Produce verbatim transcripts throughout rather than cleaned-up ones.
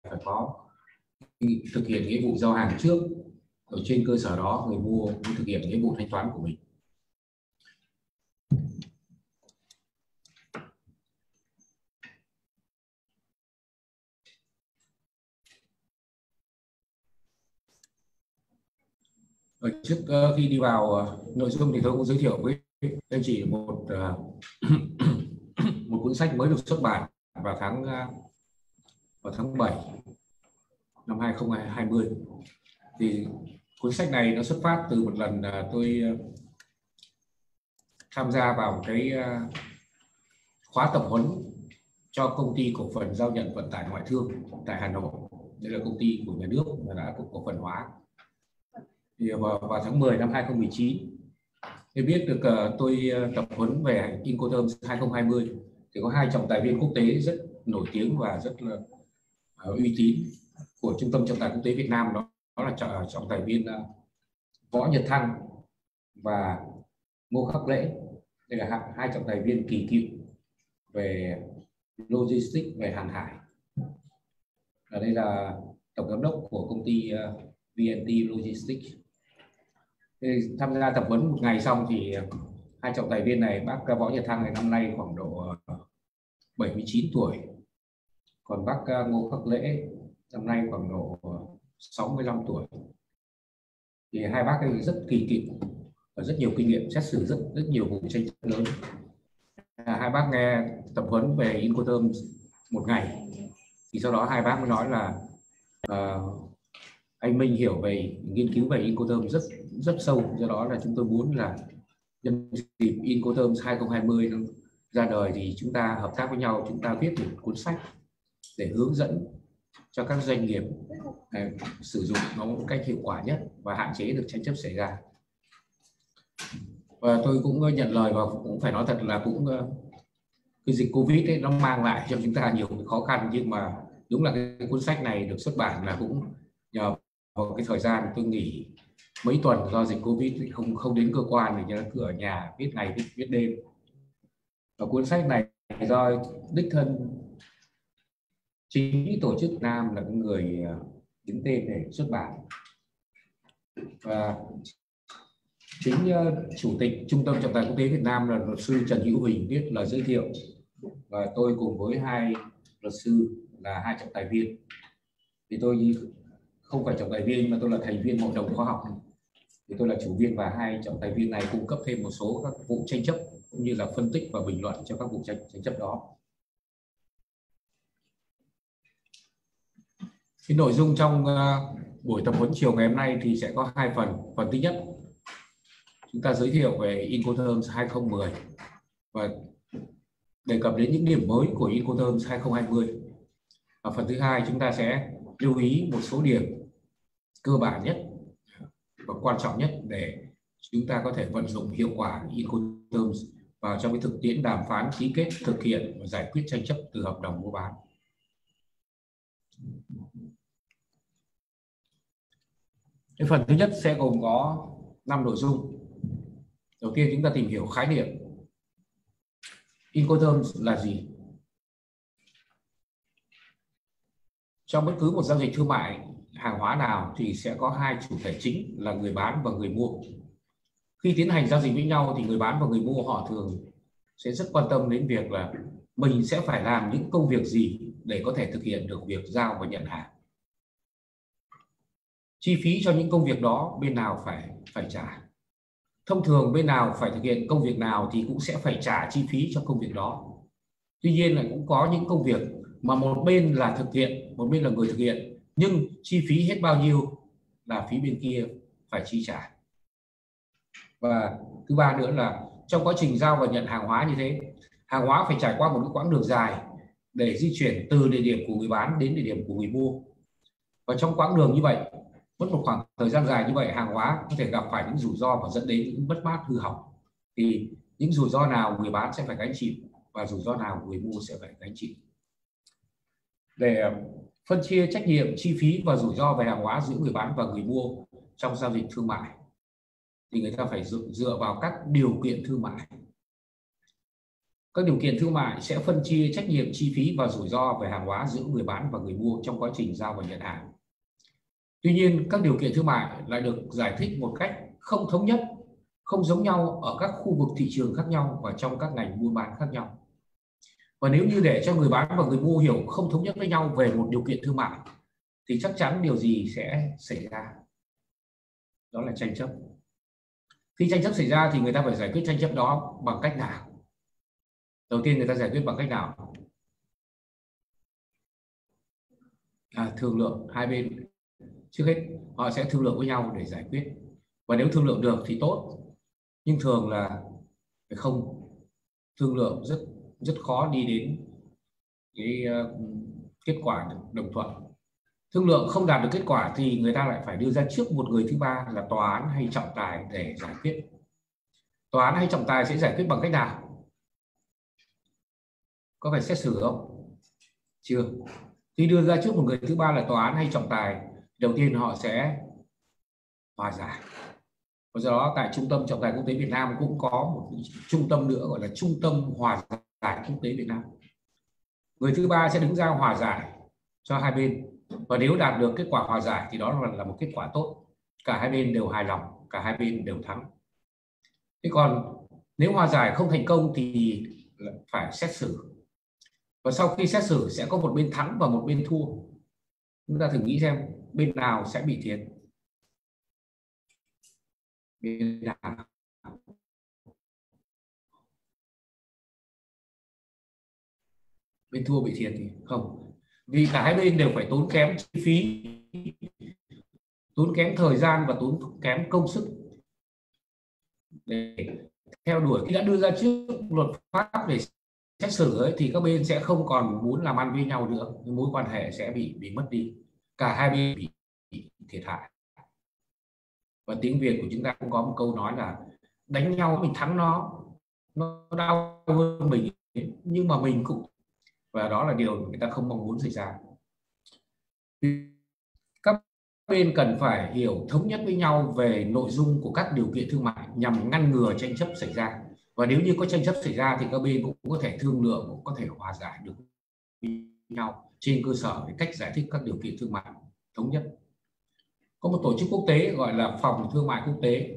phải có thực hiện nghĩa vụ giao hàng trước, ở trên cơ sở đó người mua mới thực hiện nghĩa vụ thanh toán của mình. Ở trước uh, khi đi vào uh, nội dung thì tôi cũng giới thiệu với anh chị một uh, một cuốn sách mới được xuất bản vào tháng uh, vào tháng bảy năm hai nghìn không trăm hai mươi. Thì cuốn sách này nó xuất phát từ một lần uh, tôi uh, tham gia vào một cái uh, khóa tập huấn cho công ty cổ phần giao nhận vận tải ngoại thương tại Hà Nội. Đây là công ty của nhà nước và đã cổ phần hóa. Thì vào, vào tháng mười năm hai nghìn không trăm mười chín, tôi biết được uh, tôi uh, tập huấn về Incoterms hai nghìn không trăm hai mươi thì có hai trọng tài viên quốc tế rất nổi tiếng và rất là uh, uy tín của Trung tâm Trọng tài Quốc tế Việt Nam, đó, đó là trọng, trọng tài viên uh, Võ Nhật Thăng và Ngô Khắc Lễ. Đây là hai, hai trọng tài viên kỳ cựu về logistics, về hàng hải. Ở đây là tổng giám đốc của công ty uh, vê en tê Logistics. Thì tham gia tập huấn một ngày xong thì hai trọng tài viên này, bác Võ Nhật Thăng này năm nay khoảng độ bảy mươi chín tuổi, còn bác Ngô Khắc Lễ năm nay khoảng độ sáu mươi lăm tuổi. Thì hai bác ấy rất kỳ cựu và rất nhiều kinh nghiệm xét xử rất rất nhiều vụ tranh chấp lớn. Hai bác nghe tập huấn về Incoterms một ngày thì sau đó hai bác mới nói là uh, anh Minh hiểu về nghiên cứu về Incoterms rất rất sâu, do đó là chúng tôi muốn là nhân dịp Incoterms hai nghìn không trăm hai mươi ra đời thì chúng ta hợp tác với nhau, chúng ta viết một cuốn sách để hướng dẫn cho các doanh nghiệp à, sử dụng nó một cách hiệu quả nhất và hạn chế được tranh chấp xảy ra. Và tôi cũng nhận lời và cũng phải nói thật là cũng cái dịch Covid ấy, nó mang lại cho chúng ta nhiều khó khăn, nhưng mà đúng là cái cuốn sách này được xuất bản là cũng nhờ vào cái thời gian tôi nghỉ mấy tuần do dịch Covid thì không không đến cơ quan thì cứ ở nhà viết ngày viết, viết đêm. Và cuốn sách này do đích thân chính tổ chức Việt Nam là người đứng tên để xuất bản, và chính uh, chủ tịch Trung tâm Trọng tài Quốc tế Việt Nam là luật sư Trần Hữu Huỳnh viết lời giới thiệu, và tôi cùng với hai luật sư là hai trọng tài viên. Thì tôi không phải trọng tài viên mà tôi là thành viên hội đồng khoa học, thì tôi là chủ viên, và hai trọng tài viên này cung cấp thêm một số các vụ tranh chấp cũng như là phân tích và bình luận cho các vụ tranh, tranh chấp đó. Cái nội dung trong uh, buổi tập huấn chiều ngày hôm nay thì sẽ có hai phần. Phần thứ nhất, chúng ta giới thiệu về Incoterms hai nghìn không trăm mười và đề cập đến những điểm mới của Incoterms hai nghìn không trăm hai mươi. Và phần thứ hai, chúng ta sẽ lưu ý một số điểm cơ bản nhất và quan trọng nhất để chúng ta có thể vận dụng hiệu quả Incoterms vào trong cái thực tiễn đàm phán, ký kết, thực hiện và giải quyết tranh chấp từ hợp đồng mua bán. Cái phần thứ nhất sẽ gồm có năm nội dung. Đầu tiên, chúng ta tìm hiểu khái niệm Incoterms là gì. Trong bất cứ một giao dịch thương mại hàng hóa nào thì sẽ có hai chủ thể chính là người bán và người mua. Khi tiến hành giao dịch với nhau thì người bán và người mua họ thường sẽ rất quan tâm đến việc là mình sẽ phải làm những công việc gì để có thể thực hiện được việc giao và nhận hàng. Chi phí cho những công việc đó bên nào phải phải trả. Thông thường bên nào phải thực hiện công việc nào thì cũng sẽ phải trả chi phí cho công việc đó. Tuy nhiên là cũng có những công việc mà một bên là thực hiện, một bên là người thực hiện, nhưng chi phí hết bao nhiêu là phía bên kia phải chi trả. Và thứ ba nữa là trong quá trình giao và nhận hàng hóa như thế, hàng hóa phải trải qua một cái quãng đường dài để di chuyển từ địa điểm của người bán đến địa điểm của người mua. Và trong quãng đường như vậy, mất một khoảng thời gian dài như vậy, hàng hóa có thể gặp phải những rủi ro và dẫn đến những mất mát, hư hỏng. Thì những rủi ro nào người bán sẽ phải gánh chịu và rủi ro nào người mua sẽ phải gánh chịu. Để phân chia trách nhiệm, chi phí và rủi ro về hàng hóa giữa người bán và người mua trong giao dịch thương mại thì người ta phải dựa vào các điều kiện thương mại. Các điều kiện thương mại sẽ phân chia trách nhiệm, chi phí và rủi ro về hàng hóa giữa người bán và người mua trong quá trình giao và nhận hàng. Tuy nhiên, các điều kiện thương mại lại được giải thích một cách không thống nhất, không giống nhau ở các khu vực thị trường khác nhau và trong các ngành buôn bán khác nhau. Và nếu như để cho người bán và người mua hiểu không thống nhất với nhau về một điều kiện thương mại thì chắc chắn điều gì sẽ xảy ra? Đó là tranh chấp. Khi tranh chấp xảy ra thì người ta phải giải quyết tranh chấp đó bằng cách nào? Đầu tiên người ta giải quyết bằng cách nào? À, thương lượng. Hai bên trước hết họ sẽ thương lượng với nhau để giải quyết, và nếu thương lượng được thì tốt, nhưng thường là không thương lượng rất rất khó đi đến cái uh, kết quả đồng thuận. Thương lượng không đạt được kết quả thì người ta lại phải đưa ra trước một người thứ ba là tòa án hay trọng tài để giải quyết. Tòa án hay trọng tài sẽ giải quyết bằng cách nào? Có phải xét xử không? Chưa. Khi đưa ra trước một người thứ ba là tòa án hay trọng tài, đầu tiên họ sẽ hòa giải. Và do đó tại Trung tâm Trọng tài Quốc tế Việt Nam cũng có một trung tâm nữa gọi là Trung tâm Hòa giải Quốc tế Việt Nam. Người thứ ba sẽ đứng ra hòa giải cho hai bên, và nếu đạt được kết quả hòa giải thì đó là một kết quả tốt, cả hai bên đều hài lòng, cả hai bên đều thắng. Thế còn nếu hòa giải không thành công thì phải xét xử, và sau khi xét xử sẽ có một bên thắng và một bên thua. Chúng ta thử nghĩ xem bên nào sẽ bị thiệt? Bên nào? Bên thua bị thiệt thì không, vì cả hai bên đều phải tốn kém chi phí, tốn kém thời gian và tốn kém công sức để theo đuổi. Khi đã đưa ra trước luật pháp để xét xử ấy, thì các bên sẽ không còn muốn làm ăn với nhau nữa, mối quan hệ sẽ bị bị mất đi, cả hai bên bị, bị thiệt hại. Và tiếng Việt của chúng ta cũng có một câu nói là đánh nhau mình thắng nó nó đau hơn mình, nhưng mà mình cũng, và đó là điều người ta không mong muốn xảy ra. Các bên cần phải hiểu thống nhất với nhau về nội dung của các điều kiện thương mại nhằm ngăn ngừa tranh chấp xảy ra, và nếu như có tranh chấp xảy ra thì các bên cũng có thể thương lượng, cũng có thể hòa giải được với nhau trên cơ sở về cách giải thích các điều kiện thương mại thống nhất. Có một tổ chức quốc tế gọi là Phòng Thương mại Quốc tế.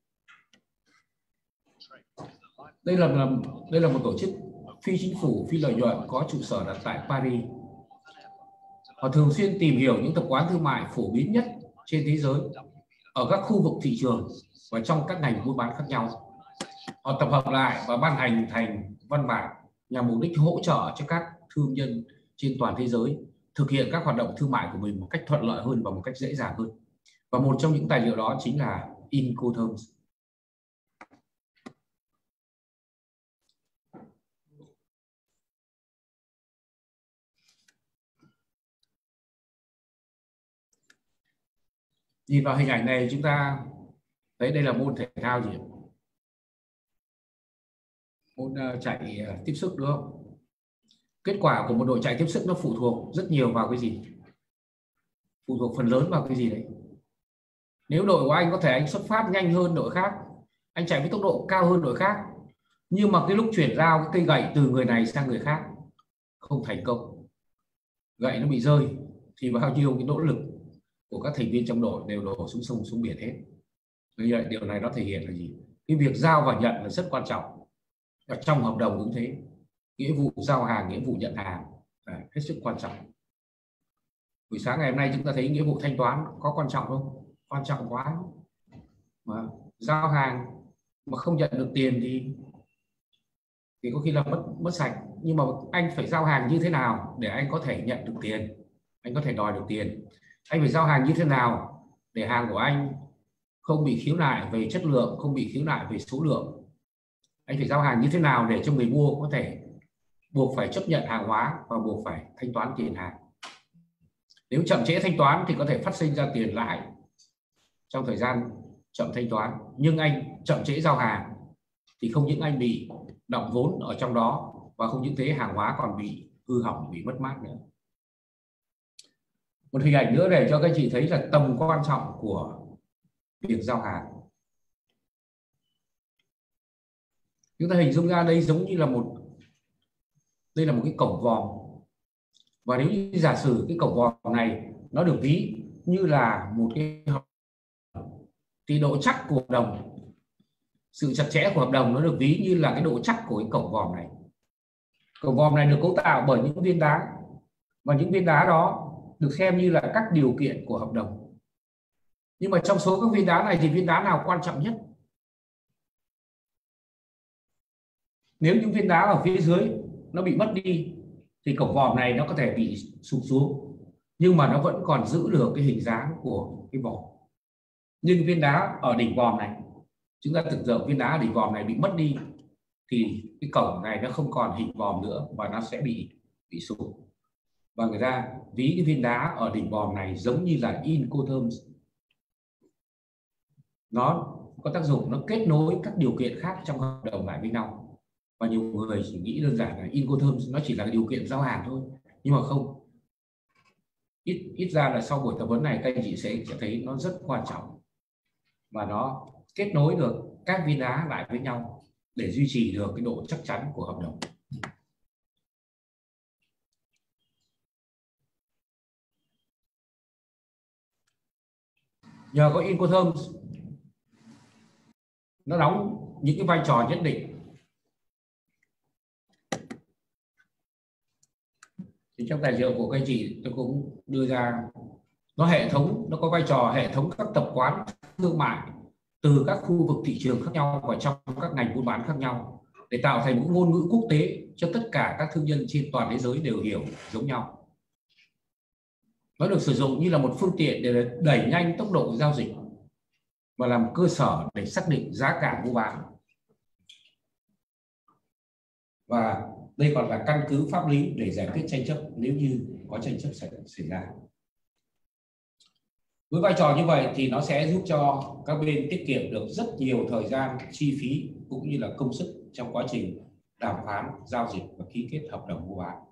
Đây là đây là một tổ chức phi chính phủ, phi lợi nhuận có trụ sở đặt tại Paris. Họ thường xuyên tìm hiểu những tập quán thương mại phổ biến nhất trên thế giới ở các khu vực thị trường và trong các ngành buôn bán khác nhau. Họ tập hợp lại và ban hành thành văn bản nhằm mục đích hỗ trợ cho các thương nhân trên toàn thế giới thực hiện các hoạt động thương mại của mình một cách thuận lợi hơn và một cách dễ dàng hơn. Và một trong những tài liệu đó chính là Incoterms. Nhìn vào hình ảnh này chúng ta thấy đây là môn thể thao gì? Môn uh, chạy uh, tiếp sức, đúng không? Kết quả của một đội chạy tiếp sức nó phụ thuộc rất nhiều vào cái gì? Phụ thuộc phần lớn vào cái gì đấy? Nếu đội của anh có thể anh xuất phát nhanh hơn đội khác, anh chạy với tốc độ cao hơn đội khác, nhưng mà cái lúc chuyển giao cái cây gậy từ người này sang người khác không thành công, gậy nó bị rơi, thì bao nhiêu cái nỗ lực của các thành viên trong đội đều đổ xuống sông xuống biển hết. Vì vậy điều này nó thể hiện là gì? Cái việc giao và nhận là rất quan trọng. Và trong hợp đồng cũng thế, nghĩa vụ giao hàng, nghĩa vụ nhận hàng là hết sức quan trọng. Buổi sáng ngày hôm nay chúng ta thấy nghĩa vụ thanh toán có quan trọng không? Quan trọng quá. Mà giao hàng mà không nhận được tiền thì thì có khi là mất mất sạch. Nhưng mà anh phải giao hàng như thế nào để anh có thể nhận được tiền, anh có thể đòi được tiền? Anh phải giao hàng như thế nào để hàng của anh không bị khiếu nại về chất lượng, không bị khiếu nại về số lượng? Anh phải giao hàng như thế nào để cho người mua có thể buộc phải chấp nhận hàng hóa và buộc phải thanh toán tiền hàng? Nếu chậm trễ thanh toán thì có thể phát sinh ra tiền lãi trong thời gian chậm thanh toán, nhưng anh chậm trễ giao hàng thì không những anh bị động vốn ở trong đó, và không những thế hàng hóa còn bị hư hỏng, bị mất mát nữa. Một hình ảnh nữa để cho các chị thấy là tầm quan trọng của việc giao hàng. Chúng ta hình dung ra đây giống như là một đây là một cái cổng vòm, và nếu như giả sử cái cổng vòm này nó được ví như là một cái hợp thì độ chắc của hợp đồng, sự chặt chẽ của hợp đồng nó được ví như là cái độ chắc của cái cổng vòm này. Cổng vòm này được cấu tạo bởi những viên đá, và những viên đá đó được xem như là các điều kiện của hợp đồng. Nhưng mà trong số các viên đá này thì viên đá nào quan trọng nhất? Nếu những viên đá ở phía dưới nó bị mất đi thì cổng vòm này nó có thể bị sụp xuống, nhưng mà nó vẫn còn giữ được cái hình dáng của cái vòm. Nhưng viên đá ở đỉnh vòm này, chúng ta tưởng tượng viên đá ở đỉnh vòm này bị mất đi thì cái cổng này nó không còn hình vòm nữa và nó sẽ bị bị sụp. Và người ta ví cái viên đá ở đỉnh vòm này giống như là Incoterms. Nó có tác dụng nó kết nối các điều kiện khác trong hợp đồng lại với nhau. Và nhiều người chỉ nghĩ đơn giản là Incoterms nó chỉ là điều kiện giao hàng thôi, nhưng mà không. Ít ít ra là sau buổi tập huấn này các anh chị sẽ, sẽ thấy nó rất quan trọng, và nó kết nối được các viên đá lại với nhau để duy trì được cái độ chắc chắn của hợp đồng. Nhờ có Incoterms, nó đóng những cái vai trò nhất định. Thì trong tài liệu của các anh chị tôi cũng đưa ra, nó hệ thống, nó có vai trò hệ thống các tập quán thương mại từ các khu vực thị trường khác nhau và trong các ngành buôn bán khác nhau để tạo thành một ngôn ngữ quốc tế cho tất cả các thương nhân trên toàn thế giới đều hiểu giống nhau. Nó được sử dụng như là một phương tiện để đẩy nhanh tốc độ giao dịch và làm cơ sở để xác định giá cả mua bán. Và đây còn là căn cứ pháp lý để giải quyết tranh chấp nếu như có tranh chấp xảy, xảy ra. Với vai trò như vậy thì nó sẽ giúp cho các bên tiết kiệm được rất nhiều thời gian, chi phí cũng như là công sức trong quá trình đàm phán, giao dịch và ký kết hợp đồng mua bán.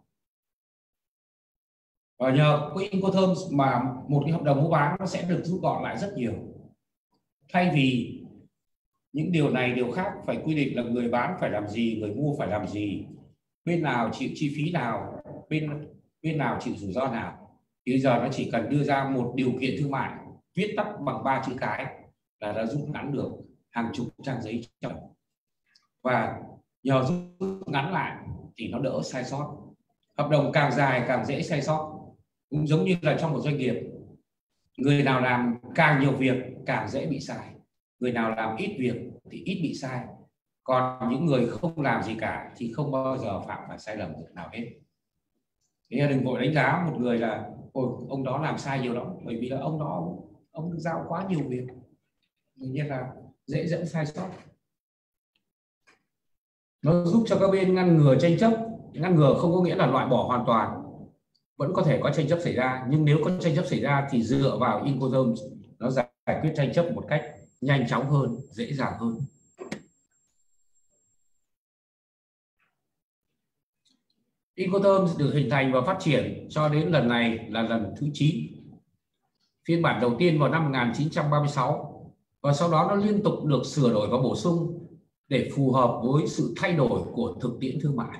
Và nhờ cái Incoterms mà một cái hợp đồng mua bán nó sẽ được rút gọn lại rất nhiều. Thay vì những điều này điều khác phải quy định là người bán phải làm gì, người mua phải làm gì, bên nào chịu chi phí nào, bên bên nào chịu rủi ro nào, thì bây giờ nó chỉ cần đưa ra một điều kiện thương mại viết tắt bằng ba chữ cái là đã rút ngắn được hàng chục trang giấy chồng. Và nhờ rút ngắn lại thì nó đỡ sai sót. Hợp đồng càng dài càng dễ sai sót. Cũng giống như là trong một doanh nghiệp, người nào làm càng nhiều việc càng dễ bị sai, người nào làm ít việc thì ít bị sai, còn những người không làm gì cả thì không bao giờ phạm phải sai lầm nào hết. Thế đừng vội đánh giá một người là ôi ông đó làm sai nhiều lắm, bởi vì là ông đó ông được giao quá nhiều việc, tự nhiên là dễ dẫn sai sót. Nó giúp cho các bên ngăn ngừa tranh chấp. Ngăn ngừa không có nghĩa là loại bỏ hoàn toàn, vẫn có thể có tranh chấp xảy ra, nhưng nếu có tranh chấp xảy ra thì dựa vào Incoterms nó giải quyết tranh chấp một cách nhanh chóng hơn, dễ dàng hơn. Incoterms được hình thành và phát triển cho đến lần này là lần thứ chín. Phiên bản đầu tiên vào năm một nghìn chín trăm ba mươi sáu và sau đó nó liên tục được sửa đổi và bổ sung để phù hợp với sự thay đổi của thực tiễn thương mại.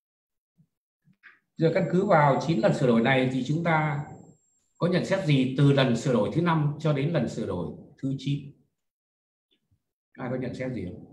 Giờ căn cứ vào chín lần sửa đổi này thì chúng ta có nhận xét gì từ lần sửa đổi thứ năm cho đến lần sửa đổi thứ chín? Ai có nhận xét gì không?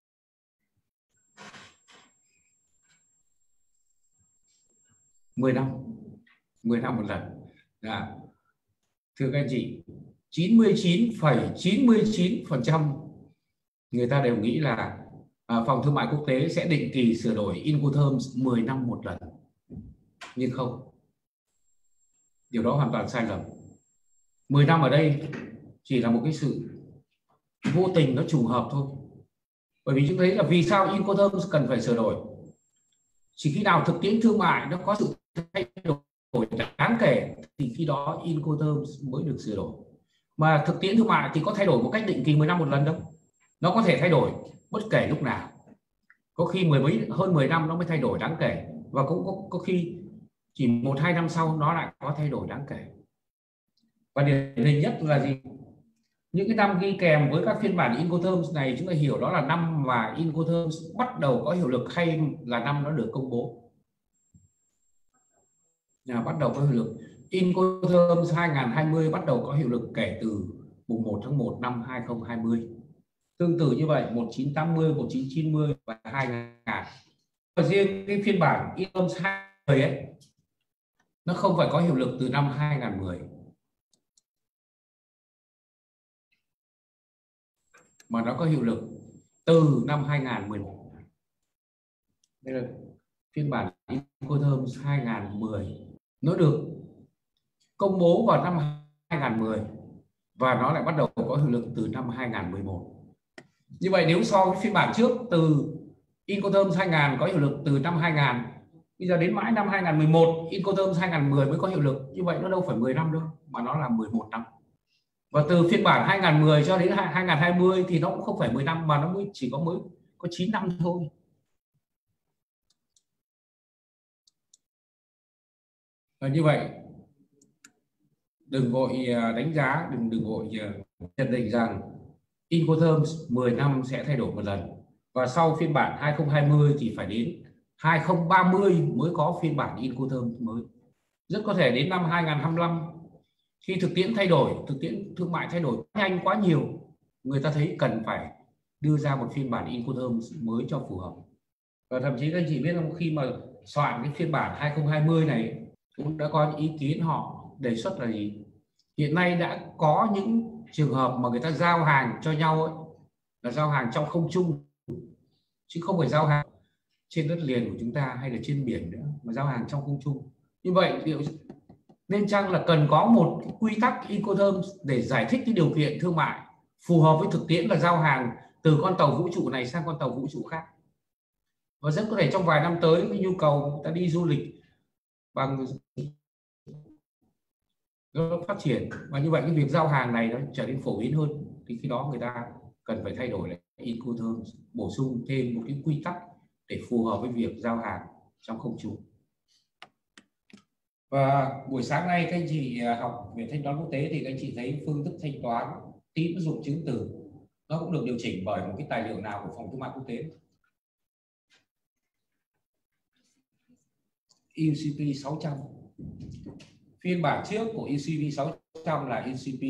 mười năm. mười năm một lần. Đã. Thưa các anh chị, chín mươi chín phẩy chín mươi chín phần trăm người ta đều nghĩ là à, Phòng Thương mại Quốc tế sẽ định kỳ sửa đổi Incoterms mười năm một lần. Nhưng không. Điều đó hoàn toàn sai lầm. mười năm ở đây chỉ là một cái sự vô tình, nó trùng hợp thôi. Bởi vì chúng thấy là vì sao Incoterms cần phải sửa đổi. Chỉ khi nào thực tiễn thương mại nó có sự thay đổi đáng kể thì khi đó Incoterms mới được sửa đổi. Mà thực tiễn thương mại thì có thay đổi một cách định kỳ mười năm một lần đâu. Nó có thể thay đổi bất kể lúc nào. Có khi mười mấy hơn mười năm nó mới thay đổi đáng kể, và cũng có, có khi chỉ một hai năm sau nó lại có thay đổi đáng kể. Và điển hình nhất là gì? Những cái năm ghi kèm với các phiên bản Incoterms này chúng ta hiểu đó là năm mà Incoterms bắt đầu có hiệu lực hay là năm nó được công bố. là bắt đầu có hiệu lực. Incoterms hai nghìn không trăm hai mươi bắt đầu có hiệu lực kể từ mùng một tháng một năm hai nghìn không trăm hai mươi. Tương tự như vậy, một nghìn chín trăm tám mươi, một nghìn chín trăm chín mươi và hai nghìn. Và riêng cái phiên bản Incoterms hai nghìn ấy, nó không phải có hiệu lực từ năm hai nghìn không trăm mười mà nó có hiệu lực từ năm hai nghìn không trăm mười một. Đây là phiên bản Incoterms hai nghìn không trăm mười. Nó được công bố vào năm hai nghìn không trăm mười và nó lại bắt đầu có hiệu lực từ năm hai nghìn không trăm mười một. Như vậy nếu so với phiên bản trước, từ Incoterms hai nghìn có hiệu lực từ năm hai nghìn, bây giờ đến mãi năm hai nghìn không trăm mười một Incoterms hai nghìn không trăm mười mới có hiệu lực. Như vậy nó đâu phải mười năm đâu mà nó là mười một năm. Và từ phiên bản hai nghìn không trăm mười cho đến hai nghìn không trăm hai mươi thì nó cũng không phải mười năm mà nó mới chỉ có mới có chín năm thôi. Và như vậy đừng vội đánh giá, đừng đừng vội nhận định rằng Incoterms mười năm sẽ thay đổi một lần và sau phiên bản hai nghìn không trăm hai mươi thì phải đến hai nghìn không trăm ba mươi mới có phiên bản Incoterms mới. Rất có thể đến năm hai nghìn không trăm hai mươi lăm, khi thực tiễn thay đổi, thực tiễn thương mại thay đổi nhanh quá nhiều, người ta thấy cần phải đưa ra một phiên bản Incoterms mới cho phù hợp. Và thậm chí các anh chị biết không, khi mà soạn cái phiên bản hai nghìn không trăm hai mươi này cũng đã có những ý kiến họ đề xuất là gì? Hiện nay đã có những trường hợp mà người ta giao hàng cho nhau ấy, là giao hàng trong không trung chứ không phải giao hàng trên đất liền của chúng ta hay là trên biển nữa, mà giao hàng trong không trung. Như vậy liệu nên chăng là cần có một cái quy tắc Incoterms để giải thích cái điều kiện thương mại phù hợp với thực tiễn là giao hàng từ con tàu vũ trụ này sang con tàu vũ trụ khác. Và rất có thể trong vài năm tới cái nhu cầu người ta đi du lịch bằng nó phát triển, và như vậy cái việc giao hàng này nó trở nên phổ biến hơn, thì khi đó người ta cần phải thay đổi lại Incoterms, bổ sung thêm một cái quy tắc để phù hợp với việc giao hàng trong không trung. Và buổi sáng nay các anh chị học về thanh toán quốc tế thì các anh chị thấy phương thức thanh toán tín dụng chứng từ nó cũng được điều chỉnh bởi một cái tài liệu nào của Phòng Thương mại Quốc tế? e u xê pê sáu trăm. Phiên bản trước của e u xê pê sáu trăm là e u xê pê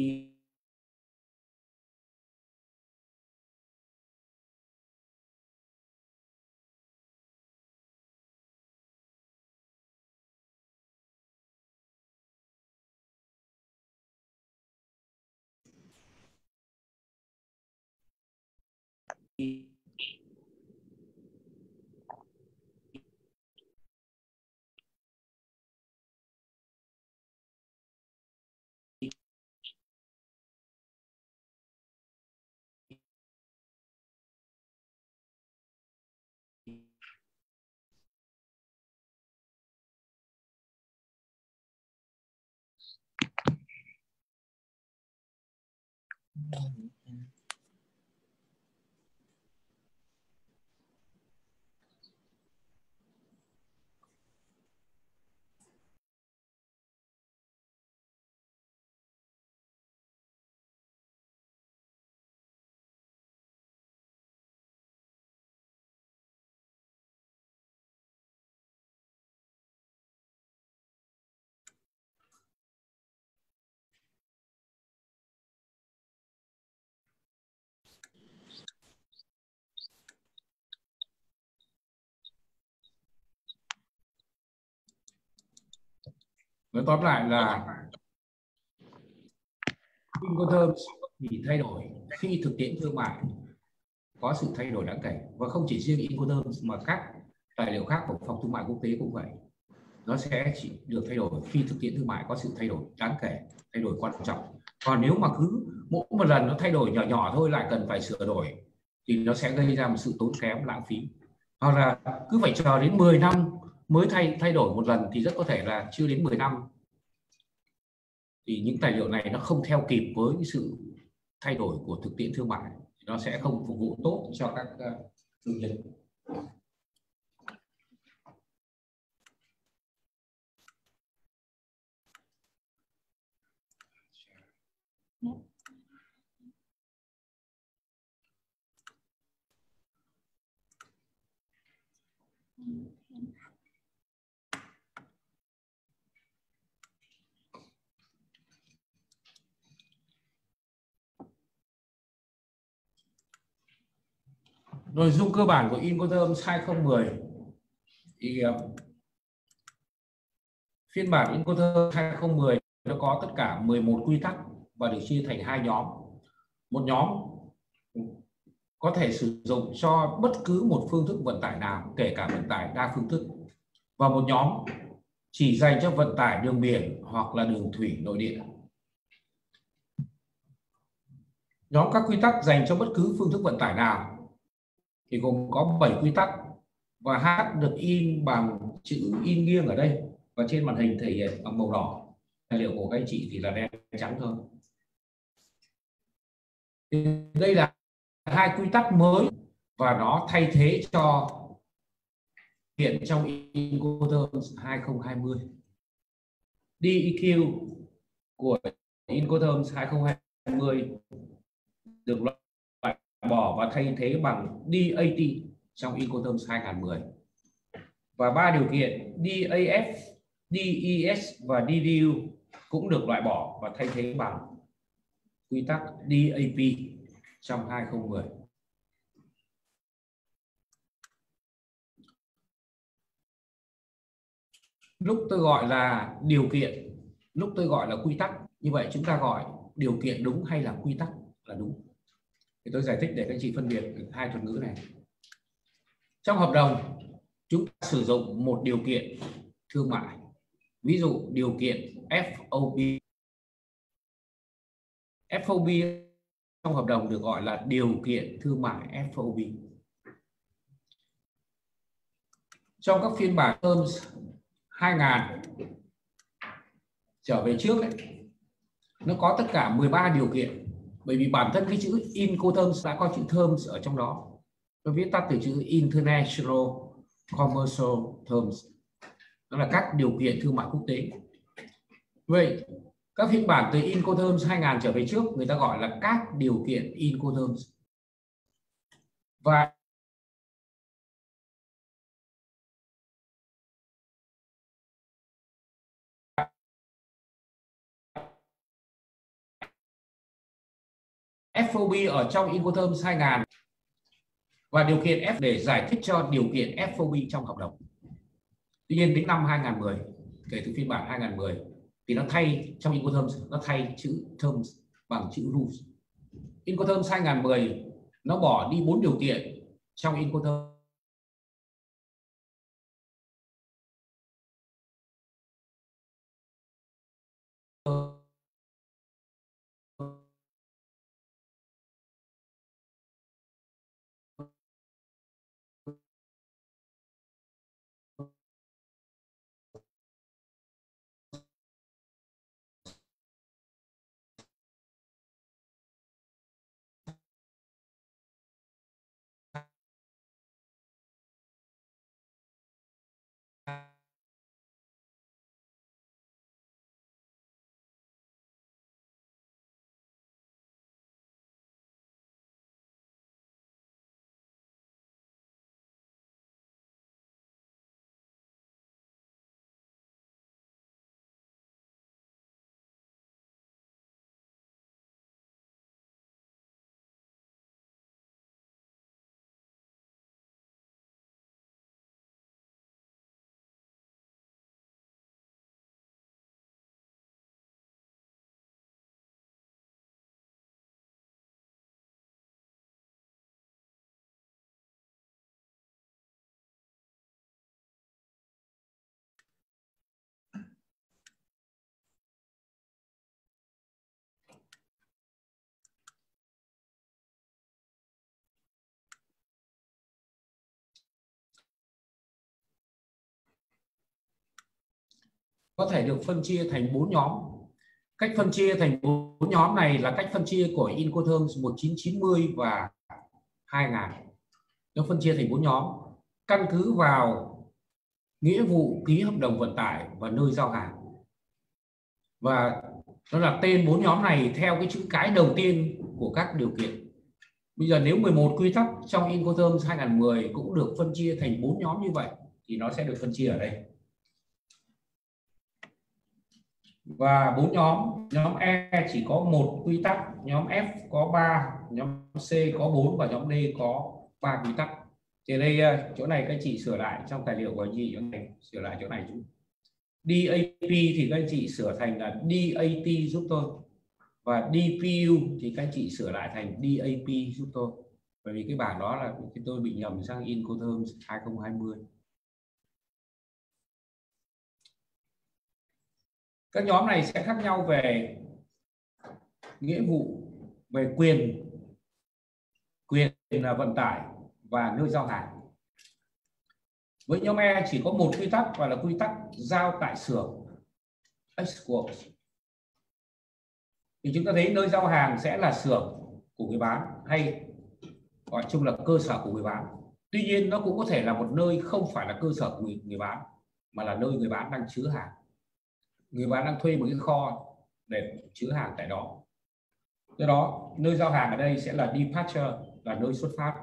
nói tóm lại là Incoterms thì thay đổi khi thực tiễn thương mại có sự thay đổi đáng kể, và không chỉ riêng Incoterms mà các tài liệu khác của Phòng Thương mại Quốc tế cũng vậy. Nó sẽ chỉ được thay đổi khi thực tiễn thương mại có sự thay đổi đáng kể, thay đổi quan trọng. Còn nếu mà cứ mỗi một lần nó thay đổi nhỏ nhỏ thôi lại cần phải sửa đổi thì nó sẽ gây ra một sự tốn kém, lãng phí. Hoặc là cứ phải chờ đến mười năm mới thay thay đổi một lần thì rất có thể là chưa đến mười năm thì những tài liệu này nó không theo kịp với sự thay đổi của thực tiễn thương mại, nó sẽ không phục vụ tốt cho các thương nhân. Nội dung cơ bản của Incoterms hai không một không thì phiên bản Incoterms hai không một không nó có tất cả mười một quy tắc và được chia thành hai nhóm. Một nhóm có thể sử dụng cho bất cứ một phương thức vận tải nào, kể cả vận tải đa phương thức, và một nhóm chỉ dành cho vận tải đường biển hoặc là đường thủy nội địa. Nhóm các quy tắc dành cho bất cứ phương thức vận tải nào thì gồm có bảy quy tắc, và H được in bằng chữ in nghiêng ở đây, và trên màn hình thể hiện bằng màu đỏ. Tài liệu của các anh chị thì là đen trắng thôi. Đây là hai quy tắc mới và nó thay thế cho hiện trong Incoterms hai không hai không. đê e quy của Incoterms hai không hai không được loại bỏ và thay thế bằng đê a tê trong Incoterms hai không một không. Và ba điều kiện đê a ép, đê e ét và đê đê u cũng được loại bỏ và thay thế bằng quy tắc đê a pê trong hai không một không. Lúc tôi gọi là điều kiện, lúc tôi gọi là quy tắc, như vậy chúng ta gọi điều kiện đúng hay là quy tắc là đúng. Thì tôi giải thích để các chị phân biệt hai thuật ngữ này. Trong hợp đồng, chúng ta sử dụng một điều kiện thương mại. Ví dụ điều kiện ép ô bê. ép ô bê trong hợp đồng được gọi là điều kiện thương mại ép ô bê. Trong các phiên bản Terms hai nghìn trở về trước ấy, nó có tất cả mười ba điều kiện, bởi vì bản thân cái chữ Incoterms đã có chữ Terms ở trong đó. Tôi viết tắt từ chữ International Commercial Terms, đó là các điều kiện thương mại quốc tế. Vậy các phiên bản từ Incoterms hai nghìn trở về trước người ta gọi là các điều kiện Incoterms. Và ép ô bê ở trong Incoterms hai nghìn và điều kiện F để giải thích cho điều kiện ép ô bê trong hợp đồng. Tuy nhiên đến năm hai không một không, kể từ phiên bản hai không một không thì nó thay trong Incoterms nó thay chữ terms bằng chữ rules. Incoterms hai không một không nó bỏ đi bốn điều kiện trong Incoterms có thể được phân chia thành bốn nhóm. Cách phân chia thành bốn nhóm này là cách phân chia của Incoterms một nghìn chín trăm chín mươi và hai nghìn. Nó phân chia thành bốn nhóm căn cứ vào nghĩa vụ ký hợp đồng vận tải và nơi giao hàng. Và nó là tên bốn nhóm này theo cái chữ cái đầu tiên của các điều kiện. Bây giờ nếu mười một quy tắc trong Incoterms hai không một không cũng được phân chia thành bốn nhóm như vậy thì nó sẽ được phân chia ở đây. Và bốn nhóm, nhóm E chỉ có một quy tắc, nhóm F có ba, nhóm C có bốn và nhóm D có ba quy tắc. Thì đây chỗ này các anh chị sửa lại trong tài liệu của anh chị, chỗ này sửa lại chỗ này chút. đê a pê thì các anh chị sửa thành là đê a tê giúp tôi, và đê pê u thì các anh chị sửa lại thành đê a pê giúp tôi, bởi vì cái bảng đó là cái tôi bị nhầm sang Incoterms hai không hai không. Các nhóm này sẽ khác nhau về nghĩa vụ, về quyền quyền là vận tải và nơi giao hàng. Với nhóm E chỉ có một quy tắc và là quy tắc giao tại xưởng export. Thì chúng ta thấy nơi giao hàng sẽ là xưởng của người bán, hay gọi chung là cơ sở của người bán. Tuy nhiên nó cũng có thể là một nơi không phải là cơ sở của người, người bán, mà là nơi người bán đang chứa hàng. Người bán đang thuê một cái kho để chứa hàng tại đó. Do đó nơi giao hàng ở đây sẽ là departure, là nơi xuất phát.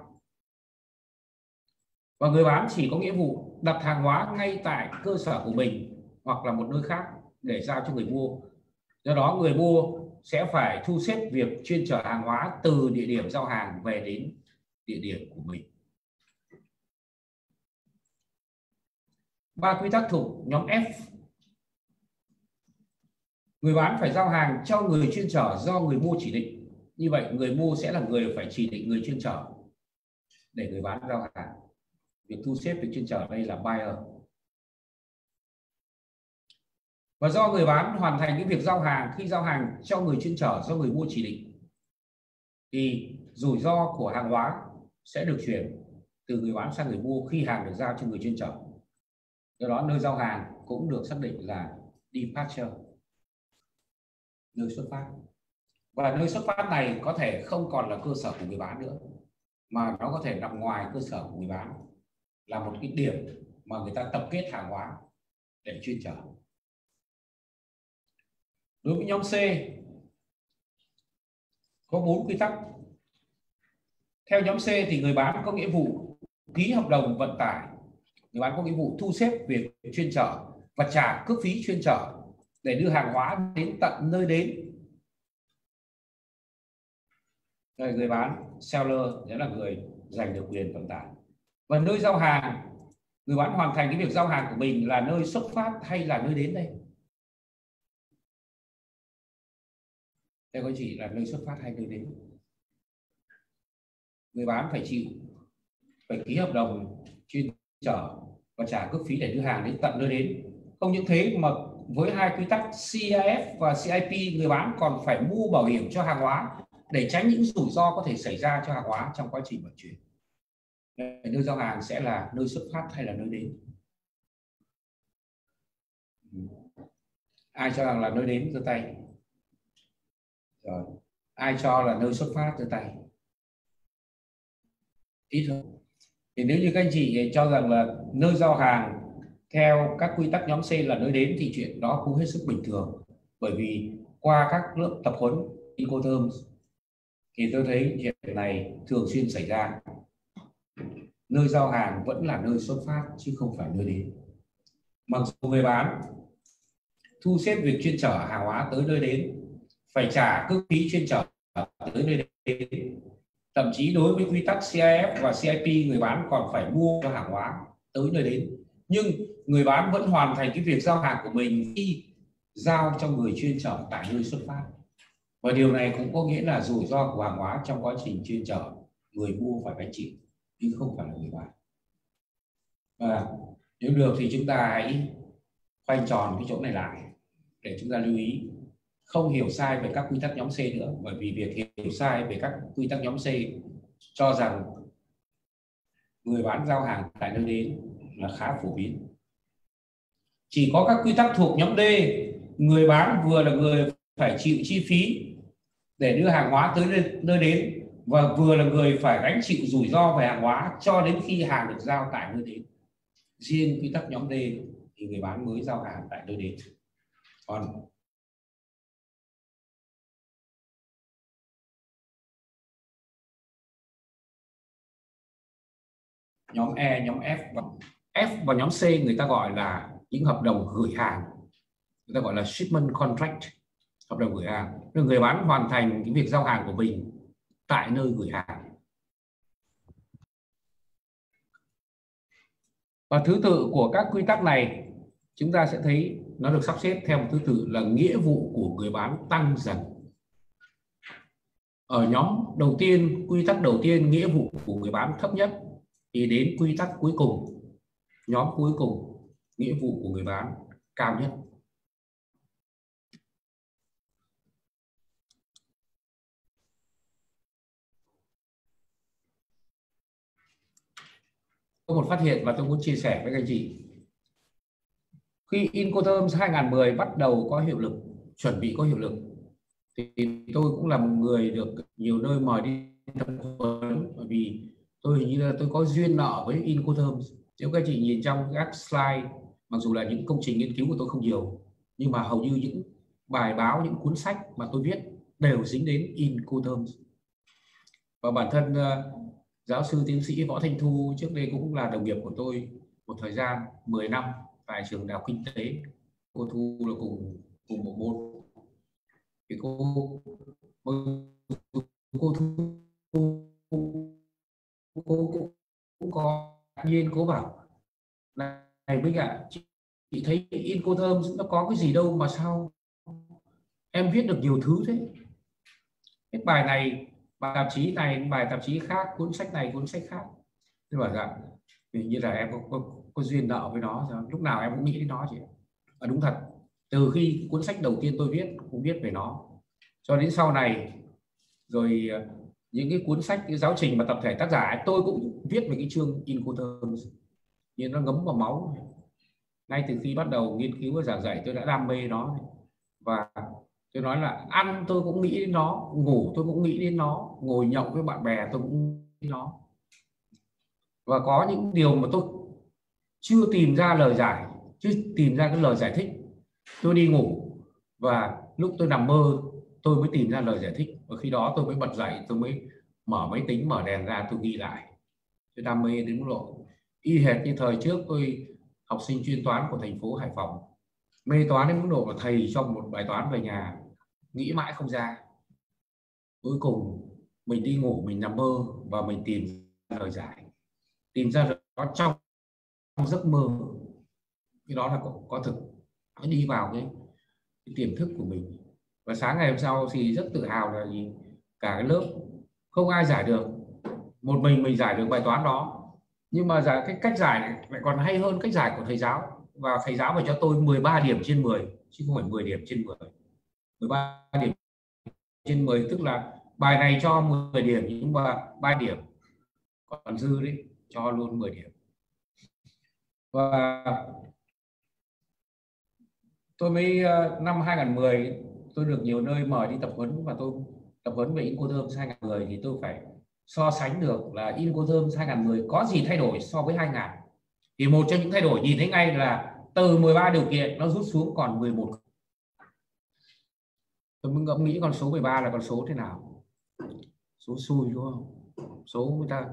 Và người bán chỉ có nghĩa vụ đặt hàng hóa ngay tại cơ sở của mình hoặc là một nơi khác để giao cho người mua. Do đó người mua sẽ phải thu xếp việc chuyên chở hàng hóa từ địa điểm giao hàng về đến địa điểm của mình. Ba quy tắc thuộc nhóm F. Người bán phải giao hàng cho người chuyên chở do người mua chỉ định. Như vậy người mua sẽ là người phải chỉ định người chuyên chở để người bán giao hàng. Việc thu xếp việc chuyên chở đây là buyer. Và do người bán hoàn thành cái việc giao hàng, khi giao hàng cho người chuyên chở do người mua chỉ định, thì rủi ro của hàng hóa sẽ được chuyển từ người bán sang người mua khi hàng được giao cho người chuyên chở. Do đó nơi giao hàng cũng được xác định là departure, nơi xuất phát. Và nơi xuất phát này có thể không còn là cơ sở của người bán nữa, mà nó có thể nằm ngoài cơ sở của người bán, là một cái điểm mà người ta tập kết hàng hóa để chuyên chở. Đối với nhóm C có bốn quy tắc. Theo nhóm C thì người bán có nghĩa vụ ký hợp đồng vận tải, người bán có nghĩa vụ thu xếp việc chuyên chở và trả cước phí chuyên chở để đưa hàng hóa đến tận nơi đến. Rồi người bán seller sẽ là người giành được quyền vận tải. Và nơi giao hàng, người bán hoàn thành cái việc giao hàng của mình là nơi xuất phát hay là nơi đến đây? Đây có chỉ là nơi xuất phát hay nơi đến. Người bán phải chịu, phải ký hợp đồng chuyên chở và trả cước phí để đưa hàng đến tận nơi đến. Không những thế mà với hai quy tắc C I F và C I P, người bán còn phải mua bảo hiểm cho hàng hóa để tránh những rủi ro có thể xảy ra cho hàng hóa trong quá trình vận chuyển. Nơi giao hàng sẽ là nơi xuất phát hay là nơi đến? Ai cho rằng là nơi đến giơ tay. Rồi. Ai cho là nơi xuất phát giơ tay. Ít hơn. Thì nếu như các anh chị cho rằng là nơi giao hàng theo các quy tắc nhóm C là nơi đến thì chuyện đó cũng hết sức bình thường, bởi vì qua các lớp tập huấn Incoterms thì tôi thấy chuyện này thường xuyên xảy ra. Nơi giao hàng vẫn là nơi xuất phát chứ không phải nơi đến. Mặc dù người bán thu xếp việc chuyên chở hàng hóa tới nơi đến, phải trả cước phí chuyên chở tới nơi đến, thậm chí đối với quy tắc C I F và C I P người bán còn phải mua cho hàng hóa tới nơi đến, nhưng người bán vẫn hoàn thành cái việc giao hàng của mình khi giao cho người chuyên chở tại nơi xuất phát. Và điều này cũng có nghĩa là rủi ro của hàng hóa trong quá trình chuyên chở người mua phải gánh chịu chứ không phải là người bán. Và nếu được thì chúng ta hãy khoanh tròn cái chỗ này lại để chúng ta lưu ý không hiểu sai về các quy tắc nhóm C nữa, bởi vì việc hiểu sai về các quy tắc nhóm C cho rằng người bán giao hàng tại nơi đến là khá phổ biến. Chỉ có các quy tắc thuộc nhóm D, người bán vừa là người phải chịu chi phí để đưa hàng hóa tới nơi đến và vừa là người phải gánh chịu rủi ro về hàng hóa cho đến khi hàng được giao tại nơi đến. Riêng quy tắc nhóm D thì người bán mới giao hàng tại nơi đến. Còn nhóm E, nhóm F và F và nhóm C người ta gọi là những hợp đồng gửi hàng, người ta gọi là shipment contract, hợp đồng gửi hàng. Người bán hoàn thành cái việc giao hàng của mình tại nơi gửi hàng. Và thứ tự của các quy tắc này chúng ta sẽ thấy nó được sắp xếp theo một thứ tự là nghĩa vụ của người bán tăng dần. Ở nhóm đầu tiên, quy tắc đầu tiên nghĩa vụ của người bán thấp nhất, thì đến quy tắc cuối cùng, nhóm cuối cùng nghĩa vụ của người bán cao nhất. Có một phát hiện mà tôi muốn chia sẻ với các anh chị. Khi Incoterms hai nghìn mười bắt đầu có hiệu lực, chuẩn bị có hiệu lực, thì tôi cũng là một người được nhiều nơi mời đi tập huấn, bởi vì tôi hình như là tôi có duyên nợ với Incoterms. Nếu các chị nhìn trong các slide, mặc dù là những công trình nghiên cứu của tôi không nhiều, nhưng mà hầu như những bài báo, những cuốn sách mà tôi viết đều dính đến Incoterms. Và bản thân uh, giáo sư tiến sĩ Võ Thanh Thu trước đây cũng là đồng nghiệp của tôi một thời gian mười năm tại trường Đại học Kinh tế. Cô Thu là cùng cùng bộ môn. Thì cô cô Thu cô, cô cũng có nhiên cô bảo này Bích ạ, chị, chị thấy Incoterms nó có cái gì đâu mà sao em viết được nhiều thứ thế, cái bài này bài tạp chí này, bài tạp chí khác, cuốn sách này, cuốn sách khác. Tôi bảo dạ hình như là em có, có, có duyên nợ với nó, lúc nào em cũng nghĩ đến nó chị. Và đúng thật, từ khi cuốn sách đầu tiên tôi viết cũng viết về nó, cho đến sau này rồi những cái cuốn sách, cái giáo trình mà tập thể tác giả ấy, tôi cũng viết về cái chương Incoterms, nhưng nó ngấm vào máu. Ngay từ khi bắt đầu nghiên cứu và giảng dạy tôi đã đam mê nó, và tôi nói là ăn tôi cũng nghĩ đến nó, ngủ tôi cũng nghĩ đến nó, ngồi nhậu với bạn bè tôi cũng nghĩ đến nó. Và có những điều mà tôi chưa tìm ra lời giải, chưa tìm ra cái lời giải thích, tôi đi ngủ và lúc tôi nằm mơ tôi mới tìm ra lời giải thích, và khi đó tôi mới bật dậy, tôi mới mở máy tính, mở đèn ra, tôi ghi lại. Tôi đam mê đến mức độ y hệt như thời trước tôi học sinh chuyên toán của thành phố Hải Phòng, mê toán đến mức độ mà thầy cho một bài toán về nhà nghĩ mãi không ra, cuối cùng mình đi ngủ, mình nằm mơ và mình tìm ra lời giải, tìm ra nó trong giấc mơ. Cái đó là có, có thực, nó đi vào cái, cái tiềm thức của mình. Và sáng ngày hôm sau thì rất tự hào là gì, cả cái lớp không ai giải được, một mình mình giải được bài toán đó. Nhưng mà giải cái cách giải này lại còn hay hơn cách giải của thầy giáo, và thầy giáo phải cho tôi mười ba điểm trên mười chứ không phải mười điểm trên mười. mười ba điểm trên mười tức là bài này cho mười điểm nhưng mà ba điểm còn dư đấy cho luôn mười điểm. Và tôi mới năm hai nghìn mười tôi được nhiều nơi mời đi tập huấn, và tôi tập huấn về Incoterms hai nghìn mười thì tôi phải so sánh được là Incoterms hai nghìn mười có gì thay đổi so với hai nghìn. Thì một trong những thay đổi nhìn thấy ngay là từ mười ba điều kiện nó rút xuống còn mười một. Tôi mới ngẫm nghĩ con số mười ba là con số thế nào, số xui đúng không, số người ta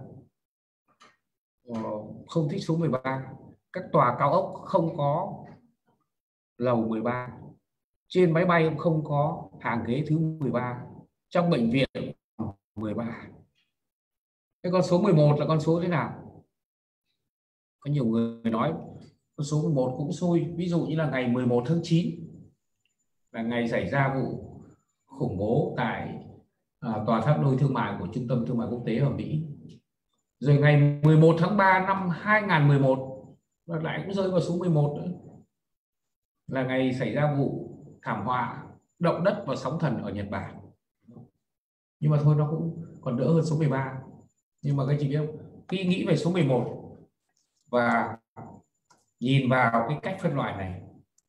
không thích số mười ba. Các tòa cao ốc không có lầu mười ba, trên máy bay cũng không có hàng ghế thứ mười ba, trong bệnh viện mười ba. Cái con số mười một là con số thế nào? Có nhiều người nói con số mười một cũng xui, ví dụ như là ngày mười một tháng chín là ngày xảy ra vụ khủng bố tại à, tòa tháp đôi thương mại của Trung tâm Thương mại Quốc tế ở Mỹ. Rồi ngày mười một tháng ba năm hai nghìn mười một và lại cũng rơi vào số mười một nữa, là ngày xảy ra vụ thảm họa động đất và sóng thần ở Nhật Bản. Nhưng mà thôi, nó cũng còn đỡ hơn số mười ba. Nhưng mà các chị biết không, khi nghĩ về số mười một và nhìn vào cái cách phân loại này,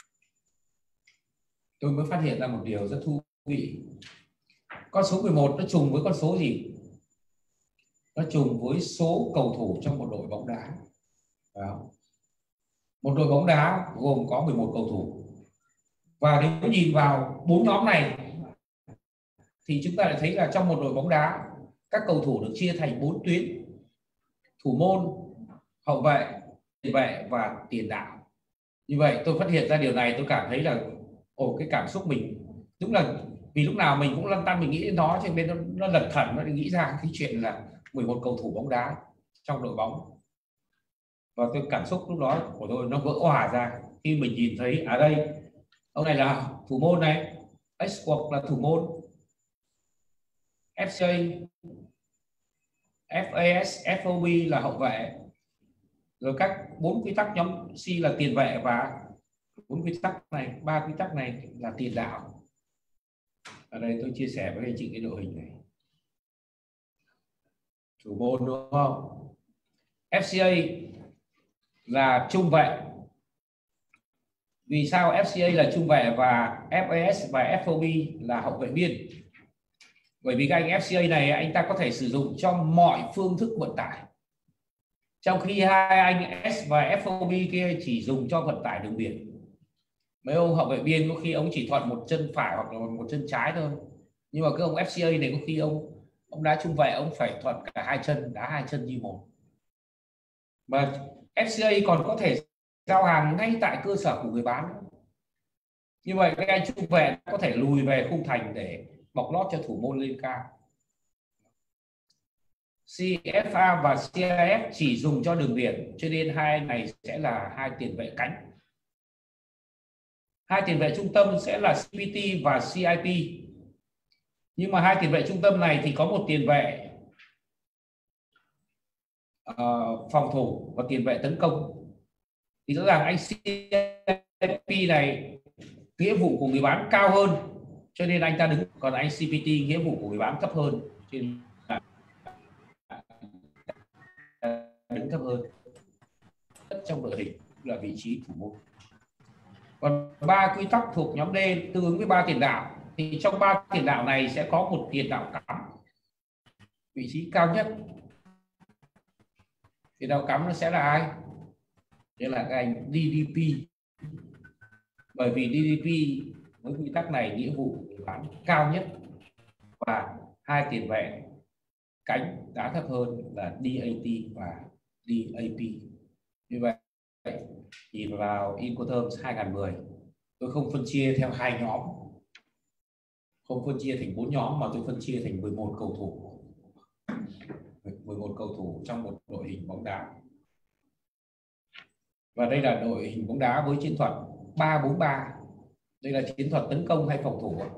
tôi mới phát hiện ra một điều rất thú vị. Con số mười một nó trùng với con số gì? Nó trùng với số cầu thủ trong một đội bóng đá. Đó. Một đội bóng đá gồm có mười một cầu thủ. Và nếu nhìn vào bốn nhóm này thì chúng ta lại thấy là trong một đội bóng đá, các cầu thủ được chia thành bốn tuyến: thủ môn, hậu vệ, tiền vệ và tiền đạo. Như vậy tôi phát hiện ra điều này, tôi cảm thấy là ồ, cái cảm xúc mình đúng là vì lúc nào mình cũng lăn tăn mình nghĩ đến nó, cho nên nó, nó lẩn thẩn nó nghĩ ra cái chuyện là mười một cầu thủ bóng đá trong đội bóng. Và tôi cảm xúc lúc đó của tôi nó vỡ òa ra khi mình nhìn thấy ở đây ông này là thủ môn này, S-Work là thủ môn, ép xê a, ép a ét, ép ô bê là hậu vệ, rồi các bốn quy tắc nhóm C là tiền vệ, và bốn quy tắc này, ba quy tắc này là tiền đạo. Ở đây tôi chia sẻ với anh chị cái đội hình này, thủ môn đúng không? ép xê a là trung vệ. Vì sao ép xê a là trung vệ và ép a ét và ép ô bê là hậu vệ biên? Bởi vì cái anh ép xê a này anh ta có thể sử dụng cho mọi phương thức vận tải, trong khi hai anh S và ép ô bê kia chỉ dùng cho vận tải đường biển. Mấy ông hậu vệ biên có khi ông chỉ thuận một chân phải hoặc là một chân trái thôi, nhưng mà cái ông ép xê a này có khi ông ông đá trung vệ ông phải thuận cả hai chân, đá hai chân như một. Mà ép xê a còn có thể giao hàng ngay tại cơ sở của người bán. Như vậy các anh trung vệ có thể lùi về khung thành để bọc lót cho thủ môn lên cao. xê ép a và xê a ép chỉ dùng cho đường biển, cho nên hai này sẽ là hai tiền vệ cánh. Hai tiền vệ trung tâm sẽ là xê pê tê và xê i pê. Nhưng mà hai tiền vệ trung tâm này thì có một tiền vệ uh, phòng thủ và tiền vệ tấn công. Thì rõ ràng anh xê i pê này nghĩa vụ của người bán cao hơn, cho nên anh ta đứng, còn anh xê pê tê nghĩa vụ của người bán thấp hơn, cho nên đứng thấp hơn. Trong đội hình là vị trí thủ môn. Còn ba quy tắc thuộc nhóm D tương ứng với ba tiền đạo, thì trong ba tiền đạo này sẽ có một tiền đạo cắm, vị trí cao nhất. Tiền đạo cắm nó sẽ là ai? Đây là cái anh đê đê pê. Bởi vì đê đê pê với quy tắc này nghĩa vụ người bán cao nhất, và hai tiền vệ cánh đá thấp hơn là đê a tê và đê a pê. Như vậy nhìn vào Incoterms hai không một không, tôi không phân chia theo hai nhóm, không phân chia thành bốn nhóm, mà tôi phân chia thành mười một cầu thủ, mười một cầu thủ trong một đội hình bóng đá. Và đây là đội hình bóng đá với chiến thuật ba bốn ba. Đây là chiến thuật tấn công hay phòng thủ,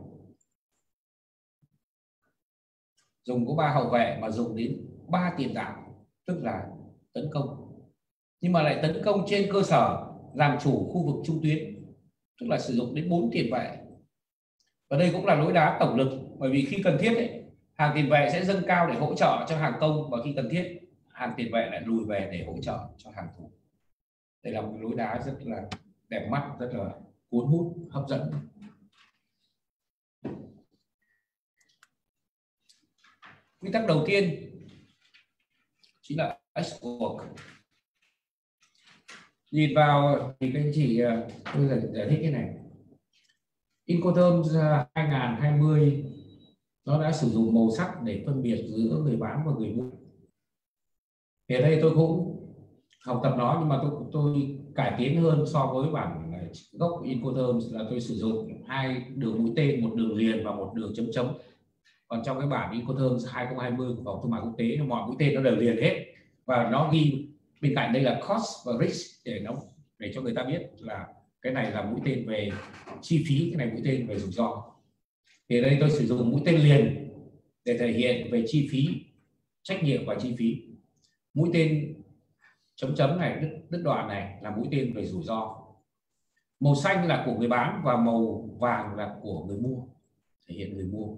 dùng có ba hậu vệ mà dùng đến ba tiền đạo, tức là tấn công, nhưng mà lại tấn công trên cơ sở làm chủ khu vực trung tuyến, tức là sử dụng đến bốn tiền vệ. Và đây cũng là lối đá tổng lực, bởi vì khi cần thiết ấy, hàng tiền vệ sẽ dâng cao để hỗ trợ cho hàng công, và khi cần thiết hàng tiền vệ lại lùi về để hỗ trợ cho hàng thủ. Đây là một lối đá rất là đẹp mắt, rất là cuốn hút, hấp dẫn. Quy tắc đầu tiên chính là S-Work. Nhìn vào thì các anh chị, tôi giải, giải thích cái này. Incoterms hai không hai không nó đã sử dụng màu sắc để phân biệt giữa người bán và người mua. Thì ở đây tôi cũng học tập nó, nhưng mà tôi tôi cải tiến hơn so với bản gốc của Incoterms, là tôi sử dụng hai đường mũi tên, một đường liền và một đường chấm chấm. Còn trong cái bản Incoterms hai không hai không của phòng thương mại quốc tế, mọi mũi tên nó đều liền hết, và nó ghi bên cạnh đây là cost và risk, để nó để cho người ta biết là cái này là mũi tên về chi phí, cái này mũi tên về rủi ro. Thì ở đây tôi sử dụng mũi tên liền để thể hiện về chi phí, trách nhiệm và chi phí. Mũi tên chấm chấm này, đứt, đứt đoạn này là mũi tên về rủi ro. Màu xanh là của người bán và màu vàng là của người mua, thể hiện người mua.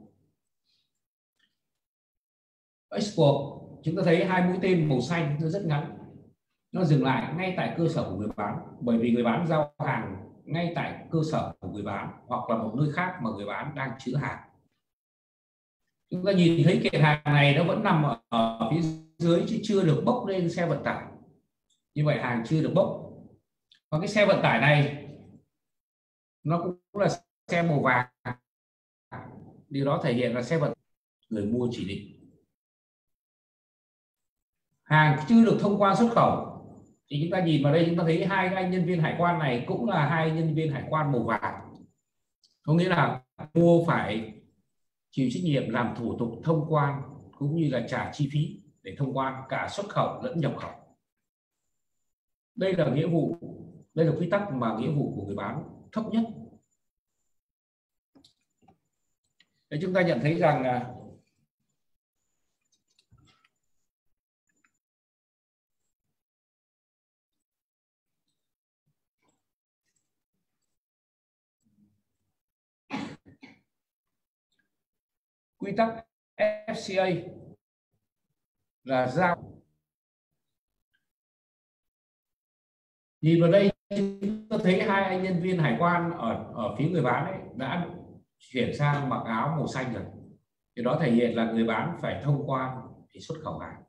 S-Work chúng ta thấy hai mũi tên màu xanh nó rất ngắn, nó dừng lại ngay tại cơ sở của người bán, bởi vì người bán giao hàng ngay tại cơ sở của người bán hoặc là một nơi khác mà người bán đang chứa hàng. Chúng ta nhìn thấy kiện hàng này nó vẫn nằm ở, ở phía dưới chứ chưa được bốc lên xe vận tải. Như vậy hàng chưa được bốc. Và cái xe vận tải này nó cũng là xe màu vàng, điều đó thể hiện là xe vận người mua chỉ định. Hàng chưa được thông quan xuất khẩu, thì chúng ta nhìn vào đây chúng ta thấy hai anh nhân viên hải quan này cũng là hai nhân viên hải quan màu vàng, có nghĩa là mua phải chịu trách nhiệm làm thủ tục thông quan cũng như là trả chi phí để thông quan cả xuất khẩu lẫn nhập khẩu. Đây là nghĩa vụ, đây là quy tắc mà nghĩa vụ của người bán thấp nhất. Để chúng ta nhận thấy rằng là quy tắc ép xê a là giao. Nhìn vào đây chúng ta thấy hai anh nhân viên hải quan ở ở phía người bán ấy đã chuyển sang mặc áo màu xanh rồi. Thì đó thể hiện là người bán phải thông quan để xuất khẩu hàng.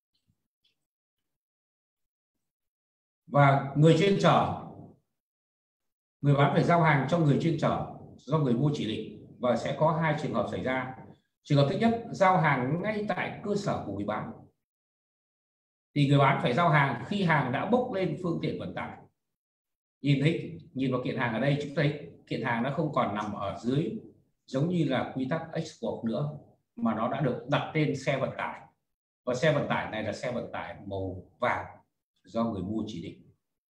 Và người chuyên chở, người bán phải giao hàng cho người chuyên chở do người mua chỉ định, và sẽ có hai trường hợp xảy ra. Trường hợp thứ nhất, giao hàng ngay tại cơ sở của người bán. Thì người bán phải giao hàng khi hàng đã bốc lên phương tiện vận tải. Nhìn thấy, nhìn vào kiện hàng ở đây, chúng thấy kiện hàng nó không còn nằm ở dưới giống như là quy tắc export nữa, mà nó đã được đặt tên xe vận tải. Và xe vận tải này là xe vận tải màu vàng do người mua chỉ định.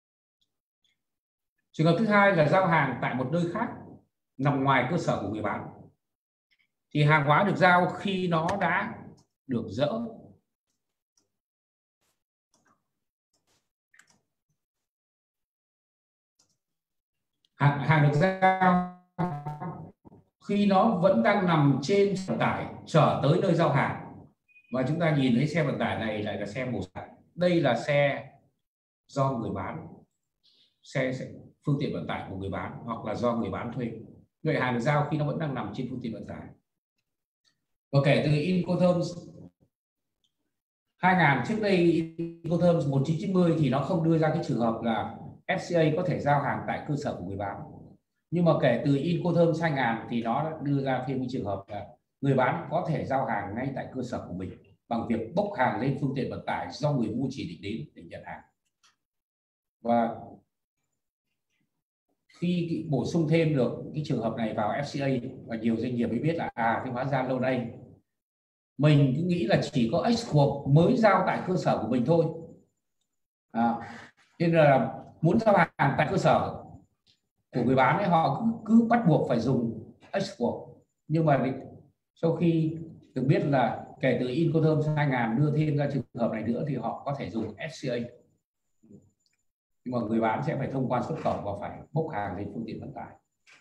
Trường hợp thứ hai là giao hàng tại một nơi khác nằm ngoài cơ sở của người bán. Thì hàng hóa được giao khi nó đã được dỡ. Hàng, hàng được giao khi nó vẫn đang nằm trên vận tải chở tới nơi giao hàng. Và chúng ta nhìn thấy xe vận tải này lại là xe màu xanh. Đây là xe do người bán, xe, xe phương tiện vận tải của người bán hoặc là do người bán thuê. Vậy hàng được giao khi nó vẫn đang nằm trên phương tiện vận tải. Và kể từ Incoterms hai nghìn, trước đây Incoterms một nghìn chín trăm chín mươi thì nó không đưa ra cái trường hợp là ép xê a có thể giao hàng tại cơ sở của người bán. Nhưng mà kể từ Incoterms hai nghìn thì nó đã đưa ra thêm cái trường hợp là người bán có thể giao hàng ngay tại cơ sở của mình bằng việc bốc hàng lên phương tiện vận tải do người mua chỉ định đến để nhận hàng. Và khi bổ sung thêm được cái trường hợp này vào ép xê a, và nhiều doanh nghiệp mới biết là à thì hóa ra lâu nay mình cứ nghĩ là chỉ có export mới giao tại cơ sở của mình thôi. À, nên là muốn giao hàng tại cơ sở của người bán ấy, họ cứ, cứ bắt buộc phải dùng export. Nhưng mà sau khi được biết là kể từ Incoterms hai nghìn đưa thêm ra trường hợp này nữa thì họ có thể dùng ép xê a. Nhưng mà người bán sẽ phải thông quan xuất khẩu và phải bốc hàng lên phương tiện vận tải.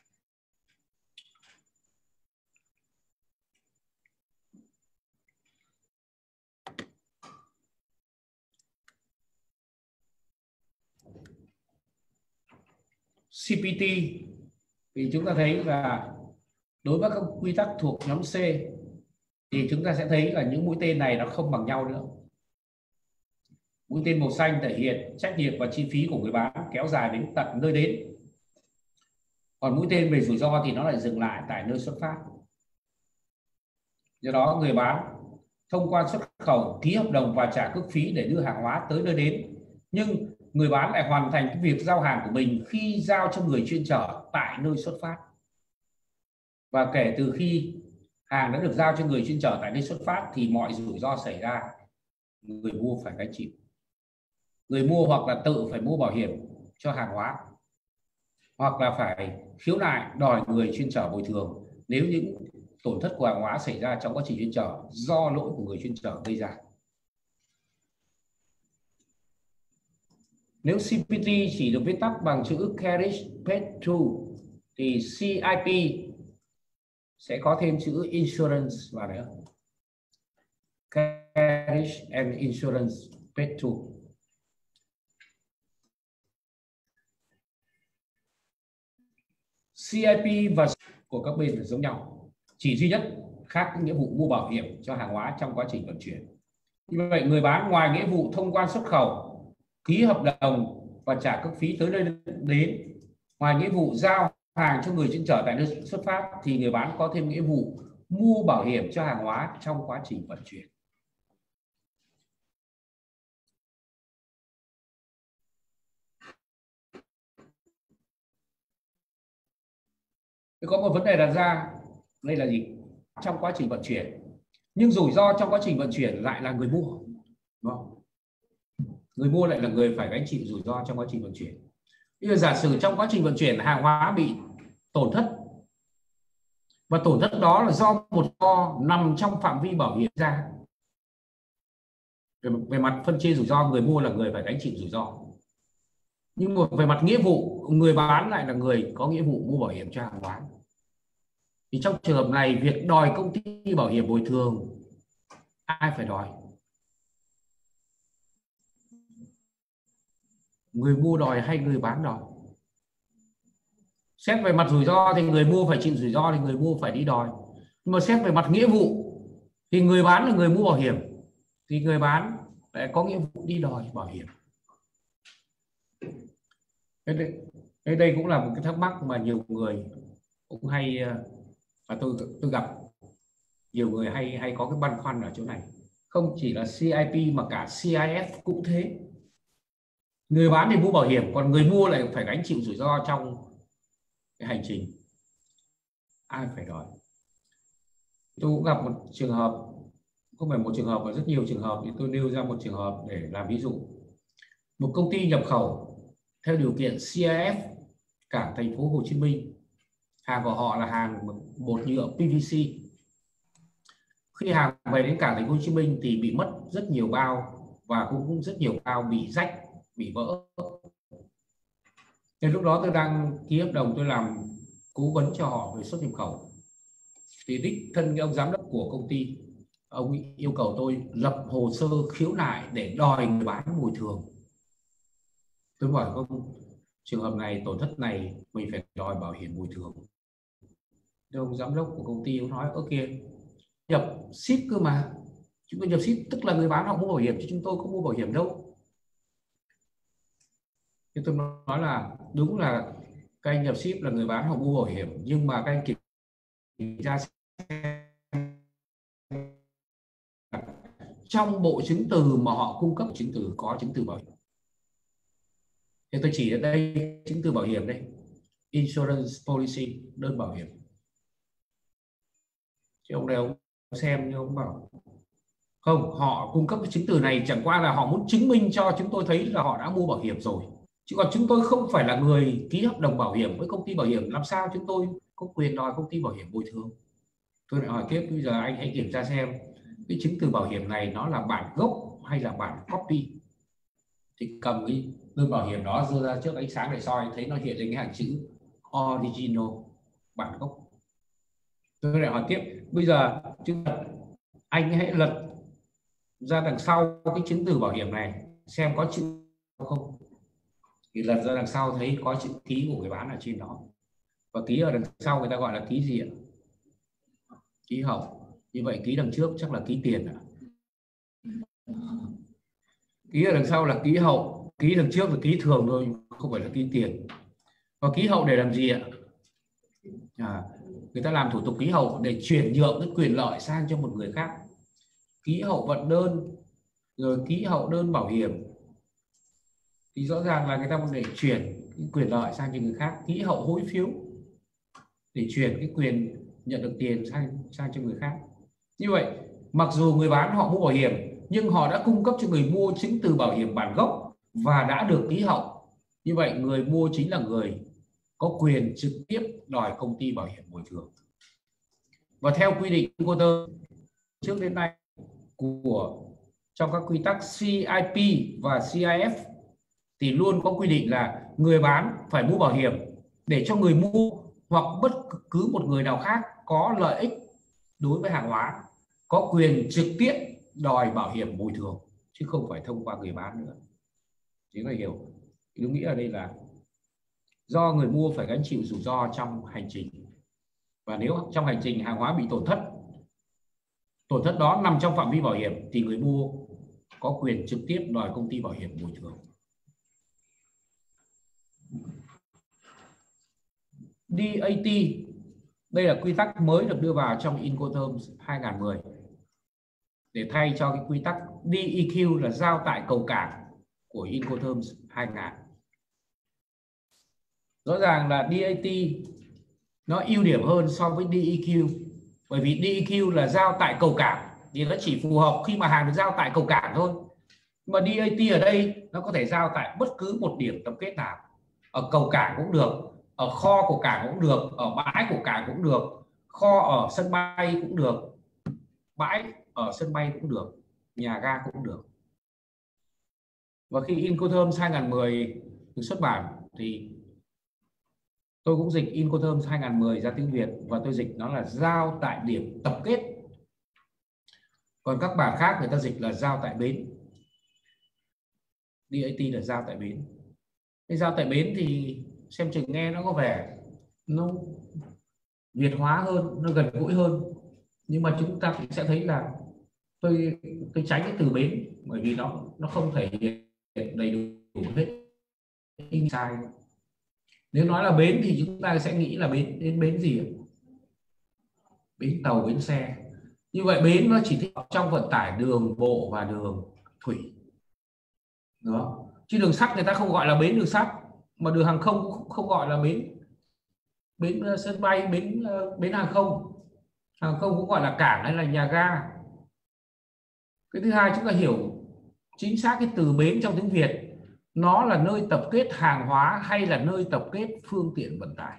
xê pê tê thì chúng ta thấy là đối với các quy tắc thuộc nhóm C thì chúng ta sẽ thấy là những mũi tên này nó không bằng nhau nữa. Mũi tên màu xanh thể hiện trách nhiệm và chi phí của người bán kéo dài đến tận nơi đến. Còn mũi tên về rủi ro thì nó lại dừng lại tại nơi xuất phát. Do đó người bán thông quan xuất khẩu, ký hợp đồng và trả cước phí để đưa hàng hóa tới nơi đến. Nhưng người bán lại hoàn thành cái việc giao hàng của mình khi giao cho người chuyên chở tại nơi xuất phát. Và kể từ khi hàng đã được giao cho người chuyên chở tại nơi xuất phát thì mọi rủi ro xảy ra người mua phải gánh chịu. Người mua hoặc là tự phải mua bảo hiểm cho hàng hóa, hoặc là phải khiếu nại đòi người chuyên chở bồi thường nếu những tổn thất của hàng hóa xảy ra trong quá trình chuyên chở do lỗi của người chuyên chở gây ra. Nếu xê pê tê chỉ được viết tắt bằng chữ Carriage Paid To thì xê i pê sẽ có thêm chữ Insurance vào đấy. Carriage and Insurance Paid To. xê i pê và của các bên là giống nhau, chỉ duy nhất khác nghĩa vụ mua bảo hiểm cho hàng hóa trong quá trình vận chuyển. Như vậy người bán ngoài nghĩa vụ thông quan xuất khẩu, ký hợp đồng và trả cước phí tới nơi đến, ngoài nghĩa vụ giao hàng cho người chuyên chở tại nơi xuất phát thì người bán có thêm nghĩa vụ mua bảo hiểm cho hàng hóa trong quá trình vận chuyển. Có một vấn đề đặt ra đây là gì? Trong quá trình vận chuyển, nhưng rủi ro trong quá trình vận chuyển lại là người mua, đúng không? người mua lại là người phải gánh chịu rủi ro trong quá trình vận chuyển. Bây giờ giả sử trong quá trình vận chuyển hàng hóa bị tổn thất, và tổn thất đó là do một kho nằm trong phạm vi bảo hiểm ra, về, về mặt phân chia rủi ro, người mua là người phải gánh chịu rủi ro. Nhưng mà về mặt nghĩa vụ, người bán lại là người có nghĩa vụ mua bảo hiểm cho hàng hóa. Thì trong trường hợp này, việc đòi công ty bảo hiểm bồi thường, ai phải đòi? Người mua đòi hay người bán đòi? Xét về mặt rủi ro thì người mua phải chịu rủi ro, thì người mua phải đi đòi. Nhưng mà xét về mặt nghĩa vụ thì người bán là người mua bảo hiểm, thì người bán lại có nghĩa vụ đi đòi bảo hiểm. Đây, đây, đây cũng là một cái thắc mắc mà nhiều người cũng hay, và tôi tôi gặp nhiều người hay hay có cái băn khoăn ở chỗ này. Không chỉ là xê i pê mà cả xê i ép cũng thế. Người bán thì mua bảo hiểm, còn người mua lại phải gánh chịu rủi ro trong cái hành trình. Ai phải đòi? Tôi cũng gặp một trường hợp, không phải một trường hợp mà rất nhiều trường hợp, thì tôi nêu ra một trường hợp để làm ví dụ. Một công ty nhập khẩu theo điều kiện xê i ép cảng thành phố Hồ Chí Minh, hàng của họ là hàng bột nhựa pê vê xê. Khi hàng về đến cảng thành phố Hồ Chí Minh thì bị mất rất nhiều bao, và cũng rất nhiều bao bị rách, bị vỡ. Thì lúc đó tôi đang ký hợp đồng, tôi làm cố vấn cho họ về xuất nhập khẩu. Thì đích thân ông giám đốc của công ty, ông yêu cầu tôi lập hồ sơ khiếu nại để đòi người bán bồi thường. Tôi hỏi không, trường hợp này, tổn thất này mình phải đòi bảo hiểm bồi thường. Thì ông giám đốc của công ty ông nói: ok, nhập ship cơ mà, chúng tôi nhập ship tức là người bán họ mua bảo hiểm chứ chúng tôi không mua bảo hiểm đâu. Thì tôi nói là đúng là các anh nhập ship là người bán họ mua bảo hiểm, nhưng mà các anh kiểm tra trong bộ chứng từ mà họ cung cấp chứng từ có chứng từ bảo hiểm. Thì tôi chỉ ở đây chứng từ bảo hiểm đây, insurance policy, đơn bảo hiểm. Chứ ông này ông xem nhưng ông bảo không, họ cung cấp cái chứng từ này chẳng qua là họ muốn chứng minh cho chúng tôi thấy là họ đã mua bảo hiểm rồi, chứ còn chúng tôi không phải là người ký hợp đồng bảo hiểm với công ty bảo hiểm, làm sao chúng tôi có quyền đòi công ty bảo hiểm bồi thường. Tôi lại hỏi tiếp, bây giờ anh hãy kiểm tra xem cái chứng từ bảo hiểm này nó là bản gốc hay là bản copy. Thì cầm cái đơn bảo hiểm đó đưa ra trước ánh sáng để soi, thấy nó hiện lên cái hàng chữ original, bản gốc. Tôi lại hỏi tiếp, bây giờ anh hãy lật ra đằng sau cái chứng từ bảo hiểm này xem có chữ không. Thì lật ra đằng sau thấy có chữ ký của người bán ở trên đó, và ký ở đằng sau người ta gọi là ký gì ạ? Ký hậu. Như vậy ký đằng trước chắc là ký tiền à? Ký ở đằng sau là ký hậu, ký đằng trước là ký thường thôi, không phải là ký tiền. Và ký hậu để làm gì ạ? À, người ta làm thủ tục ký hậu để chuyển nhượng cái quyền lợi sang cho một người khác. Ký hậu vận đơn, rồi ký hậu đơn bảo hiểm, thì rõ ràng là người ta muốn để chuyển cái quyền lợi sang cho người khác. Ký hậu hối phiếu để chuyển cái quyền nhận được tiền sang sang cho người khác. Như vậy mặc dù người bán họ mua bảo hiểm, nhưng họ đã cung cấp cho người mua chứng từ bảo hiểm bản gốc và đã được ký hậu. Như vậy người mua chính là người có quyền trực tiếp đòi công ty bảo hiểm bồi thường. Và theo quy định của tôi trước đến nay của trong các quy tắc xê i pê và xê i ép thì luôn có quy định là người bán phải mua bảo hiểm để cho người mua hoặc bất cứ một người nào khác có lợi ích đối với hàng hóa có quyền trực tiếp đòi bảo hiểm bồi thường, chứ không phải thông qua người bán nữa. Chính là hiểu đúng nghĩa ở đây là do người mua phải gánh chịu rủi ro trong hành trình, và nếu trong hành trình hàng hóa bị tổn thất, tổn thất đó nằm trong phạm vi bảo hiểm thì người mua có quyền trực tiếp đòi công ty bảo hiểm bồi thường. đê a tê, đây là quy tắc mới được đưa vào trong Incoterms hai nghìn không trăm mười để thay cho cái quy tắc đê e quy là giao tại cầu cảng của Incoterms hai nghìn. Rõ ràng là đê a tê nó ưu điểm hơn so với đê e quy, bởi vì đê e quy là giao tại cầu cảng thì nó chỉ phù hợp khi mà hàng được giao tại cầu cảng thôi. Mà đê a tê ở đây nó có thể giao tại bất cứ một điểm tập kết nào, ở cầu cảng cũng được, ở kho của cảng cũng được, ở bãi của cảng cũng được, kho ở sân bay cũng được, bãi ở sân bay cũng được, nhà ga cũng được. Và khi Incoterms hai nghìn mười được xuất bản thì tôi cũng dịch Incoterms hai nghìn mười ra tiếng Việt và tôi dịch nó là giao tại điểm tập kết. Còn các bản khác người ta dịch là giao tại bến. đê a tê là giao tại bến. Cái giao tại bến thì xem chừng nghe nó có vẻ nó Việt hóa hơn, nó gần gũi hơn. Nhưng mà chúng ta cũng sẽ thấy là tôi tôi tránh cái từ bến bởi vì nó nó không thể hiện đầy đủ hết sai. Nếu nói là bến thì chúng ta sẽ nghĩ là bến đến bến gì? Bến tàu, bến xe. Như vậy bến nó chỉ thích trong vận tải đường bộ và đường thủy. Đó. Chứ đường sắt người ta không gọi là bến đường sắt, mà đường hàng không cũng không gọi là bến bến sân bay, bến bến hàng không. Hàng không cũng gọi là cảng hay là nhà ga. Cái thứ hai, chúng ta hiểu chính xác cái từ bến trong tiếng Việt, nó là nơi tập kết hàng hóa hay là nơi tập kết phương tiện vận tải.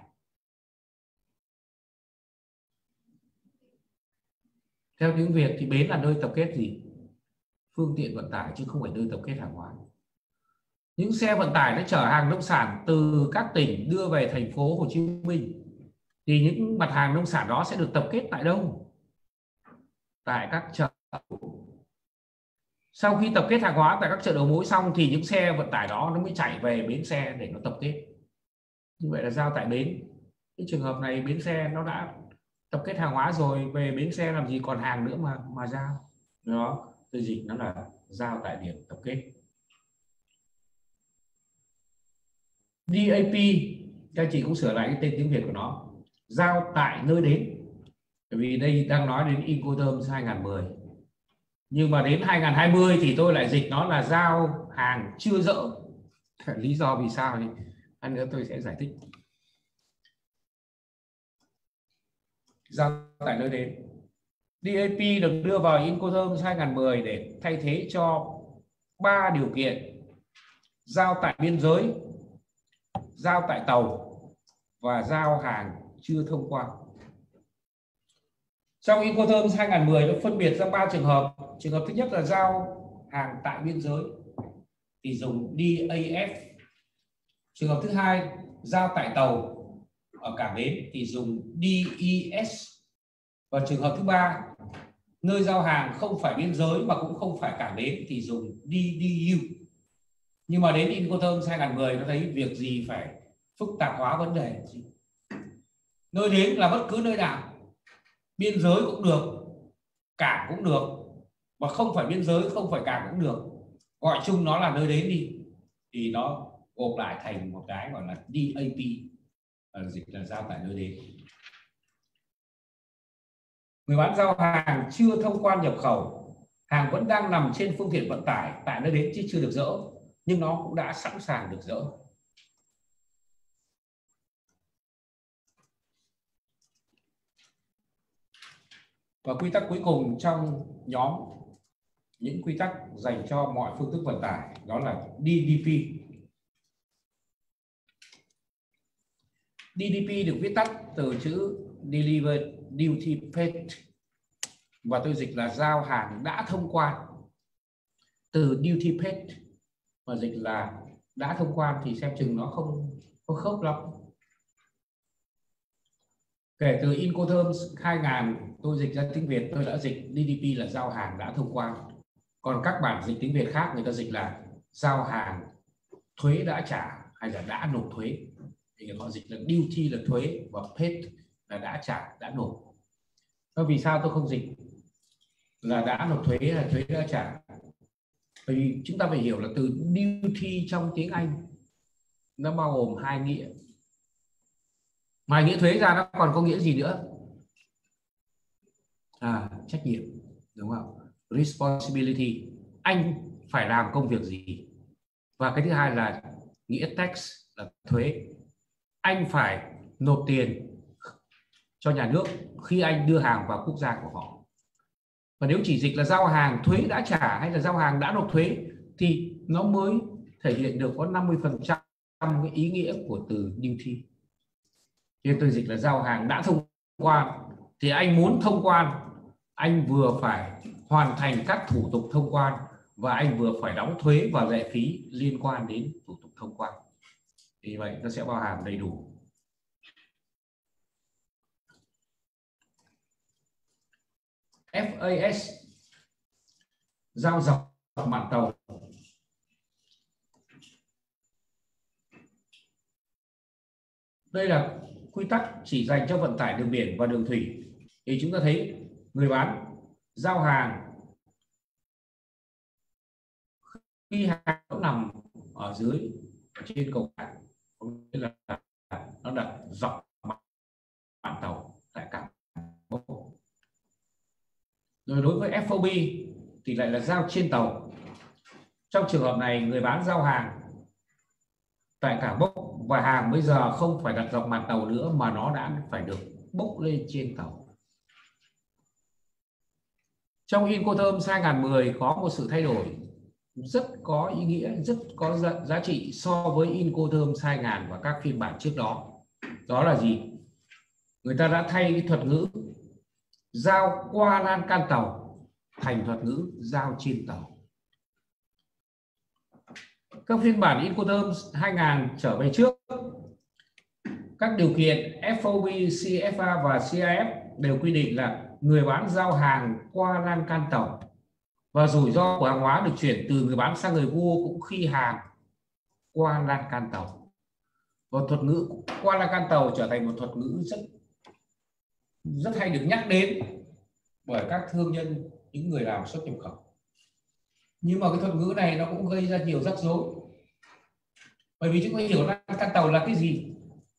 Theo tiếng Việt thì bến là nơi tập kết gì? Phương tiện vận tải, chứ không phải nơi tập kết hàng hóa. Những xe vận tải nó chở hàng nông sản từ các tỉnh đưa về thành phố Hồ Chí Minh thì những mặt hàng nông sản đó sẽ được tập kết tại đâu? Tại các chợ. Sau khi tập kết hàng hóa tại các chợ đầu mối xong thì những xe vận tải đó nó mới chạy về bến xe để nó tập kết. Như vậy là giao tại bến. Cái trường hợp này bến xe nó đã tập kết hàng hóa rồi, về bến xe làm gì còn hàng nữa mà mà giao. Đó, tôi dịch nó là giao tại điểm tập kết. đê a pê các chị cũng sửa lại cái tên tiếng Việt của nó, giao tại nơi đến. Bởi vì đây đang nói đến Incoterms hai nghìn mười, nhưng mà đến hai nghìn hai mươi thì tôi lại dịch nó là giao hàng chưa dỡ. Lý do vì sao thì anh nữa tôi sẽ giải thích. Giao tại nơi đến. đê a pê được đưa vào Incoterms hai nghìn mười để thay thế cho ba điều kiện: giao tại biên giới, giao tại tàu và giao hàng chưa thông quan. Trong Incoterms hai nghìn mười nó phân biệt ra ba trường hợp. Trường hợp thứ nhất là giao hàng tại biên giới thì dùng đê a ép. Trường hợp thứ hai, giao tại tàu ở cảng bến thì dùng đê e ét. Và trường hợp thứ ba, nơi giao hàng không phải biên giới mà cũng không phải cảng bến thì dùng đê đê u. Nhưng mà đến Incoterms hai nghìn mười nó thấy việc gì phải phức tạp hóa vấn đề. Nơi đến là bất cứ nơi nào, biên giới cũng được, cảng cũng được, và không phải biên giới, không phải cảng cũng được, gọi chung nó là nơi đến đi, thì nó gộp lại thành một cái gọi là đê a pê, dịch là giao tại nơi đến. Người bán giao hàng chưa thông quan nhập khẩu, hàng vẫn đang nằm trên phương tiện vận tải tại nơi đến chứ chưa được dỡ, nhưng nó cũng đã sẵn sàng được dỡ. Và quy tắc cuối cùng trong nhóm những quy tắc dành cho mọi phương thức vận tải đó là đê đê pê. đê đê pê được viết tắt từ chữ Delivered Duty Paid và tôi dịch là giao hàng đã thông quan. Từ Duty Paid và dịch là đã thông quan thì xem chừng nó không không khớp lắm. Kể từ Incoterms hai nghìn tôi dịch ra tiếng Việt tôi đã dịch đê đê pê là giao hàng đã thông quan. Còn các bản dịch tiếng Việt khác người ta dịch là giao hàng thuế đã trả hay là đã nộp thuế. Thì họ dịch là duty là thuế và paid là đã trả, đã nộp. Và vì sao tôi không dịch là đã nộp thuế hay thuế đã trả? Bởi vì chúng ta phải hiểu là từ duty trong tiếng Anh nó bao gồm hai nghĩa. Ngoài nghĩa thuế ra nó còn có nghĩa gì nữa? À, trách nhiệm, đúng không? Responsibility, anh phải làm công việc gì? Và cái thứ hai là nghĩa tax là thuế, anh phải nộp tiền cho nhà nước khi anh đưa hàng vào quốc gia của họ. Và nếu chỉ dịch là giao hàng thuế đã trả hay là giao hàng đã nộp thuế thì nó mới thể hiện được có năm mươi phần trăm cái ý nghĩa của từ duty. Nên tôi dịch là giao hàng đã thông quan, thì anh muốn thông quan, anh vừa phải hoàn thành các thủ tục thông quan và anh vừa phải đóng thuế và lệ phí liên quan đến thủ tục thông quan. Vì vậy nó sẽ bao hàm đầy đủ. ép a ét, giao dọc mạn tàu. Đây là quy tắc chỉ dành cho vận tải đường biển và đường thủy. Thì chúng ta thấy người bán giao hàng khi hàng nó nằm ở dưới, ở trên cầu cảng, nghĩa là nó đặt dọc mạn tàu tại cảng. Rồi đối với ép ô bê thì lại là giao trên tàu. Trong trường hợp này người bán giao hàng tại cảng bốc và hàng bây giờ không phải đặt dọc mạn tàu nữa mà nó đã phải được bốc lên trên tàu. Trong Incoterms hai nghìn mười có một sự thay đổi rất có ý nghĩa, rất có giá, giá trị so với Incoterms hai nghìn và các phiên bản trước đó. Đó là gì? Người ta đã thay cái thuật ngữ giao qua lan can tàu thành thuật ngữ giao trên tàu. Các phiên bản Incoterms hai nghìn trở về trước, các điều kiện ép ô bê, xê ép a và xê i ép đều quy định là người bán giao hàng qua lan can tàu và rủi ro của hàng hóa được chuyển từ người bán sang người mua cũng khi hàng qua lan can tàu. Và thuật ngữ qua lan can tàu trở thành một thuật ngữ rất rất hay được nhắc đến bởi các thương nhân, những người làm xuất nhập khẩu. Nhưng mà cái thuật ngữ này nó cũng gây ra nhiều rắc rối. Bởi vì chúng ta hiểu lan can tàu là cái gì?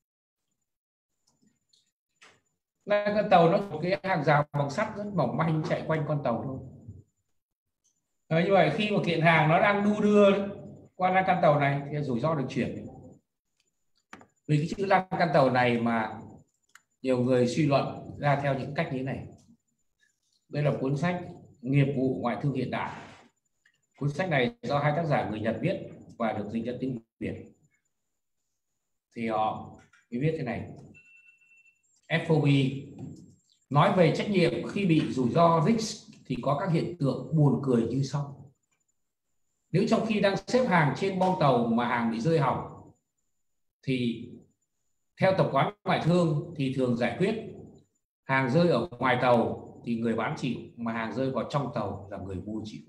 Lan can tàu nó một cái hàng rào bằng sắt rất mỏng manh chạy quanh con tàu thôi. Đấy, như vậy khi mà kiện hàng nó đang đu đưa qua lan can tàu này thì rủi ro được chuyển. Vì cái chữ lan can tàu này mà nhiều người suy luận ra theo những cách như thế này. Đây là cuốn sách Nghiệp vụ ngoại thương hiện đại. Cuốn sách này do hai tác giả người Nhật viết và được dịch ra tiếng Việt. Thì họ viết thế này: ép ô bê nói về trách nhiệm khi bị rủi ro risk thì có các hiện tượng buồn cười như sau. Nếu trong khi đang xếp hàng trên bong tàu mà hàng bị rơi hỏng thì theo tập quán ngoại thương thì thường giải quyết hàng rơi ở ngoài tàu thì người bán chịu, mà hàng rơi vào trong tàu là người mua chịu.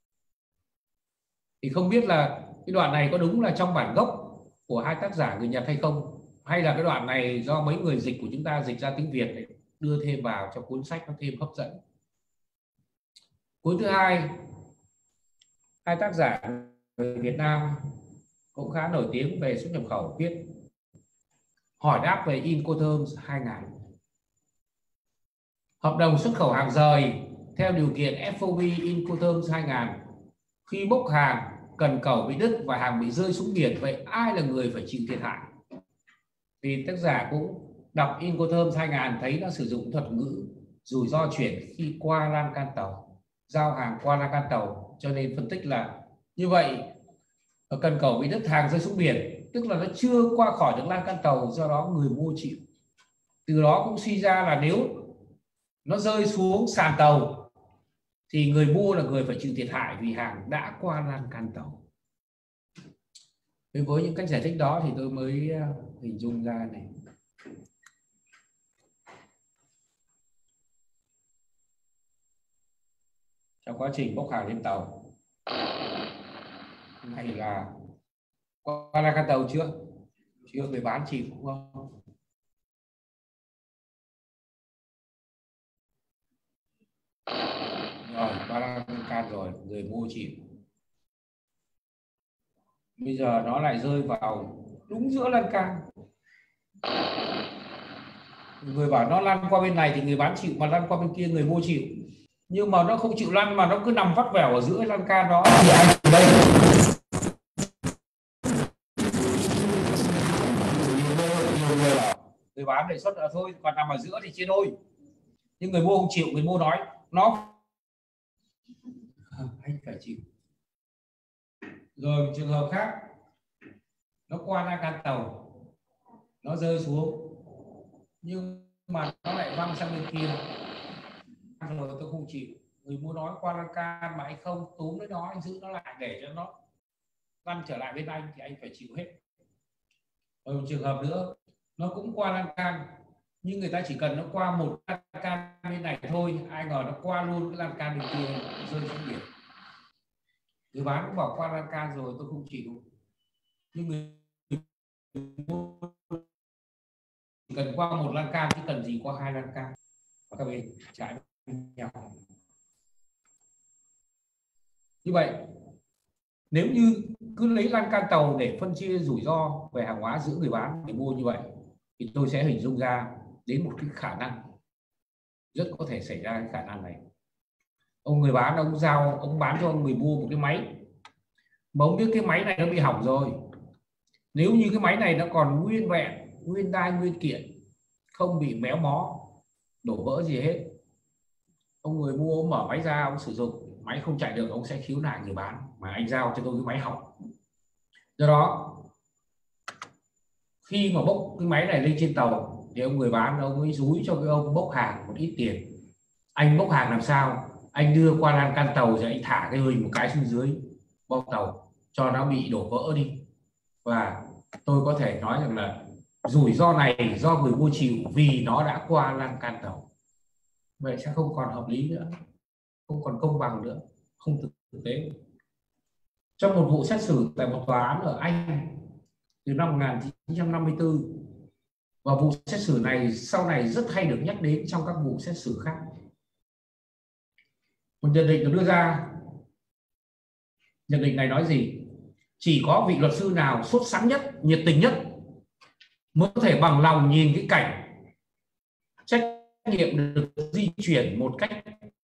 Thì không biết là cái đoạn này có đúng là trong bản gốc của hai tác giả người Nhật hay không, hay là cái đoạn này do mấy người dịch của chúng ta dịch ra tiếng Việt để đưa thêm vào cho cuốn sách nó thêm hấp dẫn. Cuốn thứ hai, hai tác giả người Việt Nam cũng khá nổi tiếng về xuất nhập khẩu viết hỏi đáp về Incoterms hai nghìn. Hợp đồng xuất khẩu hàng rời theo điều kiện ép ô bê Incoterms hai nghìn, khi bốc hàng cần cầu bị đứt và hàng bị rơi xuống biển, vậy ai là người phải chịu thiệt hại? Thì tác giả cũng đọc Incoterms hai nghìn thấy nó sử dụng thuật ngữ rủi ro chuyển khi qua lan can tàu, giao hàng qua lan can tàu, cho nên phân tích là như vậy cần cầu bị đứt, hàng rơi xuống biển, tức là nó chưa qua khỏi được lan can tàu, do đó người mua chịu. Từ đó cũng suy ra là nếu nó rơi xuống sàn tàu thì người mua là người phải chịu thiệt hại vì hàng đã qua lan can tàu. Với những cách giải thích đó thì tôi mới hình dung ra này. Trong quá trình bốc hàng lên tàu hay là qua lan can tàu chưa? Chưa, người bán chịu đúng không? Rồi, qua lan can rồi, người mua chịu. Bây giờ nó lại rơi vào đúng giữa lan can. Người bảo nó lăn qua bên này thì người bán chịu, mà lăn qua bên kia người mua chịu. Nhưng mà nó không chịu lăn mà nó cứ nằm vắt vẻo ở giữa lan can đó thì ai chịu đây? Nhiều người bảo người bán đề xuất là thôi còn nằm ở giữa thì chia đôi. Nhưng người mua không chịu, người mua nói nó anh phải chịu. Rồi một trường hợp khác, nó qua lan can tàu, nó rơi xuống nhưng mà nó lại văng sang bên kia, rồi tôi không chịu. Người mua nói qua lan can mà anh không túm lấy nó, anh giữ nó lại để cho nó lăn trở lại bên anh thì anh phải chịu hết. Rồi một trường hợp nữa, nó cũng qua lan can nhưng người ta chỉ cần nó qua một lan can bên này thôi, ai ngờ nó qua luôn cái lan can bên kia, rơi xuống biển. Người bán cũng bảo qua lan can rồi tôi không chịu, nhưng người mua chỉ cần qua một lan can chứ cần gì qua hai lan can, và các bên trái với nhau. Như vậy nếu như cứ lấy lan can tàu để phân chia rủi ro về hàng hóa giữa người bán người mua như vậy thì tôi sẽ hình dung ra đến một cái khả năng rất có thể xảy ra. Cái khả năng này, ông người bán ông giao ông bán cho ông người mua một cái máy mà ông biết cái máy này nó bị hỏng rồi. Nếu như cái máy này nó còn nguyên vẹn, nguyên đai nguyên kiện, không bị méo mó đổ vỡ gì hết, ông người mua ông mở máy ra ông sử dụng, máy không chạy được, ông sẽ khiếu nại người bán mà anh giao cho tôi cái máy hỏng. Do đó khi mà bốc cái máy này lên trên tàu thì ông người bán ông ấy dúi cho cái ông bốc hàng một ít tiền. Anh bốc hàng làm sao? Anh đưa qua lan can tàu rồi anh thả cái hơi một cái xuống dưới bong tàu cho nó bị đổ vỡ đi. Và tôi có thể nói rằng là rủi ro này do người mua chịu vì nó đã qua lan can tàu. Vậy sẽ không còn hợp lý nữa, không còn công bằng nữa, không thực tế. Trong một vụ xét xử tại một tòa án ở Anh từ năm một nghìn chín trăm năm mươi tư, và vụ xét xử này sau này rất hay được nhắc đến trong các vụ xét xử khác. Một nhận định được đưa ra, nhận định này nói gì? Chỉ có vị luật sư nào sốt sắng nhất, nhiệt tình nhất mới có thể bằng lòng nhìn cái cảnh trách nhiệm được di chuyển một cách,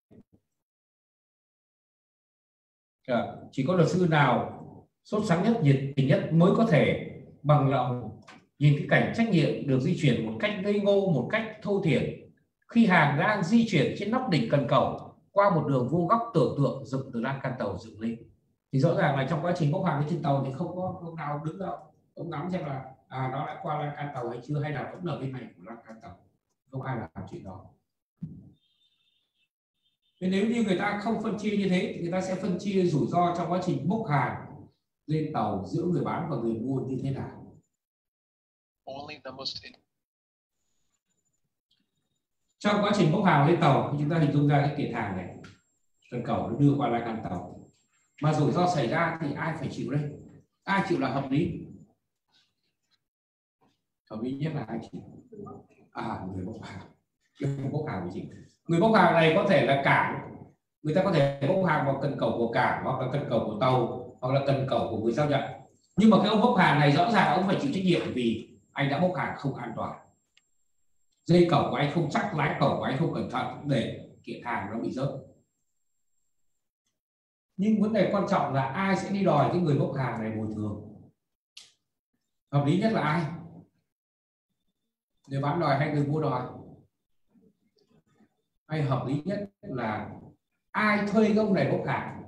chỉ có luật sư nào sốt sắng nhất, nhiệt tình nhất mới có thể bằng lòng nhìn cái cảnh trách nhiệm được di chuyển một cách ngây ngô, một cách thô thiển khi hàng đang di chuyển trên nóc đỉnh cần cầu qua một đường vuông góc tưởng tượng dựng từ lan can tàu dựng lên. Thì rõ ràng là trong quá trình bốc hàng lên trên tàu thì không có ông nào đứng đâu, ông ngắm xem là à, nó đã qua lan can tàu hay chưa, hay là vẫn ở bên này của lan can tàu, không ai làm chuyện đó. Nên nếu như người ta không phân chia như thế thì người ta sẽ phân chia rủi ro trong quá trình bốc hàng lên tàu giữa người bán và người mua như thế nào. Trong quá trình bốc hàng lên tàu thì chúng ta hình dung ra cái kiện hàng này, cần cầu nó đưa qua lan can tàu, mà rủi ro xảy ra thì ai phải chịu đây? Ai chịu là hợp lý? Hợp lý nhất là ai chịu? À, người bốc hàng. Người bốc hàng chịu. Người bốc hàng này có thể là cảng, người ta có thể bốc hàng vào cần cầu của cảng, hoặc là cần cầu của tàu, hoặc là cần cầu của người giao nhận. Nhưng mà cái ông bốc hàng này rõ ràng ông phải chịu trách nhiệm vì anh đã bốc hàng không an toàn. Dây cẩu của anh không chắc, lái cẩu của anh không cẩn thận để kiện hàng nó bị rớt. Nhưng vấn đề quan trọng là ai sẽ đi đòi cái người bốc hàng này bồi thường? Hợp lý nhất là ai? Người bán đòi hay người mua đòi? Hay hợp lý nhất là ai thuê ông này bốc hàng?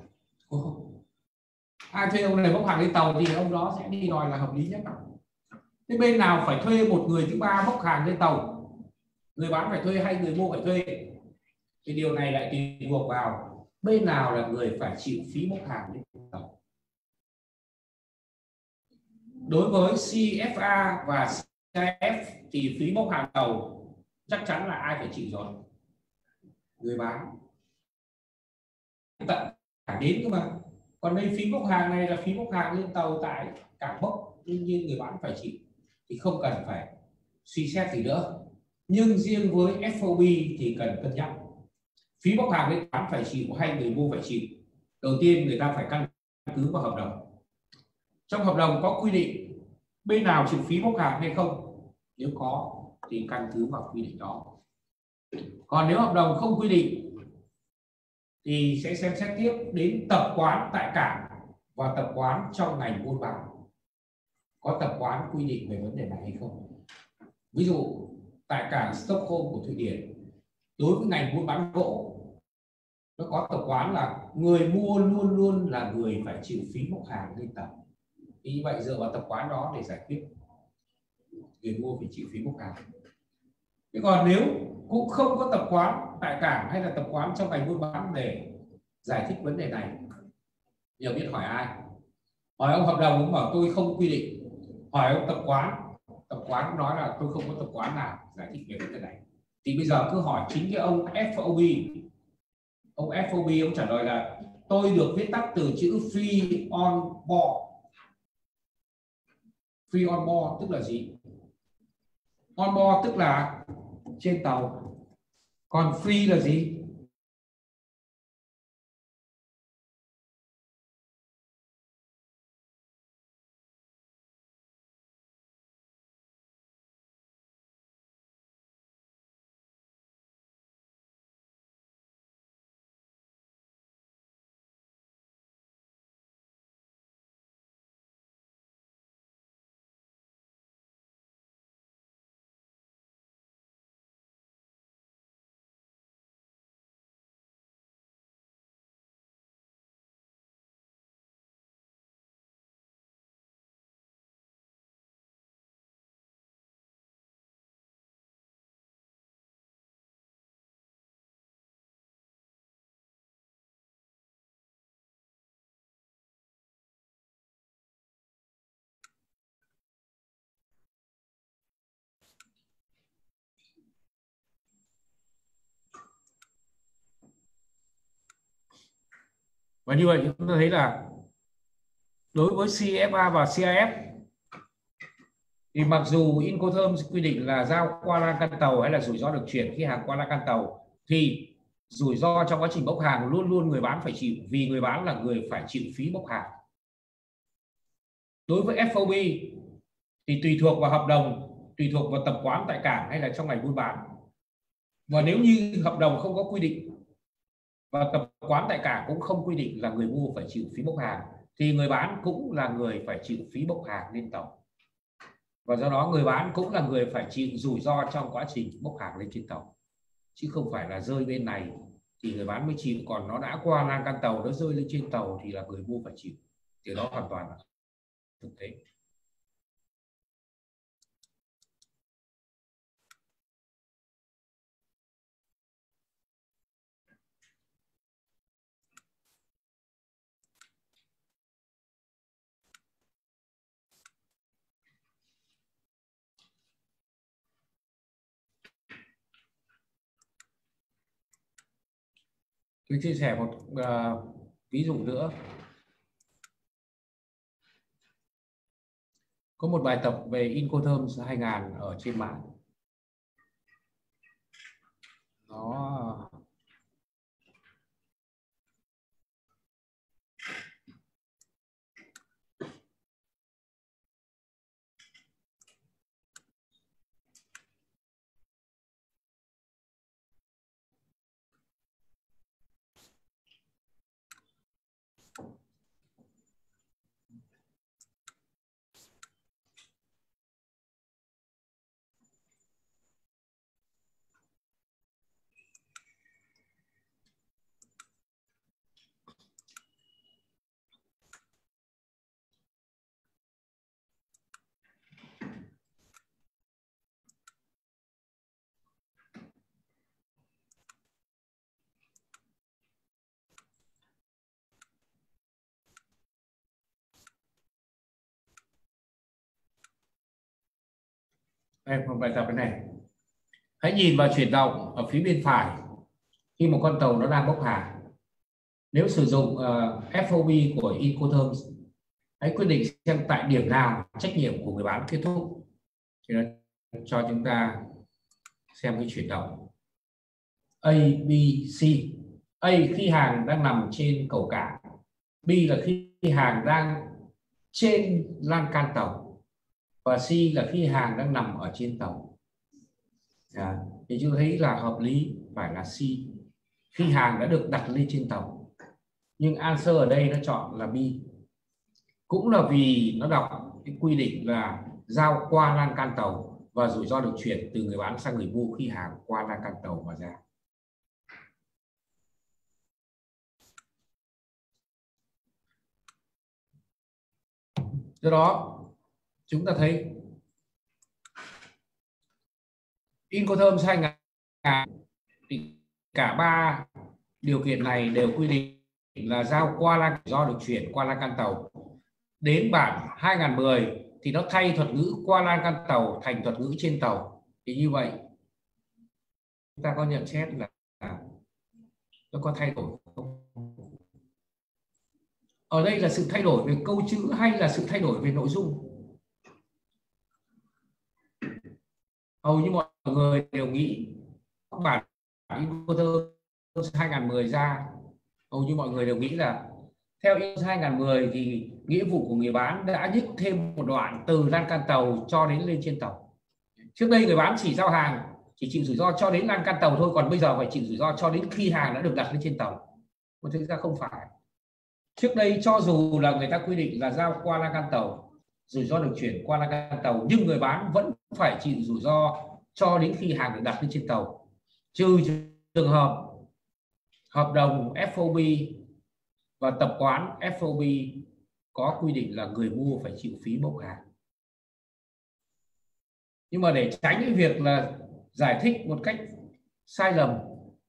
Ai thuê ông này bốc hàng lên tàu thì ông đó sẽ đi đòi là hợp lý nhất. Thế bên nào phải thuê một người thứ ba bốc hàng lên tàu? Người bán phải thuê hay người mua phải thuê? Thì điều này lại tùy thuộc vào bên nào là người phải chịu phí bốc hàng lên tàu. Đối với xê ép a và xê i ép thì phí bốc hàng tàu chắc chắn là ai phải chịu rồi? Người bán. Tận cả đến cơ mà. Còn đây phí bốc hàng này là phí bốc hàng lên tàu tại cảng bốc, đương nhiên người bán phải chịu, thì không cần phải suy xét gì nữa. Nhưng riêng với ép ô bê thì cần cân nhắc. Phí bốc hàng lên bán phải chịu hay người mua phải chịu? Đầu tiên người ta phải căn cứ vào hợp đồng. Trong hợp đồng có quy định bên nào chịu phí bốc hàng hay không? Nếu có thì căn cứ vào quy định đó. Còn nếu hợp đồng không quy định thì sẽ xem xét tiếp đến tập quán tại cảng và tập quán trong ngành buôn bán. Có tập quán quy định về vấn đề này hay không? Ví dụ tại cảng Stockholm của Thụy Điển, đối với ngành buôn bán gỗ nó có tập quán là người mua luôn luôn là người phải chịu phí bốc hàng lên tàu. Như vậy dựa vào tập quán đó để giải quyết, người mua phải chịu phí bốc hàng. Thế còn nếu cũng không có tập quán tại cảng hay là tập quán trong ngành buôn bán để giải thích vấn đề này, nhiều biết hỏi ai? Hỏi ông hợp đồng cũng bảo tôi không quy định. Hỏi ông tập quán, tập quán cũng nói là tôi không có tập quán nào giải thích về vấn đề này. Thì bây giờ cứ hỏi chính cái ông ép ô bê. Ông ép ô bê ông trả lời là tôi được viết tắt từ chữ free on board. Free on board tức là gì? On board tức là trên tàu. Còn free là gì? Và như vậy chúng ta thấy là đối với xê ép a và xê i ép thì mặc dù Incoterms quy định là giao qua lan can tàu hay là rủi ro được chuyển khi hàng qua lan can tàu, thì rủi ro trong quá trình bốc hàng luôn luôn người bán phải chịu, vì người bán là người phải chịu phí bốc hàng. Đối với ép ô bê thì tùy thuộc vào hợp đồng, tùy thuộc vào tập quán tại cảng hay là trong ngành buôn bán. Và nếu như hợp đồng không có quy định và tập quán tại cảng cũng không quy định là người mua phải chịu phí bốc hàng, thì người bán cũng là người phải chịu phí bốc hàng lên tàu. Và do đó người bán cũng là người phải chịu rủi ro trong quá trình bốc hàng lên trên tàu, chứ không phải là rơi bên này thì người bán mới chịu, còn nó đã qua lan can tàu nó rơi lên trên tàu thì là người mua phải chịu. Điều đó hoàn toàn là thực tế. Tôi chia sẻ một uh, ví dụ nữa. Có một bài tập về Incoterms hai nghìn ở trên mạng. Nó đây một bài tập cái này. Hãy nhìn vào chuyển động ở phía bên phải khi một con tàu nó đang bốc hàng. Nếu sử dụng uh, ép ô bê của Incoterms, hãy quyết định xem tại điểm nào trách nhiệm của người bán kết thúc. Thì nó cho chúng ta xem cái chuyển động A, B, C. A khi hàng đang nằm trên cầu cảng, B là khi hàng đang trên lan can tàu, và C là khi hàng đang nằm ở trên tàu. À, thì chúng thấy là hợp lý phải là C, khi hàng đã được đặt lên trên tàu. Nhưng answer ở đây nó chọn là B, cũng là vì nó đọc cái quy định là giao qua lan can tàu và rủi ro được chuyển từ người bán sang người mua khi hàng qua lan can tàu mà ra. Do đó chúng ta thấy Incoterms hai nghìn thì cả ba điều kiện này đều quy định là giao qua lan do được chuyển qua lan can tàu. Đến bản hai nghìn mười thì nó thay thuật ngữ qua lan can tàu thành thuật ngữ trên tàu. Thì như vậy chúng ta có nhận xét là nó có thay đổi không? Ở đây là sự thay đổi về câu chữ hay là sự thay đổi về nội dung? Hầu như mọi người đều nghĩ bản Incoterms hai nghìn mười ra, hầu như mọi người đều nghĩ là theo Incoterms hai nghìn mười thì nghĩa vụ của người bán đã nhích thêm một đoạn từ lan can tàu cho đến lên trên tàu. Trước đây người bán chỉ giao hàng, chỉ chịu rủi ro cho đến lan can tàu thôi, còn bây giờ phải chịu rủi ro cho đến khi hàng đã được đặt lên trên tàu. Mà thực ra không phải. Trước đây cho dù là người ta quy định là giao qua lan can tàu, rủi ro được chuyển qua lan can tàu, nhưng người bán vẫn phải chịu rủi ro cho đến khi hàng được đặt lên trên tàu, trừ trường hợp hợp đồng ép ô bê và tập quán ép ô bê có quy định là người mua phải chịu phí bốc hàng. Nhưng mà để tránh cái việc là giải thích một cách sai lầm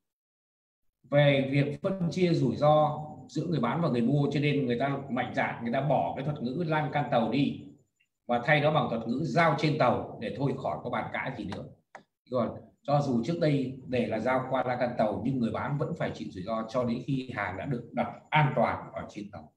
về việc phân chia rủi ro giữa người bán và người mua, cho nên người ta mạnh dạn người ta bỏ cái thuật ngữ lan can tàu đi và thay nó bằng thuật ngữ giao trên tàu để thôi khỏi có bàn cãi gì nữa. Còn cho dù trước đây để là giao qua lan can tàu nhưng người bán vẫn phải chịu rủi ro cho đến khi hàng đã được đặt an toàn ở trên tàu.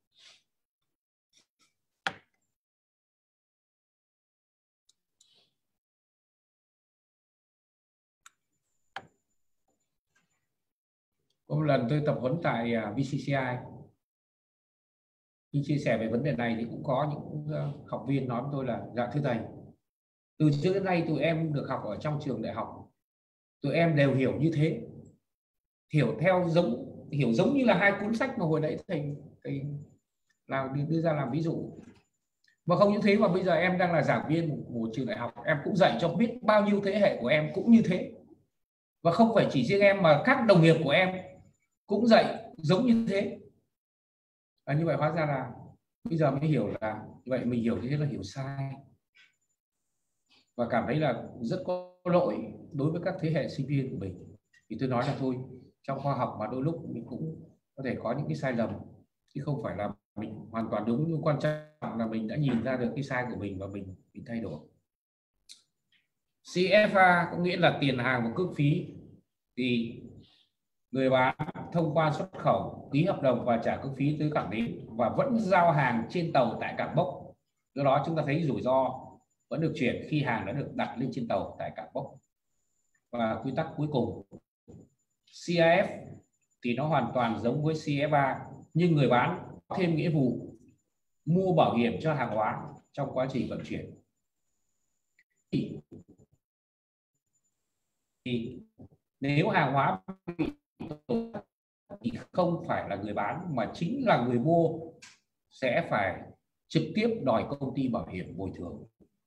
Có một lần tôi tập huấn tại vê xê xê i, khi chia sẻ về vấn đề này thì cũng có những học viên nói với tôi là dạ thưa thầy, từ trước đến nay tụi em được học ở trong trường đại học, tụi em đều hiểu như thế, hiểu theo giống hiểu giống như là hai cuốn sách mà hồi nãy thầy thầy làm đưa ra làm ví dụ. Và không những thế mà bây giờ em đang là giảng viên của một trường đại học, em cũng dạy cho biết bao nhiêu thế hệ của em cũng như thế, và không phải chỉ riêng em mà các đồng nghiệp của em cũng dạy giống như thế. Và như vậy hóa ra là bây giờ mới hiểu là vậy mình hiểu như thế là hiểu sai, và cảm thấy là rất có lỗi đối với các thế hệ sinh viên của mình. Thì tôi nói là thôi, trong khoa học mà đôi lúc mình cũng có thể có những cái sai lầm, chứ không phải là mình hoàn toàn đúng, nhưng quan trọng là mình đã nhìn ra được cái sai của mình và mình mình thay đổi. xê ép a có nghĩa là tiền hàng và cước phí, thì người bán thông qua xuất khẩu ký hợp đồng và trả cước phí tới cảng bến và vẫn giao hàng trên tàu tại cảng bốc. Do đó chúng ta thấy rủi ro vẫn được chuyển khi hàng đã được đặt lên trên tàu tại cảng bốc. Và quy tắc cuối cùng, xê i ép thì nó hoàn toàn giống với xê ép a, nhưng người bán có thêm nghĩa vụ mua bảo hiểm cho hàng hóa trong quá trình vận chuyển. Thì nếu hàng hóa bị tổn thất thì không phải là người bán mà chính là người mua sẽ phải trực tiếp đòi công ty bảo hiểm bồi thường.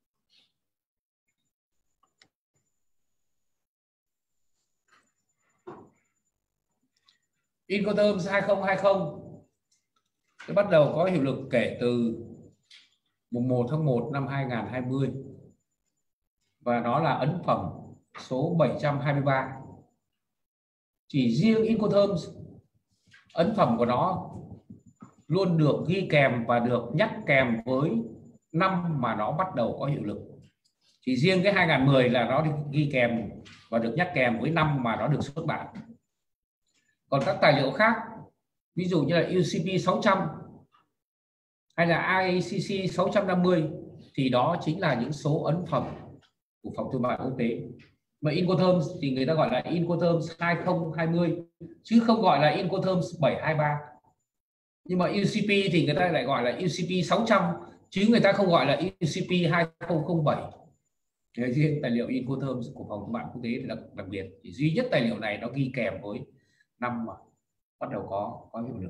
Incoterms hai không hai không sẽ bắt đầu có hiệu lực kể từ mùng một tháng một năm hai nghìn không trăm hai mươi, và nó là ấn phẩm số bảy trăm hai mươi ba. Chỉ riêng Incoterms, ấn phẩm của nó luôn được ghi kèm và được nhắc kèm với năm mà nó bắt đầu có hiệu lực. Chỉ riêng cái hai nghìn không trăm mười là nó ghi kèm và được nhắc kèm với năm mà nó được xuất bản. Còn các tài liệu khác, ví dụ như là u xê pê sáu trăm hay là i a xê xê sáu trăm năm mươi, thì đó chính là những số ấn phẩm của Phòng Thương mại Quốc tế. Mà Incoterms thì người ta gọi là Incoterms hai không hai không chứ không gọi là Incoterms bảy hai ba. Nhưng mà u xê pê thì người ta lại gọi là u xê pê sáu trăm chứ người ta không gọi là u xê pê hai không không bảy. Riêng tài liệu Incoterms của Phòng Thương mại Quốc tế thì đặc, đặc biệt, thì duy nhất tài liệu này nó ghi kèm với năm mà bắt đầu có có hiệu lực.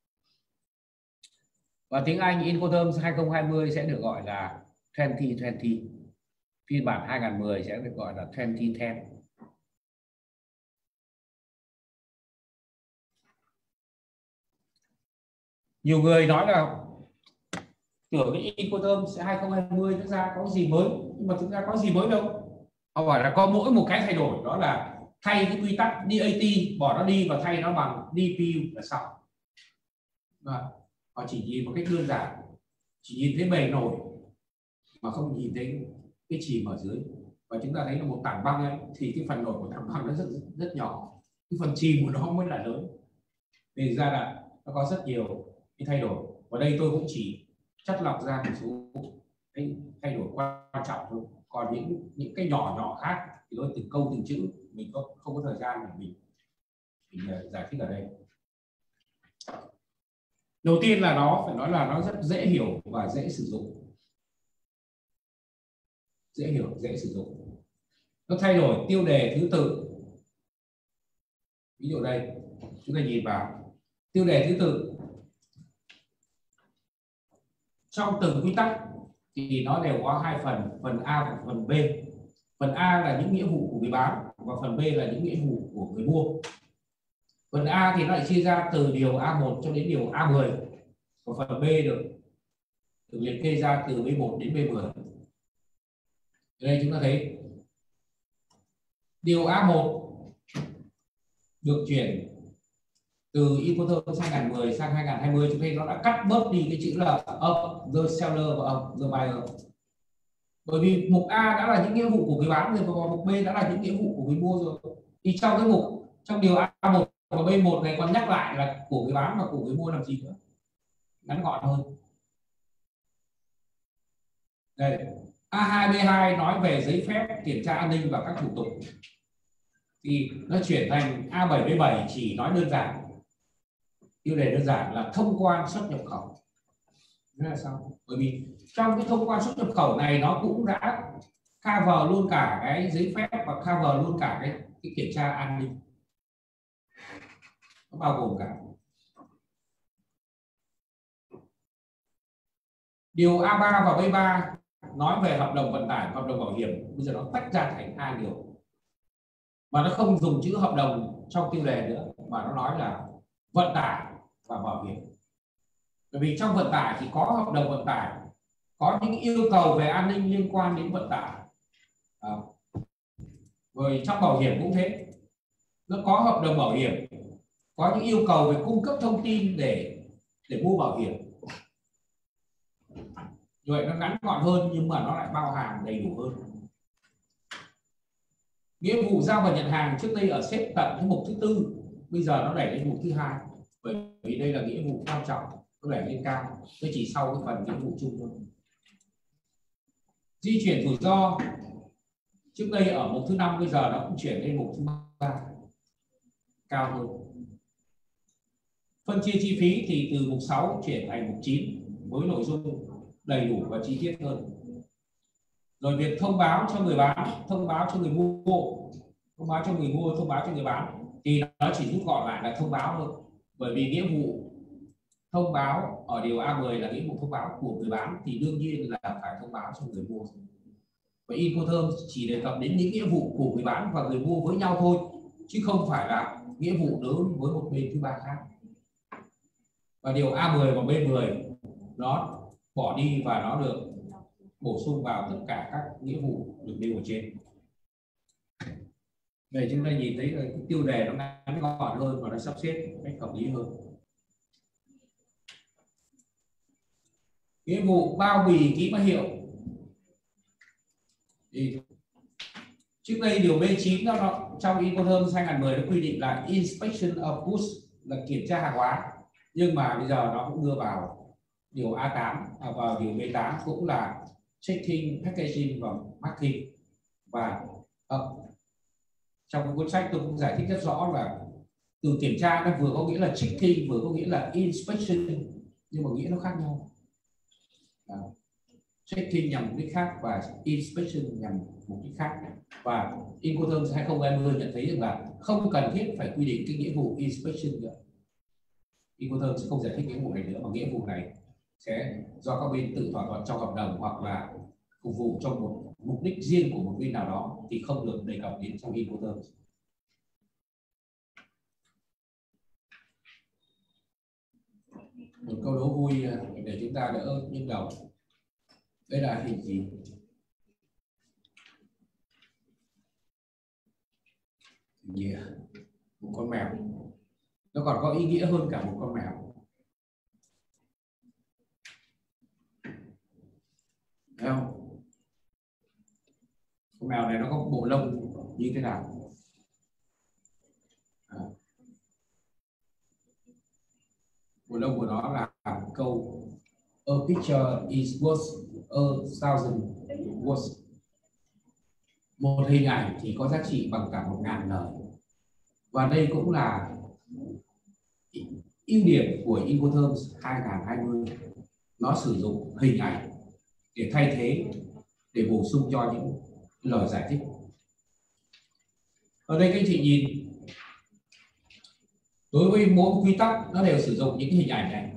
Và tiếng Anh Incoterms hai không hai không sẽ được gọi là hai không hai không, phiên bản hai nghìn không trăm mười sẽ được gọi là hai không một không. Nhiều người nói là tưởng cái Incoterms sẽ hai không hai không nó ra có gì mới, nhưng mà thực ra có gì mới đâu. Họ bảo là có mỗi một cái thay đổi, đó là thay cái quy tắc đê a tê, bỏ nó đi và thay nó bằng đê pê u là xong. Và họ chỉ nhìn một cách đơn giản, chỉ nhìn thấy bề nổi mà không nhìn thấy cái chìm ở dưới. Và chúng ta thấy là một tảng băng ấy, thì cái phần nổi của tảng băng nó rất rất nhỏ, cái phần chìm của nó mới là lớn. Vì ra là nó có rất nhiều cái thay đổi. Và đây tôi cũng chỉ chắt lọc ra một số cái thay đổi quan trọng thôi. Còn những những cái nhỏ nhỏ khác thì tôi từng câu từng chữ mình có không có thời gian để mình, mình giải thích ở đây. Đầu tiên là nó phải nói là nó rất dễ hiểu và dễ sử dụng. Dễ hiểu, dễ sử dụng. Nó thay đổi tiêu đề thứ tự. Ví dụ đây, chúng ta nhìn vào tiêu đề thứ tự trong từng quy tắc thì nó đều có hai phần, phần A và phần B. Phần A là những nghĩa vụ của người bán và phần B là những nghĩa vụ của người mua. Phần A thì nó lại chia ra từ điều A một cho đến điều A mười. Và phần B được, được liệt kê ra từ B một đến B mười. Đây chúng ta thấy điều A một được chuyển từ Incoterms hai không một không sang hai không hai không, chúng thấy nó đã cắt bớt đi cái chữ là of the seller và of the buyer. Bởi vì mục A đã là những nghĩa vụ của người bán rồi, và mục B đã là những nghĩa vụ của người mua rồi. Thì trong cái mục, trong điều A một và B một này còn nhắc lại là của người bán và của người mua làm gì nữa, ngắn gọn hơn. Đây, A hai B hai nói về giấy phép kiểm tra an ninh và các thủ tục, thì nó chuyển thành A bảy B bảy chỉ nói đơn giản, tiêu đề đơn giản là thông quan xuất nhập khẩu. Thế là sao? Bởi vì trong cái thông quan xuất nhập khẩu này nó cũng đã cover luôn cả cái giấy phép và cover luôn cả cái, cái kiểm tra an ninh, nó bao gồm cả. Điều A ba và B ba nói về hợp đồng vận tải, hợp đồng bảo hiểm, bây giờ nó tách ra thành hai điều, mà nó không dùng chữ hợp đồng trong tiêu đề nữa, mà nó nói là vận tải và bảo hiểm. Bởi vì trong vận tải thì có hợp đồng vận tải, có những yêu cầu về an ninh liên quan đến vận tải. À, rồi trong bảo hiểm cũng thế, nó có hợp đồng bảo hiểm, có những yêu cầu về cung cấp thông tin để để mua bảo hiểm. Rồi nó ngắn gọn hơn nhưng mà nó lại bao hàm đầy đủ hơn. Nghĩa vụ giao và nhận hàng trước đây ở xếp tận cái mục thứ tư, bây giờ nó đẩy lên mục thứ hai, bởi vì đây là nghĩa vụ quan trọng, nó đẩy lên cao, nó chỉ sau cái phần nghĩa vụ chung thôi. Di chuyển rủi ro trước đây ở mục thứ năm, bây giờ nó cũng chuyển lên mục thứ ba, cao hơn. Phân chia chi phí thì từ mục sáu chuyển thành mục chín với nội dung đầy đủ và chi tiết hơn. Rồi việc thông báo cho người bán, thông báo cho người mua, thông báo cho người mua, thông báo cho người bán thì nó chỉ rút gọn lại là thông báo thôi. Bởi vì nghĩa vụ thông báo ở điều A mười là nghĩa vụ thông báo của người bán thì đương nhiên là phải thông báo cho người mua. Và Incoterms chỉ đề cập đến những nghĩa vụ của người bán và người mua với nhau thôi, chứ không phải là nghĩa vụ đối với một bên thứ ba khác. Và điều A mười và B mười nó bỏ đi và nó được bổ sung vào tất cả các nghĩa vụ được nêu ở trên. Đây chúng ta nhìn thấy cái tiêu đề nó ngắn gọn hơn và nó sắp xếp một cách hợp lý hơn. Nghĩa vụ bao bì ký mã hiệu. Thì trước đây điều B chín đó, nó trong Incoterms hai không một không nó quy định là inspection of goods, là kiểm tra hàng hóa, nhưng mà bây giờ nó cũng đưa vào điều A tám, à, vào điều B tám cũng là checking, packaging và marking. Và à, trong cuốn sách tôi cũng giải thích rất rõ là từ kiểm tra nó vừa có nghĩa là checking, vừa có nghĩa là inspection, nhưng mà nghĩa nó khác nhau. À, checking nhằm mục đích khác và inspection nhằm mục đích khác. Và Incoterms hai không hai không nhận thấy rằng là không cần thiết phải quy định cái nghĩa vụ inspection nữa. Incoterms sẽ không giải thích nghĩa vụ này nữa, mà nghĩa vụ này sẽ do các bên tự thỏa thuận trong hợp đồng hoặc là phục vụ trong một mục đích riêng của một bên nào đó thì không được đề cập đến trong Incoterms. một câu đố vui để chúng ta đỡ nhức đầu. Đây là hình gì? Yeah. Một con mèo. Nó còn có ý nghĩa hơn cả một con mèo. Thấy không? Con mèo này nó có bộ lông như thế nào? À. Bộ lông của nó là một câu a picture is worth a thousand words. Một hình ảnh thì có giá trị bằng cả một ngàn lời. Và đây cũng là ưu điểm của Incoterms hai không hai không. Nó sử dụng hình ảnh để thay thế, để bổ sung cho những lời giải thích. Ở đây các anh chị nhìn, đối với mỗi quy tắc nó đều sử dụng những cái hình ảnh này.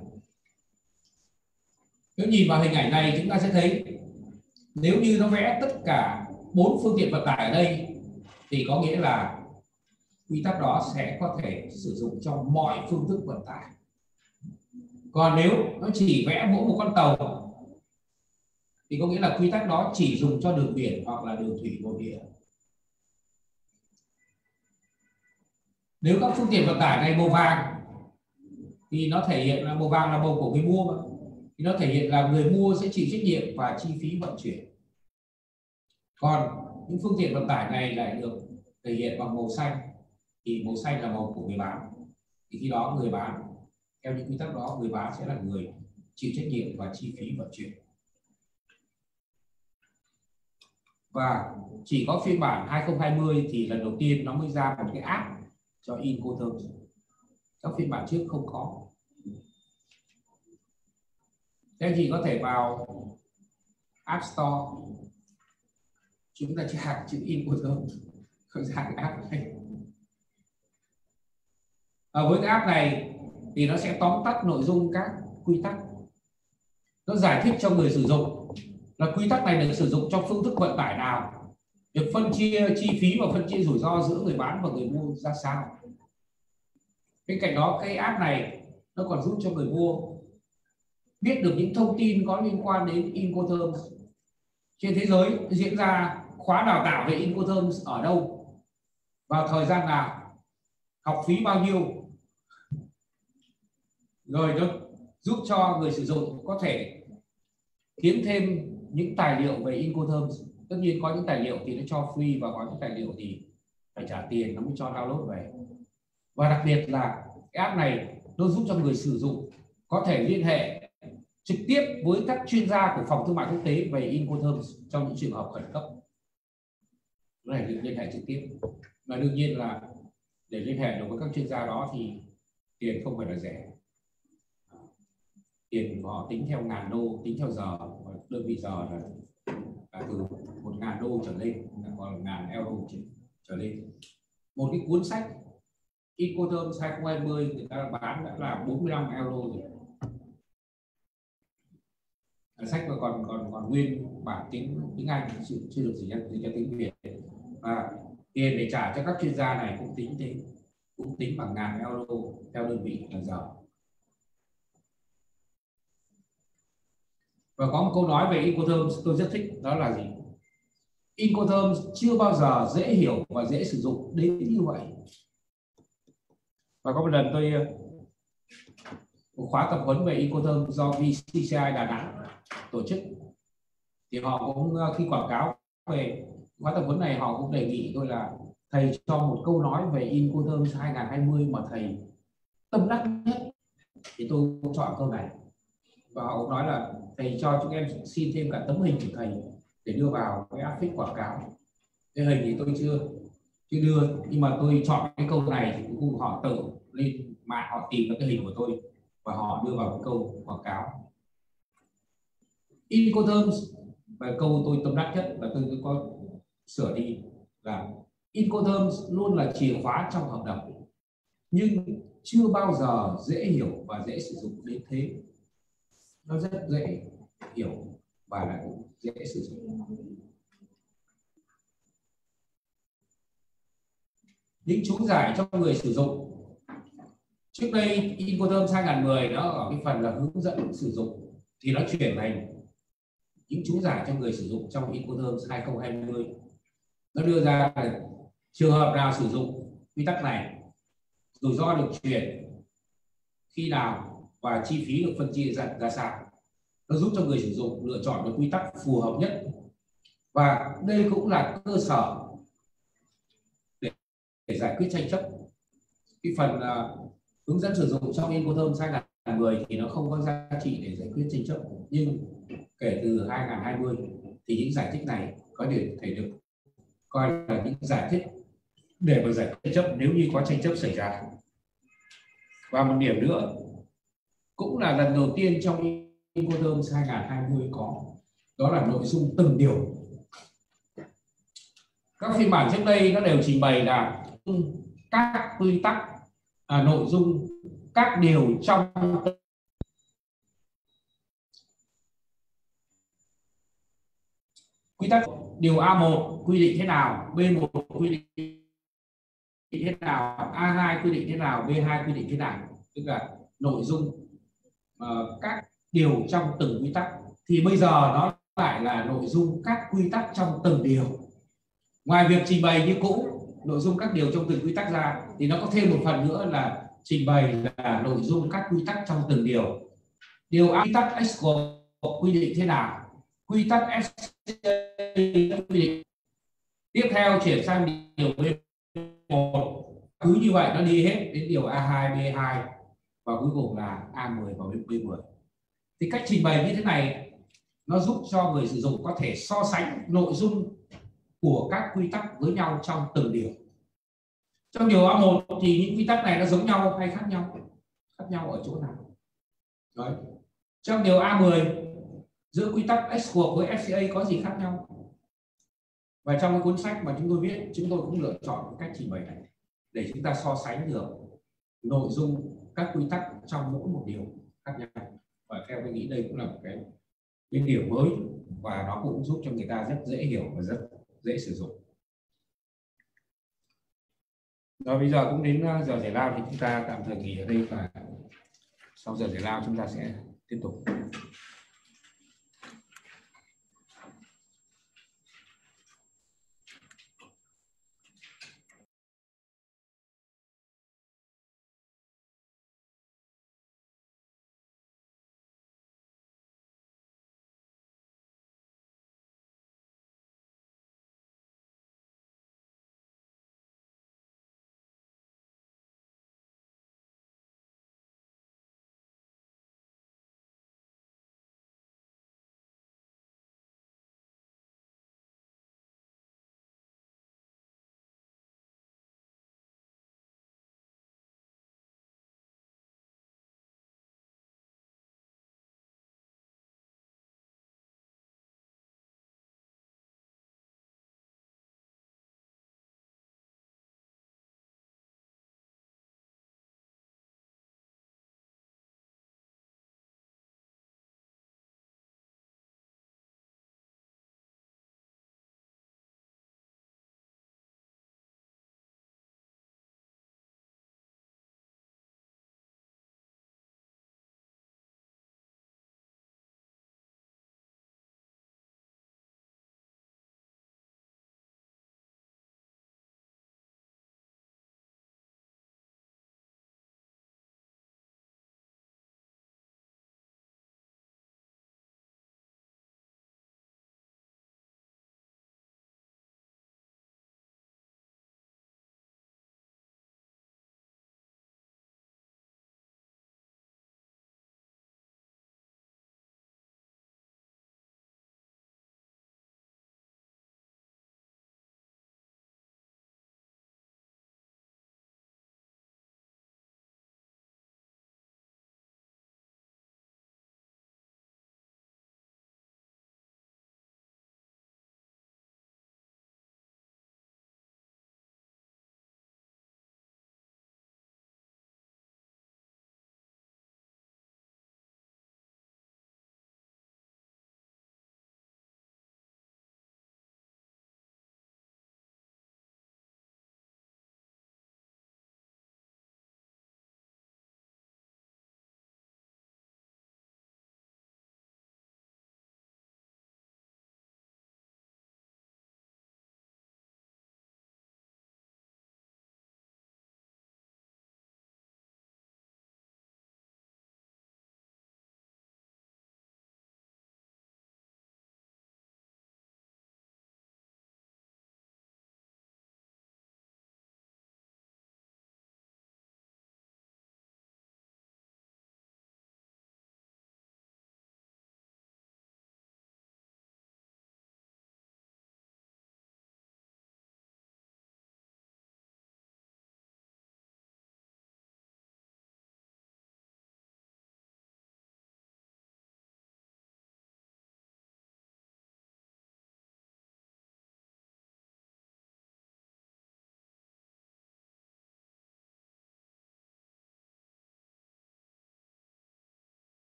Nếu nhìn vào hình ảnh này chúng ta sẽ thấy nếu như nó vẽ tất cả bốn phương tiện vận tải ở đây thì có nghĩa là quy tắc đó sẽ có thể sử dụng cho mọi phương thức vận tải. Còn nếu nó chỉ vẽ mỗi một con tàu thì có nghĩa là quy tắc đó chỉ dùng cho đường biển hoặc là đường thủy nội địa. Nếu các phương tiện vận tải này màu vàng thì nó thể hiện là màu vàng là màu của người mua mà. Thì nó thể hiện là người mua sẽ chịu trách nhiệm và chi phí vận chuyển. Còn những phương tiện vận tải này lại được thể hiện bằng màu xanh thì màu xanh là màu của người bán. Thì khi đó người bán, theo những quy tắc đó, người bán sẽ là người chịu trách nhiệm và chi phí vận chuyển. Và chỉ có phiên bản hai không hai không thì lần đầu tiên nó mới ra một cái app cho Incoterms. Các phiên bản trước không có. Thế anh chị có thể vào App Store, chúng ta tra chữ Incoterms, không ra cái app này. Ở với cái app này thì nó sẽ tóm tắt nội dung các quy tắc. Nó giải thích cho người sử dụng là quy tắc này được sử dụng trong phương thức vận tải nào, được phân chia chi phí và phân chia rủi ro giữa người bán và người mua ra sao. Bên cạnh đó cái app này nó còn giúp cho người mua biết được những thông tin có liên quan đến Incoterms. Trên thế giới diễn ra khóa đào tạo về Incoterms ở đâu, vào thời gian nào, học phí bao nhiêu, rồi nó giúp cho người sử dụng có thể kiếm thêm những tài liệu về Incoterms. Tất nhiên có những tài liệu thì nó cho free và có những tài liệu thì phải trả tiền nó mới cho download về. Và đặc biệt là cái app này nó giúp cho người sử dụng có thể liên hệ trực tiếp với các chuyên gia của phòng thương mại quốc tế về Incoterms trong những trường hợp khẩn cấp. Cái này được liên hệ trực tiếp. Và đương nhiên là để liên hệ được với các chuyên gia đó thì tiền không phải là rẻ. Tiền họ tính theo ngàn đô, tính theo giờ, đơn vị giờ là, là từ một ngàn đô trở lên, còn ngàn euro trở lên. Một cái cuốn sách Incoterms hai không hai không người ta bán đã là bốn mươi lăm euro rồi. Sách và còn còn còn nguyên bản tiếng tiếng Anh chưa, chưa được dịch ra tiếng Việt. Và tiền để trả cho các chuyên gia này cũng tính thế, cũng tính bằng ngàn euro theo đơn vị là giờ. Và có một câu nói về Incoterms tôi rất thích, đó là gì? Incoterms chưa bao giờ dễ hiểu và dễ sử dụng đến như vậy. Và có một lần tôi một khóa tập huấn về Incoterms do vê xê xê i Đà Nẵng tổ chức, thì họ cũng khi quảng cáo về khóa tập huấn này họ cũng đề nghị tôi là thầy cho một câu nói về Incoterms hai không hai không mà thầy tâm đắc nhất, thì tôi cũng chọn câu này. Và họ cũng nói là thầy cho chúng em xin thêm cả tấm hình của thầy để đưa vào cái áp phích quảng cáo. Cái hình thì tôi chưa chưa đưa, nhưng mà tôi chọn cái câu này thì cũng họ tự lên mạng họ tìm được cái hình của tôi và họ đưa vào cái câu quảng cáo Incoterms. Và câu tôi tâm đắc nhất là tôi có sửa đi là Incoterms luôn là chìa khóa trong hợp đồng, nhưng chưa bao giờ dễ hiểu và dễ sử dụng đến thế. Nó rất dễ hiểu và lại cũng dễ sử dụng. Những chú giải cho người sử dụng Trước đây Incoterms hai nghìn mười nó ở cái phần là hướng dẫn sử dụng thì nó chuyển thành những chú giải cho người sử dụng trong Incoterms hai không hai không. Nó đưa ra là trường hợp nào sử dụng quy tắc này, rủi ro được chuyển khi nào và chi phí được phân chia ra, ra sao. Nó giúp cho người sử dụng lựa chọn được quy tắc phù hợp nhất, và đây cũng là cơ sở để, để giải quyết tranh chấp. Cái phần uh, hướng dẫn sử dụng trong Incoterms hai nghìn mười thì nó không có giá trị để giải quyết tranh chấp, nhưng kể từ hai nghìn hai mươi thì những giải thích này có thể thể được coi là những giải thích để mà giải quyết tranh chấp nếu như có tranh chấp xảy ra. Và một điểm nữa cũng là lần đầu tiên trong Incoterms hai nghìn hai mươi có, đó là nội dung từng điều. Các phiên bản trước đây nó đều trình bày là các quy tắc, à, nội dung các điều trong quy tắc. Điều A một quy định thế nào, B một quy định thế nào, A hai quy định thế nào, B hai quy định thế nào, tức là nội dung uh, các điều trong từng quy tắc. Thì bây giờ nó lại là nội dung các quy tắc trong từng điều. Ngoài việc trình bày như cũ nội dung các điều trong từng quy tắc ra, thì nó có thêm một phần nữa là trình bày là nội dung các quy tắc trong từng điều. Điều A, quy tắc Escrow quy định thế nào, quy tắc ép xê a quy định. Tiếp theo chuyển sang điều B một, cứ như vậy nó đi hết đến điều A hai, B hai và cuối cùng là A mười và B mười. Thì cách trình bày như thế này nó giúp cho người sử dụng có thể so sánh nội dung của các quy tắc với nhau trong từng điều. Trong điều A một thì những quy tắc này nó giống nhau hay khác nhau? Khác nhau ở chỗ nào? Đấy. Trong điều A mười giữa quy tắc Escrow với ép xê a có gì khác nhau? Và trong cái cuốn sách mà chúng tôi viết, chúng tôi cũng lựa chọn cách trình bày này để chúng ta so sánh được nội dung các quy tắc trong mỗi một điều khác nhau. Và theo tôi nghĩ đây cũng là một cái, cái điểm mới, và nó cũng giúp cho người ta rất dễ hiểu và rất dễ sử dụng. Rồi bây giờ cũng đến giờ giải lao thì chúng ta tạm thời nghỉ ở đây, và sau giờ giải lao chúng ta sẽ tiếp tục.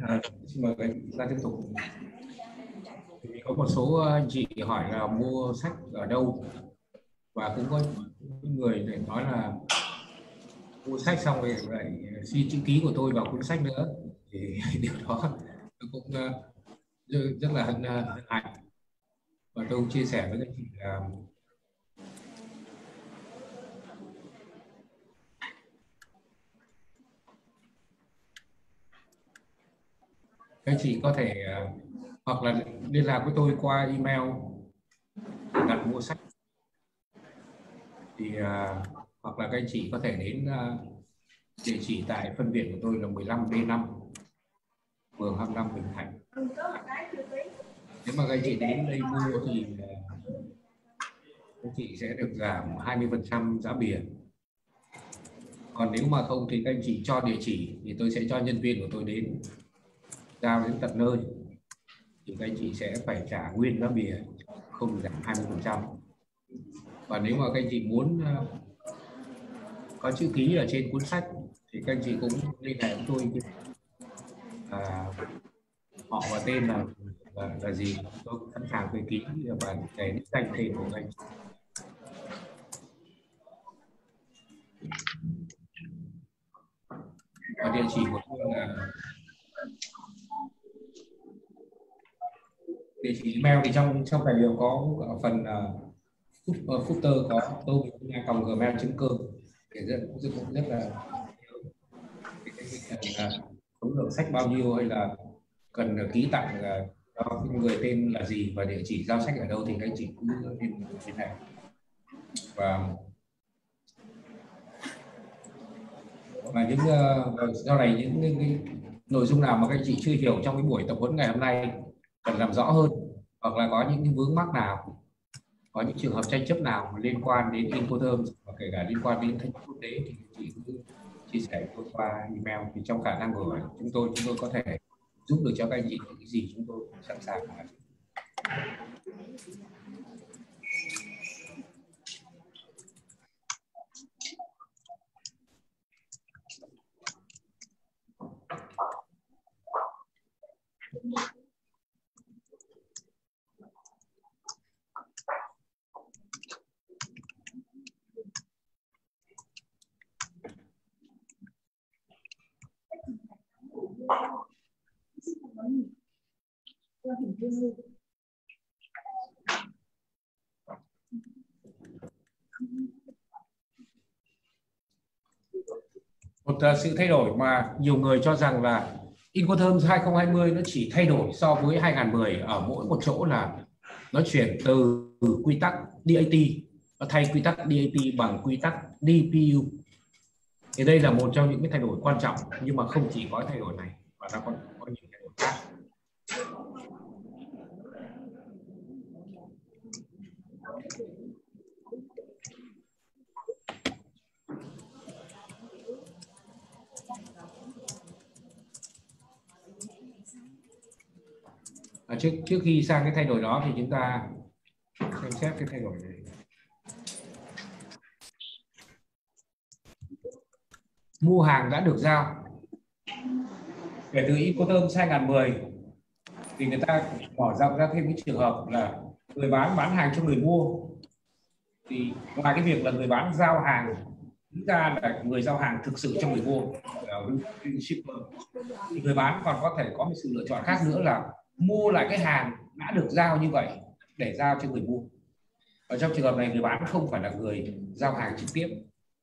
À, xin mời anh ra tiếp tục. Thì có một số anh chị hỏi là mua sách ở đâu, và cũng có người để nói là mua sách xong rồi lại xin chữ ký của tôi vào cuốn sách nữa, thì điều đó tôi cũng uh, rất là hân hạnh, và tôi cũng chia sẻ với các chị là các chị có thể uh, hoặc là liên lạc với tôi qua email đặt mua sách, thì uh, hoặc là các anh chị có thể đến uh, địa chỉ tại phân viện của tôi là mười lăm B năm, phường hai mươi lăm Bình Thạnh. Nếu mà các anh chị đến đây mua thì uh, các chị sẽ được giảm hai mươi phần trăm giá bìa. Còn nếu mà không thì các anh chị cho địa chỉ thì tôi sẽ cho nhân viên của tôi đến giao đến tận nơi, thì các anh chị sẽ phải trả nguyên giá bìa, không giảm hai mươi phần trăm. Và nếu mà các anh chị muốn uh, có chữ ký ở trên cuốn sách thì các anh chị cũng liên hệ với tôi, à, họ và tên là là, là gì, tôi cũng sẵn sàng về ký và để đích danh tên của anh. Và địa chỉ của tôi là địa chỉ email thì trong trong tài liệu có ở phần uh, footer có tôi nhà còng gmail chấm com, để rất rất rất là số lượng sách bao nhiêu, hay là cần ký tặng uh, cho người tên là gì và địa chỉ giao sách ở đâu, thì các anh chị cũng liên liên hệ. Và và những uh, do này những, những, những nội dung nào mà các anh chị chưa hiểu trong cái buổi tập huấn ngày hôm nay cần làm rõ hơn, hoặc là có những cái vướng mắc nào, có những trường hợp tranh chấp nào liên quan đến Incoterms và kể cả liên quan đến thanh toán quốc tế, thì chị cứ chia sẻ tôi qua email, thì trong khả năng của chúng tôi chúng tôi có thể giúp được cho các anh chị những cái gì chúng tôi sẵn sàng. Một uh, sự thay đổi mà nhiều người cho rằng là Incoterms hai không hai không nó chỉ thay đổi so với hai không một không ở mỗi một chỗ là nó chuyển từ quy tắc đê a tê, nó thay quy tắc đê a tê bằng quy tắc đê pê u. Thì đây là một trong những cái thay đổi quan trọng, nhưng mà không chỉ có thay đổi này mà nó còn có những thay đổi khác. À, trước trước khi sang cái thay đổi đó thì chúng ta xem xét cái thay đổi này. Mua hàng đã được giao. Kể từ Incoterms hai không một không thì người ta mở rộng ra thêm cái trường hợp là người bán bán hàng cho người mua. Thì ngoài cái việc là người bán giao hàng, thực ra là người giao hàng thực sự cho người mua, shipper, thì người bán còn có thể có một sự lựa chọn khác nữa là mua lại cái hàng đã được giao như vậy để giao cho người mua. Ở trong trường hợp này người bán không phải là người giao hàng trực tiếp.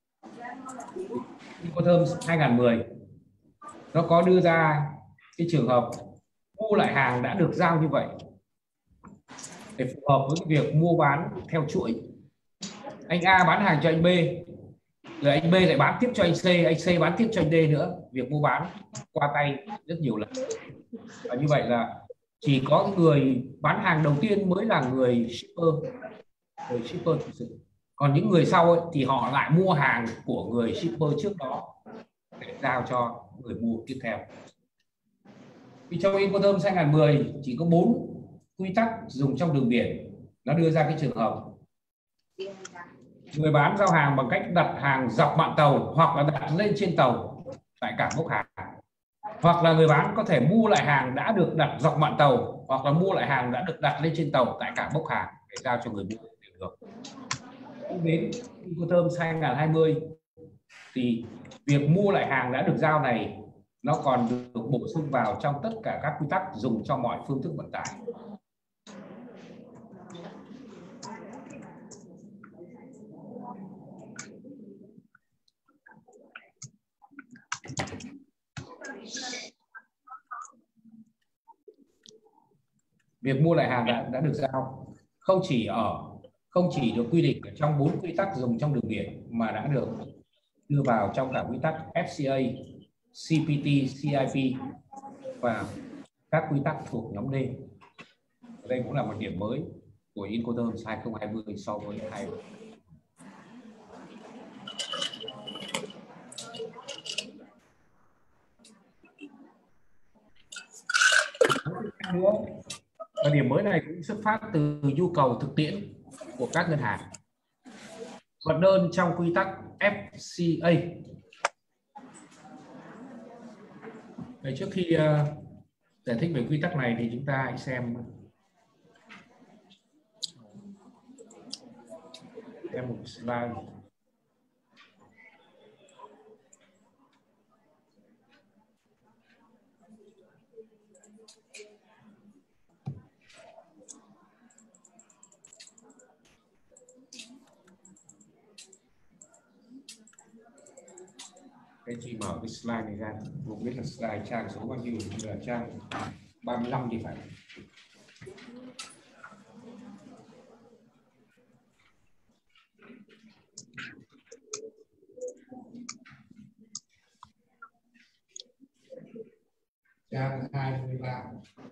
Incoterms hai không một không nó có đưa ra cái trường hợp mua lại hàng đã được giao như vậy để phù hợp với việc mua bán theo chuỗi. Anh A bán hàng cho anh B, rồi anh B lại bán tiếp cho anh C, anh C bán tiếp cho anh D nữa. Việc mua bán qua tay rất nhiều lần. Và như vậy là chỉ có người bán hàng đầu tiên mới là người shipper, người shipper thực sự. Còn những người sau ấy, thì họ lại mua hàng của người shipper trước đó để giao cho người mua tiếp theo. Vì trong Incoterms hai không một không chỉ có bốn quy tắc dùng trong đường biển, nó đưa ra cái trường hợp người bán giao hàng bằng cách đặt hàng dọc mạn tàu hoặc là đặt lên trên tàu tại cảng bốc hàng. Hoặc là người bán có thể mua lại hàng đã được đặt dọc mạn tàu, hoặc là mua lại hàng đã được đặt lên trên tàu tại cảng bốc hàng để giao cho người mua đều được. Đến Incoterms hai nghìn hai mươi thì việc mua lại hàng đã được giao này nó còn được bổ sung vào trong tất cả các quy tắc dùng cho mọi phương thức vận tải. Việc mua lại hàng đã, đã được giao không chỉ ở không chỉ được quy định ở trong bốn quy tắc dùng trong đường biển mà đã được đưa vào trong cả quy tắc ép xê a, xê pê tê, xê i pê và các quy tắc thuộc nhóm D. Đây cũng là một điểm mới của Incoterms hai nghìn hai mươi so với hai nữa. Và điểm mới này cũng xuất phát từ nhu cầu thực tiễn của các ngân hàng. Hoạt đơn trong quy tắc ép xê a. Để trước khi uh, giải thích về quy tắc này thì chúng ta hãy xem xem một slide. Cái chị mở cái slide này ra, không biết là slide trang số bao nhiêu, là trang ba mươi lăm thì phải. Trang hai mươi ba.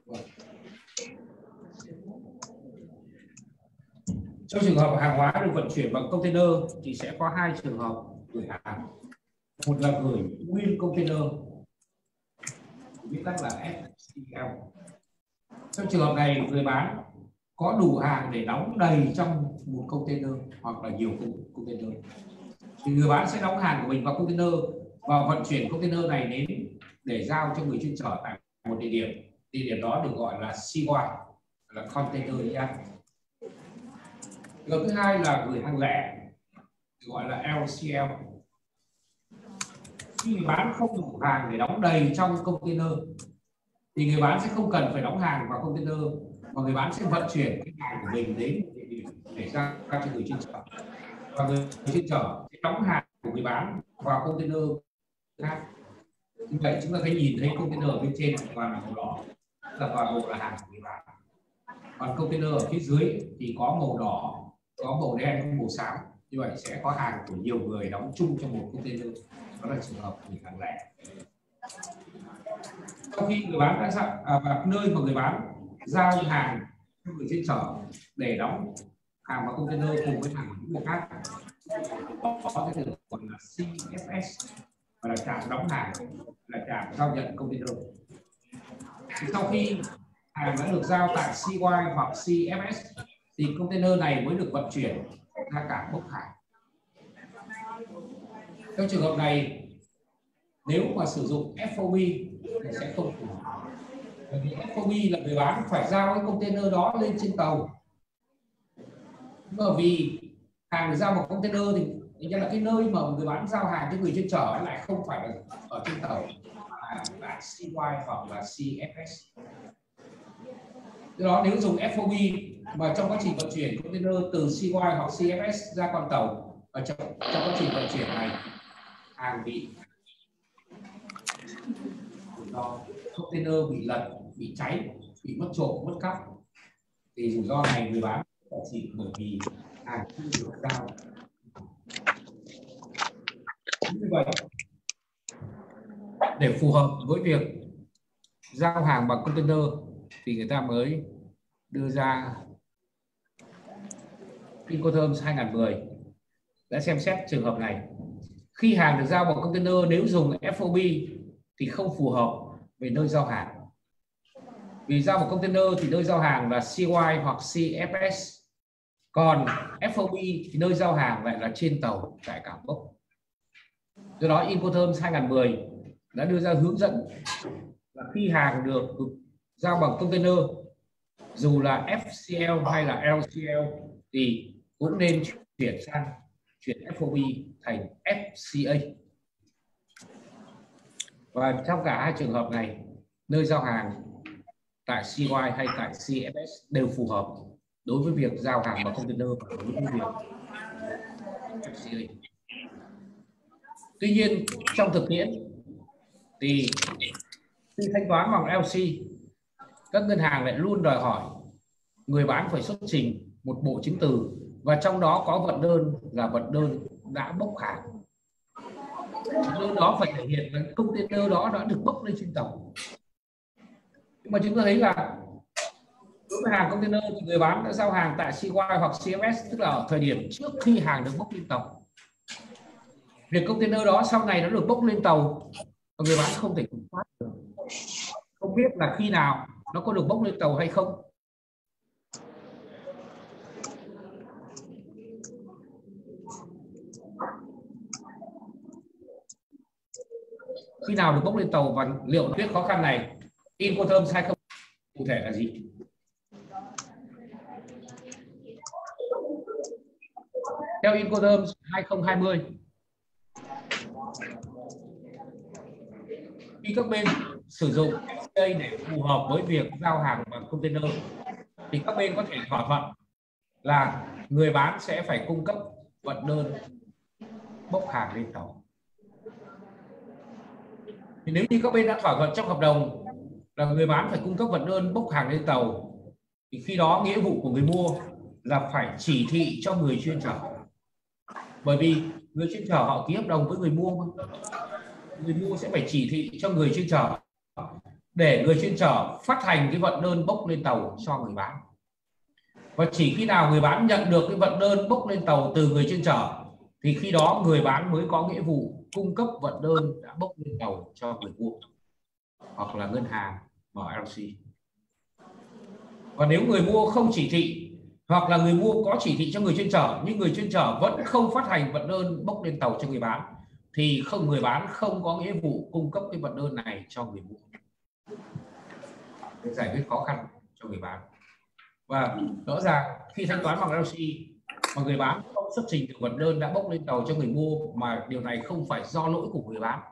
Trong trường hợp hàng hóa được vận chuyển bằng container thì sẽ có hai trường hợp gửi hàng. Một là gửi nguyên container, viết tắt là ép xê lờ. Trong trường hợp này, người bán có đủ hàng để đóng đầy trong một container hoặc là nhiều container, thì người bán sẽ đóng hàng của mình vào container và vận chuyển container này đến để giao cho người chuyên chở tại một địa điểm. Địa điểm đó được gọi là xê i, là container yard. Trường thứ hai là gửi hàng lẻ, được gọi là lờ xê lờ. Khi người bán không đủ hàng để đóng đầy trong container thì người bán sẽ không cần phải đóng hàng vào container, mà người bán sẽ vận chuyển cái hàng của mình đến địa điểm để giao cho người chuyên chở, và người chuyên chở sẽ đóng hàng của người bán vào container khác. Như vậy chúng ta thấy nhìn thấy container ở bên trên toàn là màu đỏ, là toàn bộ là hàng của người bán, còn container ở phía dưới thì có màu đỏ, có màu đen, có màu xám. Như vậy sẽ có hàng của nhiều người đóng chung trong một container. Đó là trường hợp gửi hàng lẻ. Sau khi người bán đã giao, à, nơi mà người bán giao hàng cho người chuyên chở để đóng hàng vào container cùng với hàng của những người khác, có cái từ gọi là xê ép ét, và là trạm đóng hàng, là trạm giao nhận container. Thì sau khi hàng đã được giao tại xê i hoặc xê ép ét thì container này mới được vận chuyển ra cảng bốc hàng. Trong trường hợp này, nếu mà sử dụng ép ô bê thì sẽ không phù hợp. Bởi vì ép ô bê là người bán phải giao cái container đó lên trên tàu. Bởi vì hàng được giao một container thì như là cái nơi mà người bán giao hàng cho người chuyên chở lại không phải là ở trên tàu, mà là xê i hoặc là xê ép ét. Do đó nếu dùng ép ô bê mà trong quá trình vận chuyển container từ xê i hoặc xê ép ét ra con tàu, ở trong, trong quá trình vận chuyển này hàng bị do container bị lật, bị cháy, bị mất trộm, mất cắp, thì rủi ro này người bán chỉ bởi vì hàng chưa được giao. Như vậy, để phù hợp với việc giao hàng bằng container thì người ta mới đưa ra Incoterms hai nghìn mười đã xem xét trường hợp này. Khi hàng được giao bằng container, nếu dùng ép ô bê thì không phù hợp về nơi giao hàng. Vì giao bằng container thì nơi giao hàng là xê i hoặc xê ép ét, còn ép ô bê thì nơi giao hàng lại là trên tàu tại cảng bốc. Do đó Incoterms hai nghìn mười đã đưa ra hướng dẫn là khi hàng được giao bằng container, dù là ép xê lờ hay là lờ xê lờ thì cũng nên chuyển sang chuyển ép ô bê thành ép xê a. Và trong cả hai trường hợp này, nơi giao hàng tại xê i hay tại xê ép ét đều phù hợp đối với việc giao hàng bằng container và đối với việc ép xê a. Tuy nhiên trong thực tiễn thì khi thanh toán bằng lờ xê, các ngân hàng lại luôn đòi hỏi người bán phải xuất trình một bộ chứng từ và trong đó có vận đơn là vận đơn đã bốc hàng. Vận đơn đó phải thể hiện là container đó đã được bốc lên trên tàu. Nhưng mà chúng ta thấy là đối với hàng container thì người bán đã giao hàng tại xê i hoặc xê ép ét, tức là ở thời điểm trước khi hàng được bốc lên tàu. Việc container đó sau này nó được bốc lên tàu và người bán không thể kiểm soát được, không biết là khi nào nó có được bốc lên tàu hay không. Khi nào được bốc lên tàu và liệu biết khó khăn này Incoterms hay không cụ thể là gì? Theo Incoterms hai không hai không, khi các bên sử dụng ép xê a để phù hợp với việc giao hàng bằng container thì các bên có thể thỏa thuận là người bán sẽ phải cung cấp vận đơn bốc hàng lên tàu. Thì nếu như các bên đã thỏa thuận trong hợp đồng là người bán phải cung cấp vận đơn bốc hàng lên tàu thì khi đó nghĩa vụ của người mua là phải chỉ thị cho người chuyên chở, bởi vì người chuyên chở họ ký hợp đồng với người mua mà. Người mua sẽ phải chỉ thị cho người chuyên chở để người chuyên chở phát hành cái vận đơn bốc lên tàu cho người bán, và chỉ khi nào người bán nhận được cái vận đơn bốc lên tàu từ người chuyên chở thì khi đó người bán mới có nghĩa vụ cung cấp vận đơn đã bốc lên tàu cho người mua hoặc là ngân hàng mở lờ xê. Và nếu người mua không chỉ thị hoặc là người mua có chỉ thị cho người chuyên chở nhưng người chuyên chở vẫn không phát hành vận đơn bốc lên tàu cho người bán thì không, người bán không có nghĩa vụ cung cấp cái vận đơn này cho người mua để giải quyết khó khăn cho người bán. Và rõ ràng khi thanh toán bằng lờ xê mà người bán không xuất trình được vận đơn đã bốc lên tàu cho người mua, mà điều này không phải do lỗi của người bán,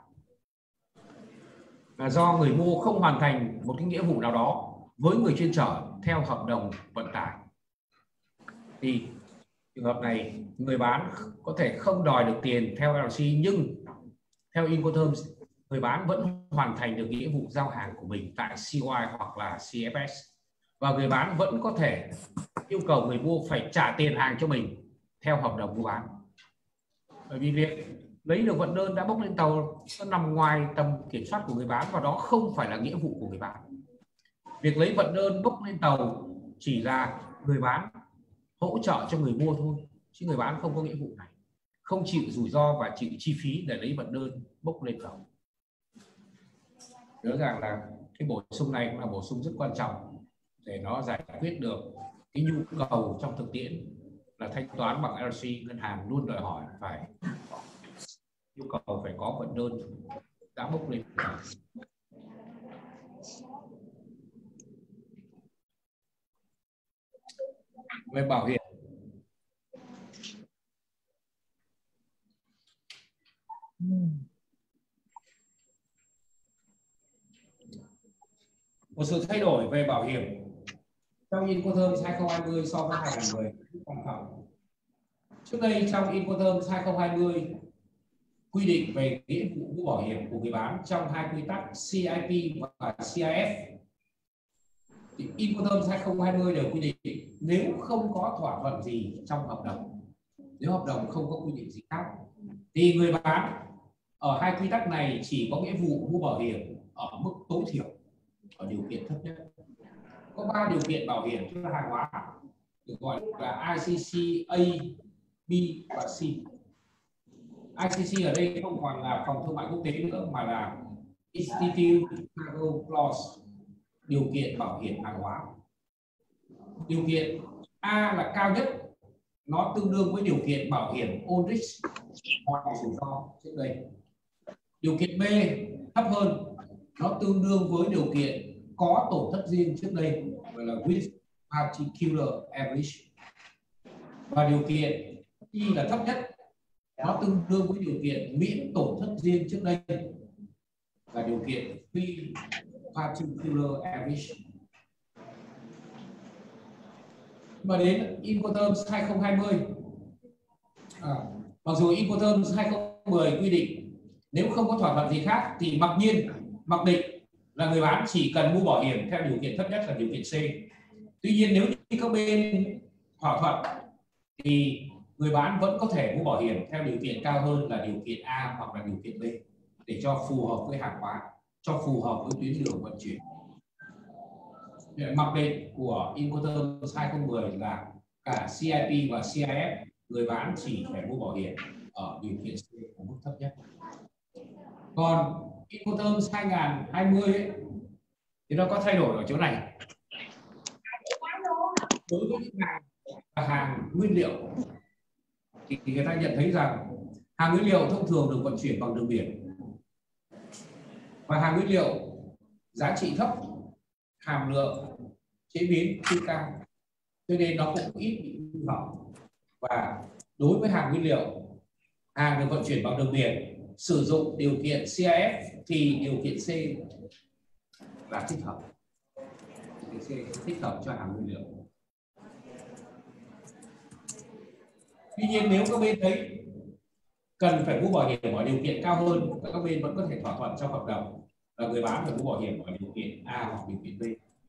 là do người mua không hoàn thành một cái nghĩa vụ nào đó với người chuyên chở theo hợp đồng vận tải, thì trường hợp này người bán có thể không đòi được tiền theo lờ xê, nhưng theo Incoterms người bán vẫn hoàn thành được nghĩa vụ giao hàng của mình tại xê i hoặc là xê ép ét, và người bán vẫn có thể yêu cầu người mua phải trả tiền hàng cho mình theo hợp đồng mua bán. Bởi vì việc lấy được vận đơn đã bốc lên tàu nó nằm ngoài tầm kiểm soát của người bán và đó không phải là nghĩa vụ của người bán. Việc lấy vận đơn bốc lên tàu chỉ là người bán hỗ trợ cho người mua thôi, chứ người bán không có nghĩa vụ này, không chịu rủi ro và chịu chi phí để lấy vận đơn bốc lên tàu. Nhớ rằng là cái bổ sung này cũng là bổ sung rất quan trọng để nó giải quyết được cái nhu cầu trong thực tiễn là thanh toán bằng lờ xê. Ngân hàng luôn đòi hỏi phải nhu cầu phải có vận đơn đã bốc lên. Về bảo hiểm, một sự thay đổi về bảo hiểm trong Incoterms hai không hai không so với hai nghìn mười quan trọng. Trước đây trong Incoterms hai không hai không quy định về nghĩa vụ mua bảo hiểm của người bán trong hai quy tắc xê i pê và xê i ép. Thì Incoterms hai không hai không đều quy định nếu không có thỏa thuận gì trong hợp đồng, nếu hợp đồng không có quy định gì khác thì người bán ở hai quy tắc này chỉ có nghĩa vụ mua bảo hiểm ở mức tối thiểu, ở điều kiện thấp nhất. Có ba điều kiện bảo hiểm cho hàng hóa được gọi là i xê xê, A, B và C. i xê xê ở đây không còn là phòng thương mại quốc tế nữa mà là Institute Cargo Clause, điều kiện bảo hiểm hàng hóa. Điều kiện A là cao nhất, nó tương đương với điều kiện bảo hiểm all risk, mọi rủi ro trước đây. Điều kiện B thấp hơn, nó tương đương với điều kiện có tổn thất riêng trước đây, gọi là with particular average. Và điều kiện Y là thấp nhất, nó tương đương với điều kiện miễn tổn thất riêng trước đây, và điều kiện phi particular average. Mà đến Incoterms hai không hai không, à, mặc dù Incoterms hai không một không quy định nếu không có thỏa thuận gì khác thì mặc nhiên mặc định là người bán chỉ cần mua bảo hiểm theo điều kiện thấp nhất là điều kiện C. Tuy nhiên nếu như các bên thỏa thuận thì người bán vẫn có thể mua bảo hiểm theo điều kiện cao hơn là điều kiện A hoặc là điều kiện B để cho phù hợp với hàng hóa, cho phù hợp với tuyến đường vận chuyển. Mặc định của Incoterms hai không một không là cả C I P và C I F người bán chỉ phải mua bảo hiểm ở điều kiện C ở mức thấp nhất. Còn Incoterms hai không hai không ấy, thì nó có thay đổi ở chỗ này. Đối với những hàng và hàng nguyên liệu thì người ta nhận thấy rằng hàng nguyên liệu thông thường được vận chuyển bằng đường biển, và hàng nguyên liệu giá trị thấp, hàm lượng chế biến chưa cao, cho nên nó cũng ít bị hư hỏng. Và đối với hàng nguyên liệu, hàng được vận chuyển bằng đường biển sử dụng điều kiện C I F thì điều kiện C là thích hợp, điều kiện C thích hợp cho hàng nguyên liệu. Tuy nhiên nếu các bên thấy cần phải mua bảo hiểm ở điều kiện cao hơn, các bên vẫn có thể thỏa thuận trong hợp đồng là người bán phải mua bảo hiểm ở điều kiện A hoặc điều kiện B.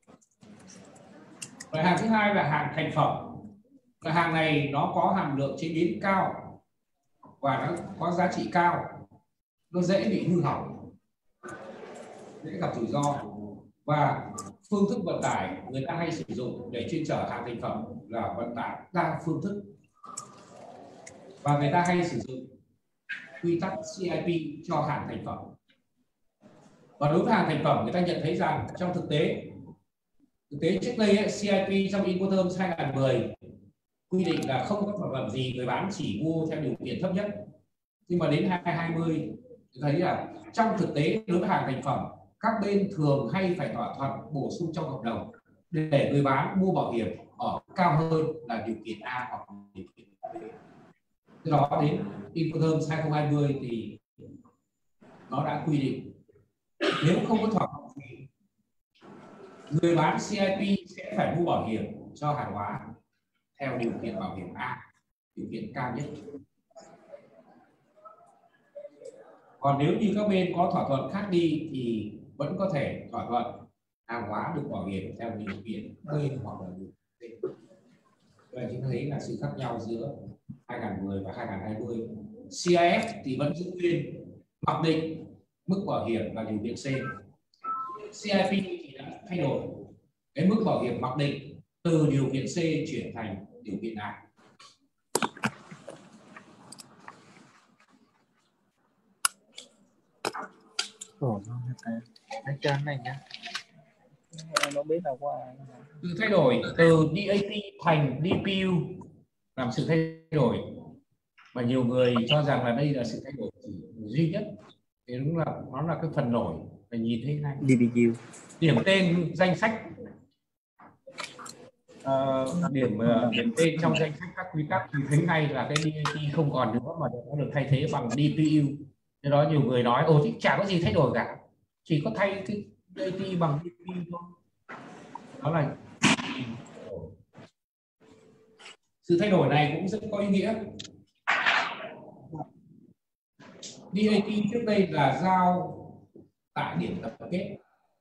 Loại hàng thứ hai là hàng thành phẩm. Loại hàng này nó có hàm lượng chế biến cao và nó có giá trị cao, nó dễ bị hư hỏng, dễ gặp rủi ro, và phương thức vận tải người ta hay sử dụng để chuyên chở hàng thành phẩm là vận tải đa phương thức, và người ta hay sử dụng quy tắc C I P cho hàng thành phẩm. Và đối với hàng thành phẩm, người ta nhận thấy rằng trong thực tế thực tế trước đây ấy, C I P trong Incoterms hai không một không quy định là không có thỏa thuận gì, người bán chỉ mua theo điều kiện thấp nhất. Nhưng mà đến hai không hai không thấy là trong thực tế đối với hàng thành phẩm, các bên thường hay phải thỏa thuận bổ sung trong hợp đồng để người bán mua bảo hiểm ở cao hơn là điều kiện A hoặc điều kiện B. Từ đó đến Incoterms hai không hai không thì nó đã quy định nếu không có thỏa thuận gì, người bán C I P sẽ phải mua bảo hiểm cho hàng hóa theo điều kiện bảo hiểm A, điều kiện cao nhất. Còn nếu như các bên có thỏa thuận khác đi thì vẫn có thể thỏa thuận hàng hóa được bảo hiểm theo điều kiện B hoặc là điều kiện C. Vậy chúng ta thấy là sự khác nhau giữa hai không một không và hai không hai không. C I F thì vẫn giữ nguyên mặc định mức bảo hiểm là điều kiện C. C I P thì đã thay đổi cái mức bảo hiểm mặc định từ điều kiện C chuyển thành điều kiện A. Ồ, cái trang này nhá, nó biết là qua Sự thay đổi từ D A T thành D P U làm sự thay đổi mà nhiều người cho rằng là đây là sự thay đổi duy nhất, thì đúng là nó là cái phần nổi và nhìn thấy ngay D P U điểm tên danh sách, uh, điểm uh, điểm tên trong danh sách các quy tắc thì thấy ngay là cái D A T không còn nữa mà nó được thay thế bằng D P U. Thế đó nhiều người nói ồ thì chả có gì thay đổi cả, chỉ có thay cái D A T bằng D P U thôi. Đó là sự thay đổi này cũng rất có ý nghĩa. D A T trước đây là giao tại điểm tập kết.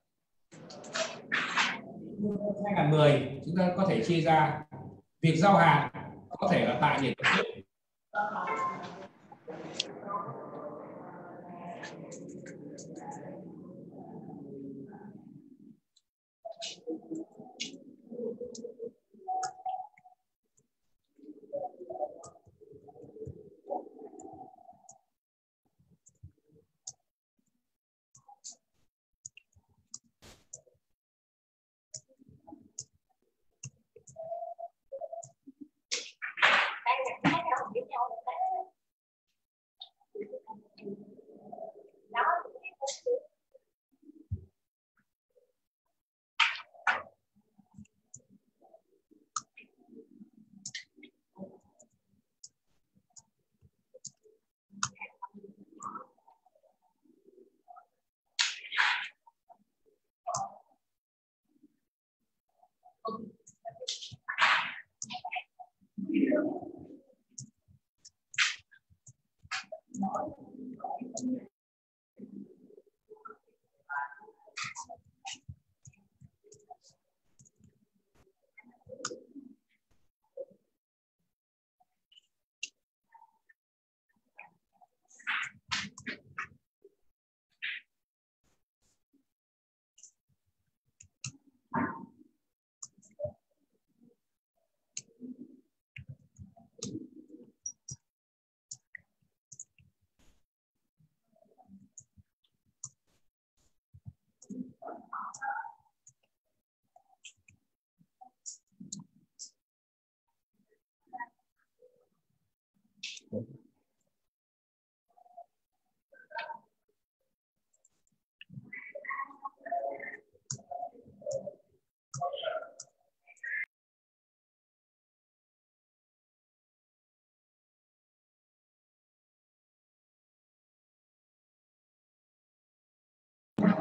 hai không một không chúng ta có thể chia ra việc giao hàng có thể là tại điểm tập kết,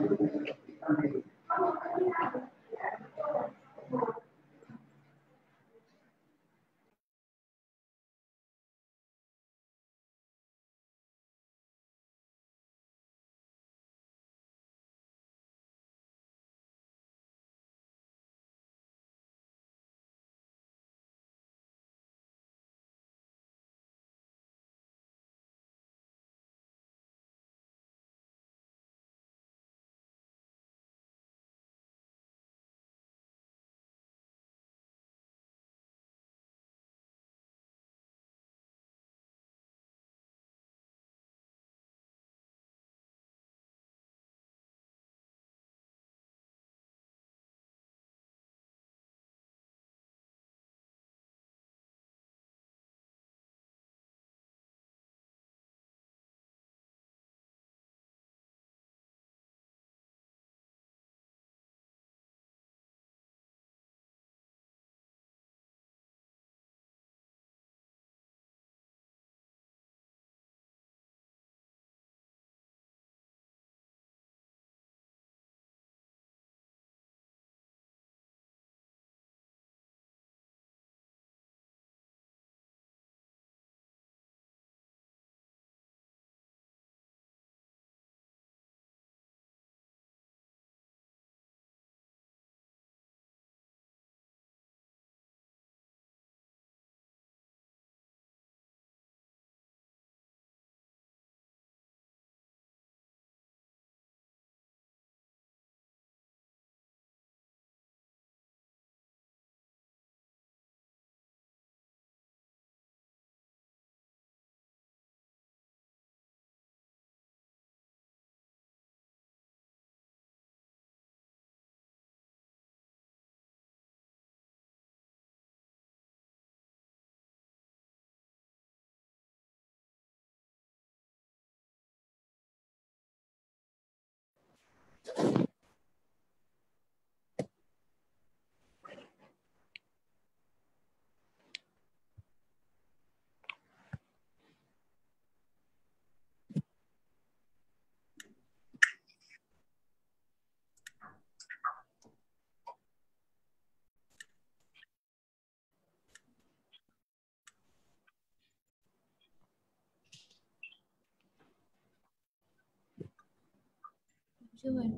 Chưa rồi.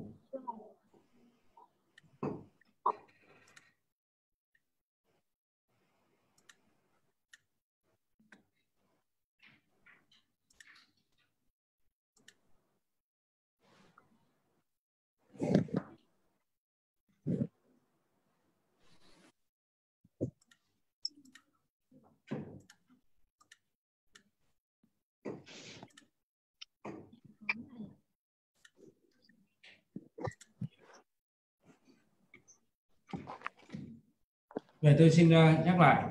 Vậy tôi xin uh, nhắc lại.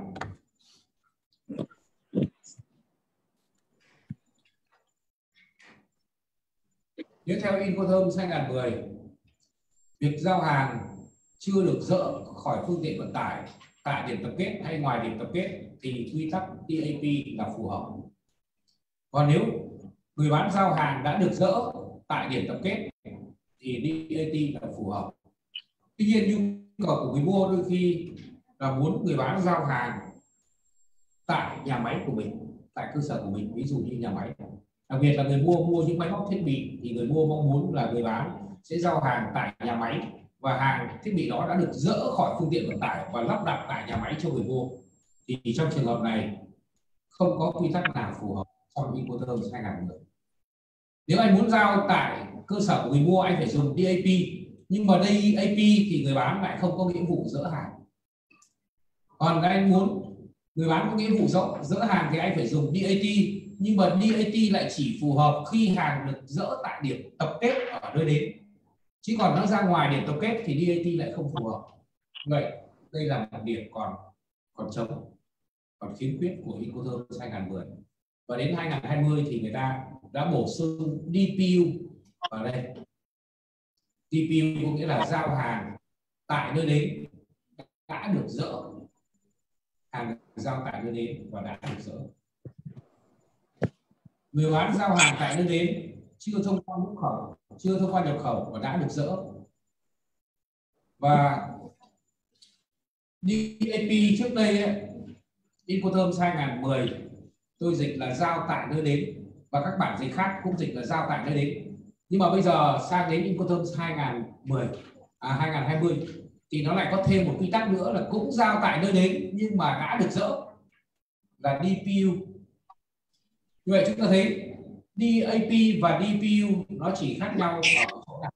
Nếu theo Incoterms hai nghìn mười, việc giao hàng chưa được dỡ khỏi phương tiện vận tải tại điểm tập kết hay ngoài điểm tập kết thì quy tắc T A P là phù hợp. Còn nếu người bán giao hàng đã được dỡ tại điểm tập kết thì D A T là phù hợp. Tuy nhiên nhu cầu của người mua đôi khi là muốn người bán giao hàng tại nhà máy của mình, tại cơ sở của mình, ví dụ như nhà máy. Đặc biệt là người mua mua những máy móc thiết bị thì người mua mong muốn là người bán sẽ giao hàng tại nhà máy và hàng thiết bị đó đã được dỡ khỏi phương tiện vận tải và lắp đặt tại nhà máy cho người mua. Thì trong trường hợp này không có quy tắc nào phù hợp trong Incoterms hai nghìn mười. Nếu anh muốn giao tại cơ sở của người mua anh phải dùng D A P, nhưng mà đây A P thì người bán lại không có nghĩa vụ dỡ hàng. Còn anh muốn người bán có nghĩa vụ dỡ, dỡ hàng thì anh phải dùng D A T, nhưng mà D A T lại chỉ phù hợp khi hàng được dỡ tại điểm tập kết ở nơi đến, chứ còn nó ra ngoài điểm tập kết thì D A T lại không phù hợp. Vậy đây là một điểm còn còn trống, còn khiếm khuyết của Incoterms hai nghìn mười. Và đến hai nghìn hai mươi thì người ta đã bổ sung D P U vào đây. D P U có nghĩa là giao hàng tại nơi đến đã được dỡ, hàng giao tại nơi đến và đã được dỡ. Người bán giao hàng tại nơi đến chưa thông qua nhập khẩu chưa thông qua nhập khẩu và đã được dỡ. Và đê a pê trước đây ấy, Incoterms hai nghìn mười tôi dịch là giao tại nơi đến, và các bản dịch khác cũng dịch là giao tại nơi đến. Nhưng mà bây giờ sang đến Incoterms hai nghìn mười à hai nghìn hai mươi thì nó lại có thêm một quy tắc nữa là cũng giao tại nơi đến nhưng mà đã được dỡ, là đê pê u. Như vậy chúng ta thấy đê a pê và đê pê u nó chỉ khác nhau ở chỗ nào.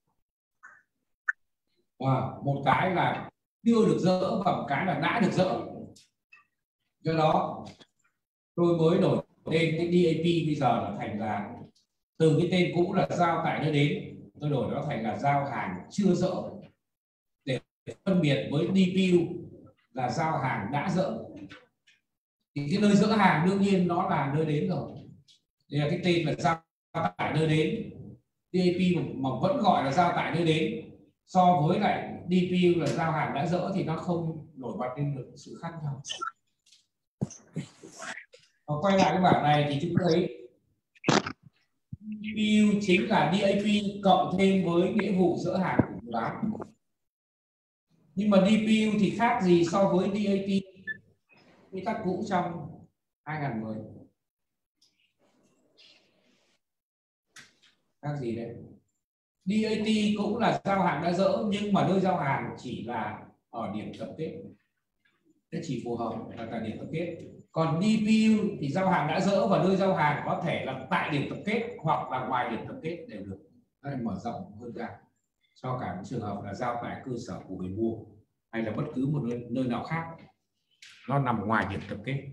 À, một cái là chưa được dỡ và một cái là đã được dỡ. Do đó tôi mới đổi tên cái đê a pê bây giờ là thành là từ cái tên cũ là giao tại nơi đến, tôi đổi nó thành là giao hàng chưa dỡ để phân biệt với đê pê u là giao hàng đã dỡ. Thì cái nơi dỡ hàng đương nhiên nó là nơi đến rồi. Đây là cái tên là giao tại nơi đến. đê a pê mà vẫn gọi là giao tại nơi đến so với lại đê pê u là giao hàng đã dỡ thì nó không nổi bật lên được sự khác nhau. Và quay lại cái bảng này thì chúng ta thấy đê pê u chính là đê a pê cộng thêm với nghĩa vụ dỡ hàng của người bán. Nhưng mà đê pê u thì khác gì so với đê a pê quy tắc cũ trong hai nghìn mười? Khác gì đấy? đê a tê cũng là giao hàng đã dỡ nhưng mà nơi giao hàng chỉ là ở điểm tập kết, nó chỉ phù hợp là tại điểm tập kết. Còn đê pê u thì giao hàng đã dỡ và nơi giao hàng có thể là tại điểm tập kết hoặc là ngoài điểm tập kết đều được. Đây, mở rộng hơn ra cho cả trường hợp là giao tại cơ sở của người mua hay là bất cứ một nơi, nơi nào khác nó nằm ngoài điểm tập kết.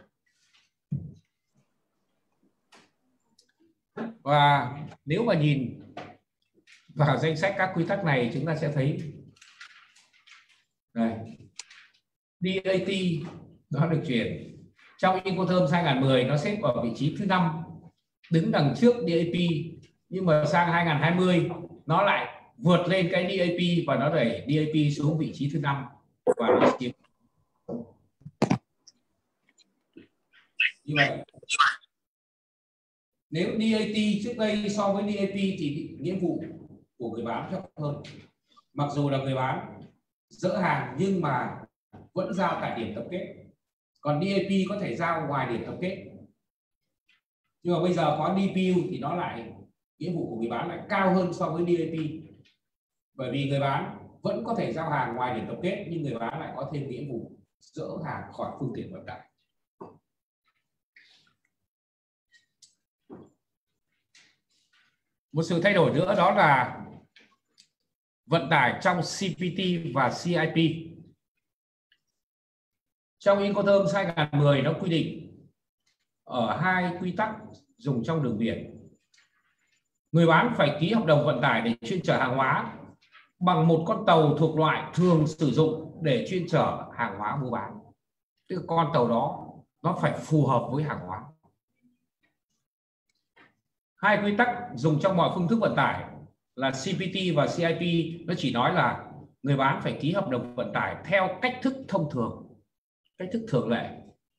Và nếu mà nhìn vào danh sách các quy tắc này chúng ta sẽ thấy đây, đê a tê nó được chuyển trong Incoterms hai nghìn mười nó xếp ở vị trí thứ năm, đứng đằng trước đê a pê, nhưng mà sang hai nghìn hai mươi nó lại vượt lên cái đê a pê và nó đẩy đê a pê xuống vị trí thứ năm và nó chiếm. Như vậy nếu đê a tê trước đây so với đê a pê thì nghĩa vụ của người bán thấp hơn, mặc dù là người bán dỡ hàng nhưng mà vẫn giao tại điểm tập kết, còn đê a pê có thể giao ngoài điểm tập kết. Nhưng mà bây giờ có đê pê u thì nó lại nghĩa vụ của người bán lại cao hơn so với đê a pê, bởi vì người bán vẫn có thể giao hàng ngoài điểm tập kết nhưng người bán lại có thêm nghĩa vụ dỡ hàng khỏi phương tiện vận tải. Một sự thay đổi nữa đó là vận tải trong xê pê tê và xê i pê. Trong Incoterms hai nghìn mười nó quy định ở hai quy tắc dùng trong đường biển. Người bán phải ký hợp đồng vận tải để chuyên chở hàng hóa bằng một con tàu thuộc loại thường sử dụng để chuyên chở hàng hóa mua bán. Tức là con tàu đó nó phải phù hợp với hàng hóa. Hai quy tắc dùng trong mọi phương thức vận tải là xê pê tê và xê i pê nó chỉ nói là người bán phải ký hợp đồng vận tải theo cách thức thông thường, cách thức thường lệ.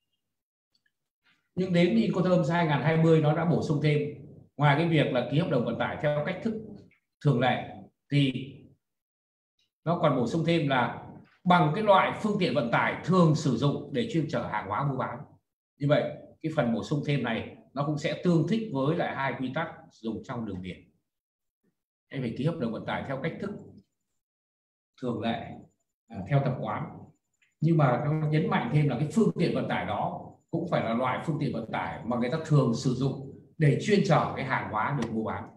Nhưng đến Incoterms hai nghìn hai mươi nó đã bổ sung thêm, ngoài cái việc là ký hợp đồng vận tải theo cách thức thường lệ thì nó còn bổ sung thêm là bằng cái loại phương tiện vận tải thường sử dụng để chuyên chở hàng hóa mua bán. Như vậy cái phần bổ sung thêm này nó cũng sẽ tương thích với lại hai quy tắc dùng trong đường biển. Anh phải ký hợp đồng vận tải theo cách thức thường lệ, theo tập quán. Nhưng mà nó nhấn mạnh thêm là cái phương tiện vận tải đó cũng phải là loại phương tiện vận tải mà người ta thường sử dụng để chuyên chở cái hàng hóa được mua bán.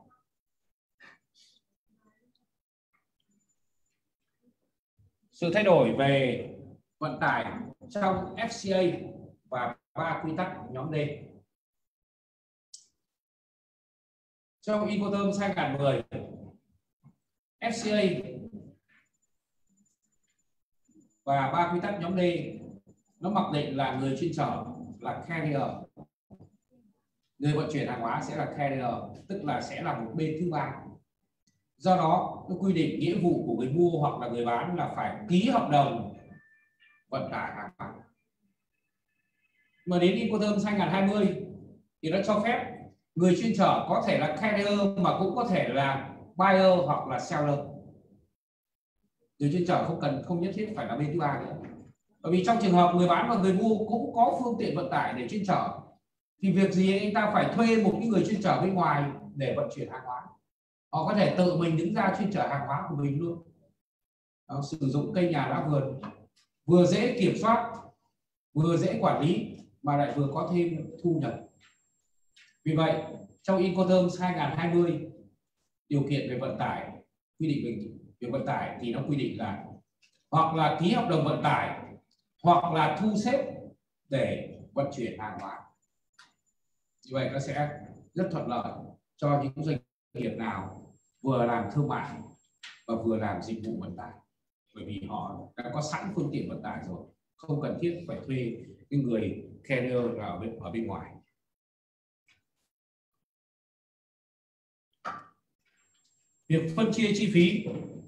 Sự thay đổi về vận tải trong ép xê a và ba quy tắc nhóm D. Trong Incoterms hai nghìn mười, ép xê a và ba quy tắc nhóm D nó mặc định là người chuyên chở là carrier, người vận chuyển hàng hóa sẽ là carrier, tức là sẽ là một bên thứ ba. Do đó nó quy định nghĩa vụ của người mua hoặc là người bán là phải ký hợp đồng vận tải hàng hóa. Mà đến Incoterms hai nghìn hai mươi thì nó cho phép người chuyên chở có thể là carrier mà cũng có thể là buyer hoặc là seller. Người chuyên chở không cần không nhất thiết phải là bên thứ ba nữa. Bởi vì trong trường hợp người bán và người mua cũng có phương tiện vận tải để chuyên chở, thì việc gì anh ta phải thuê một cái người chuyên chở bên ngoài để vận chuyển hàng hóa. Họ có thể tự mình đứng ra chuyên chở hàng hóa của mình luôn. Đó, sử dụng cây nhà lá vườn, vừa dễ kiểm soát, vừa dễ quản lý, mà lại vừa có thêm thu nhập. Vì vậy trong Incoterms hai nghìn không trăm hai mươi, điều kiện về vận tải, quy định về, về vận tải thì nó quy định là hoặc là ký hợp đồng vận tải hoặc là thu xếp để vận chuyển hàng hóa. Như vậy nó sẽ rất thuận lợi cho những doanh nghiệp nào vừa làm thương mại và vừa làm dịch vụ vận tải, bởi vì họ đã có sẵn phương tiện vận tải rồi, không cần thiết phải thuê cái người carrier ở bên, ở bên ngoài. Việc phân chia chi phí.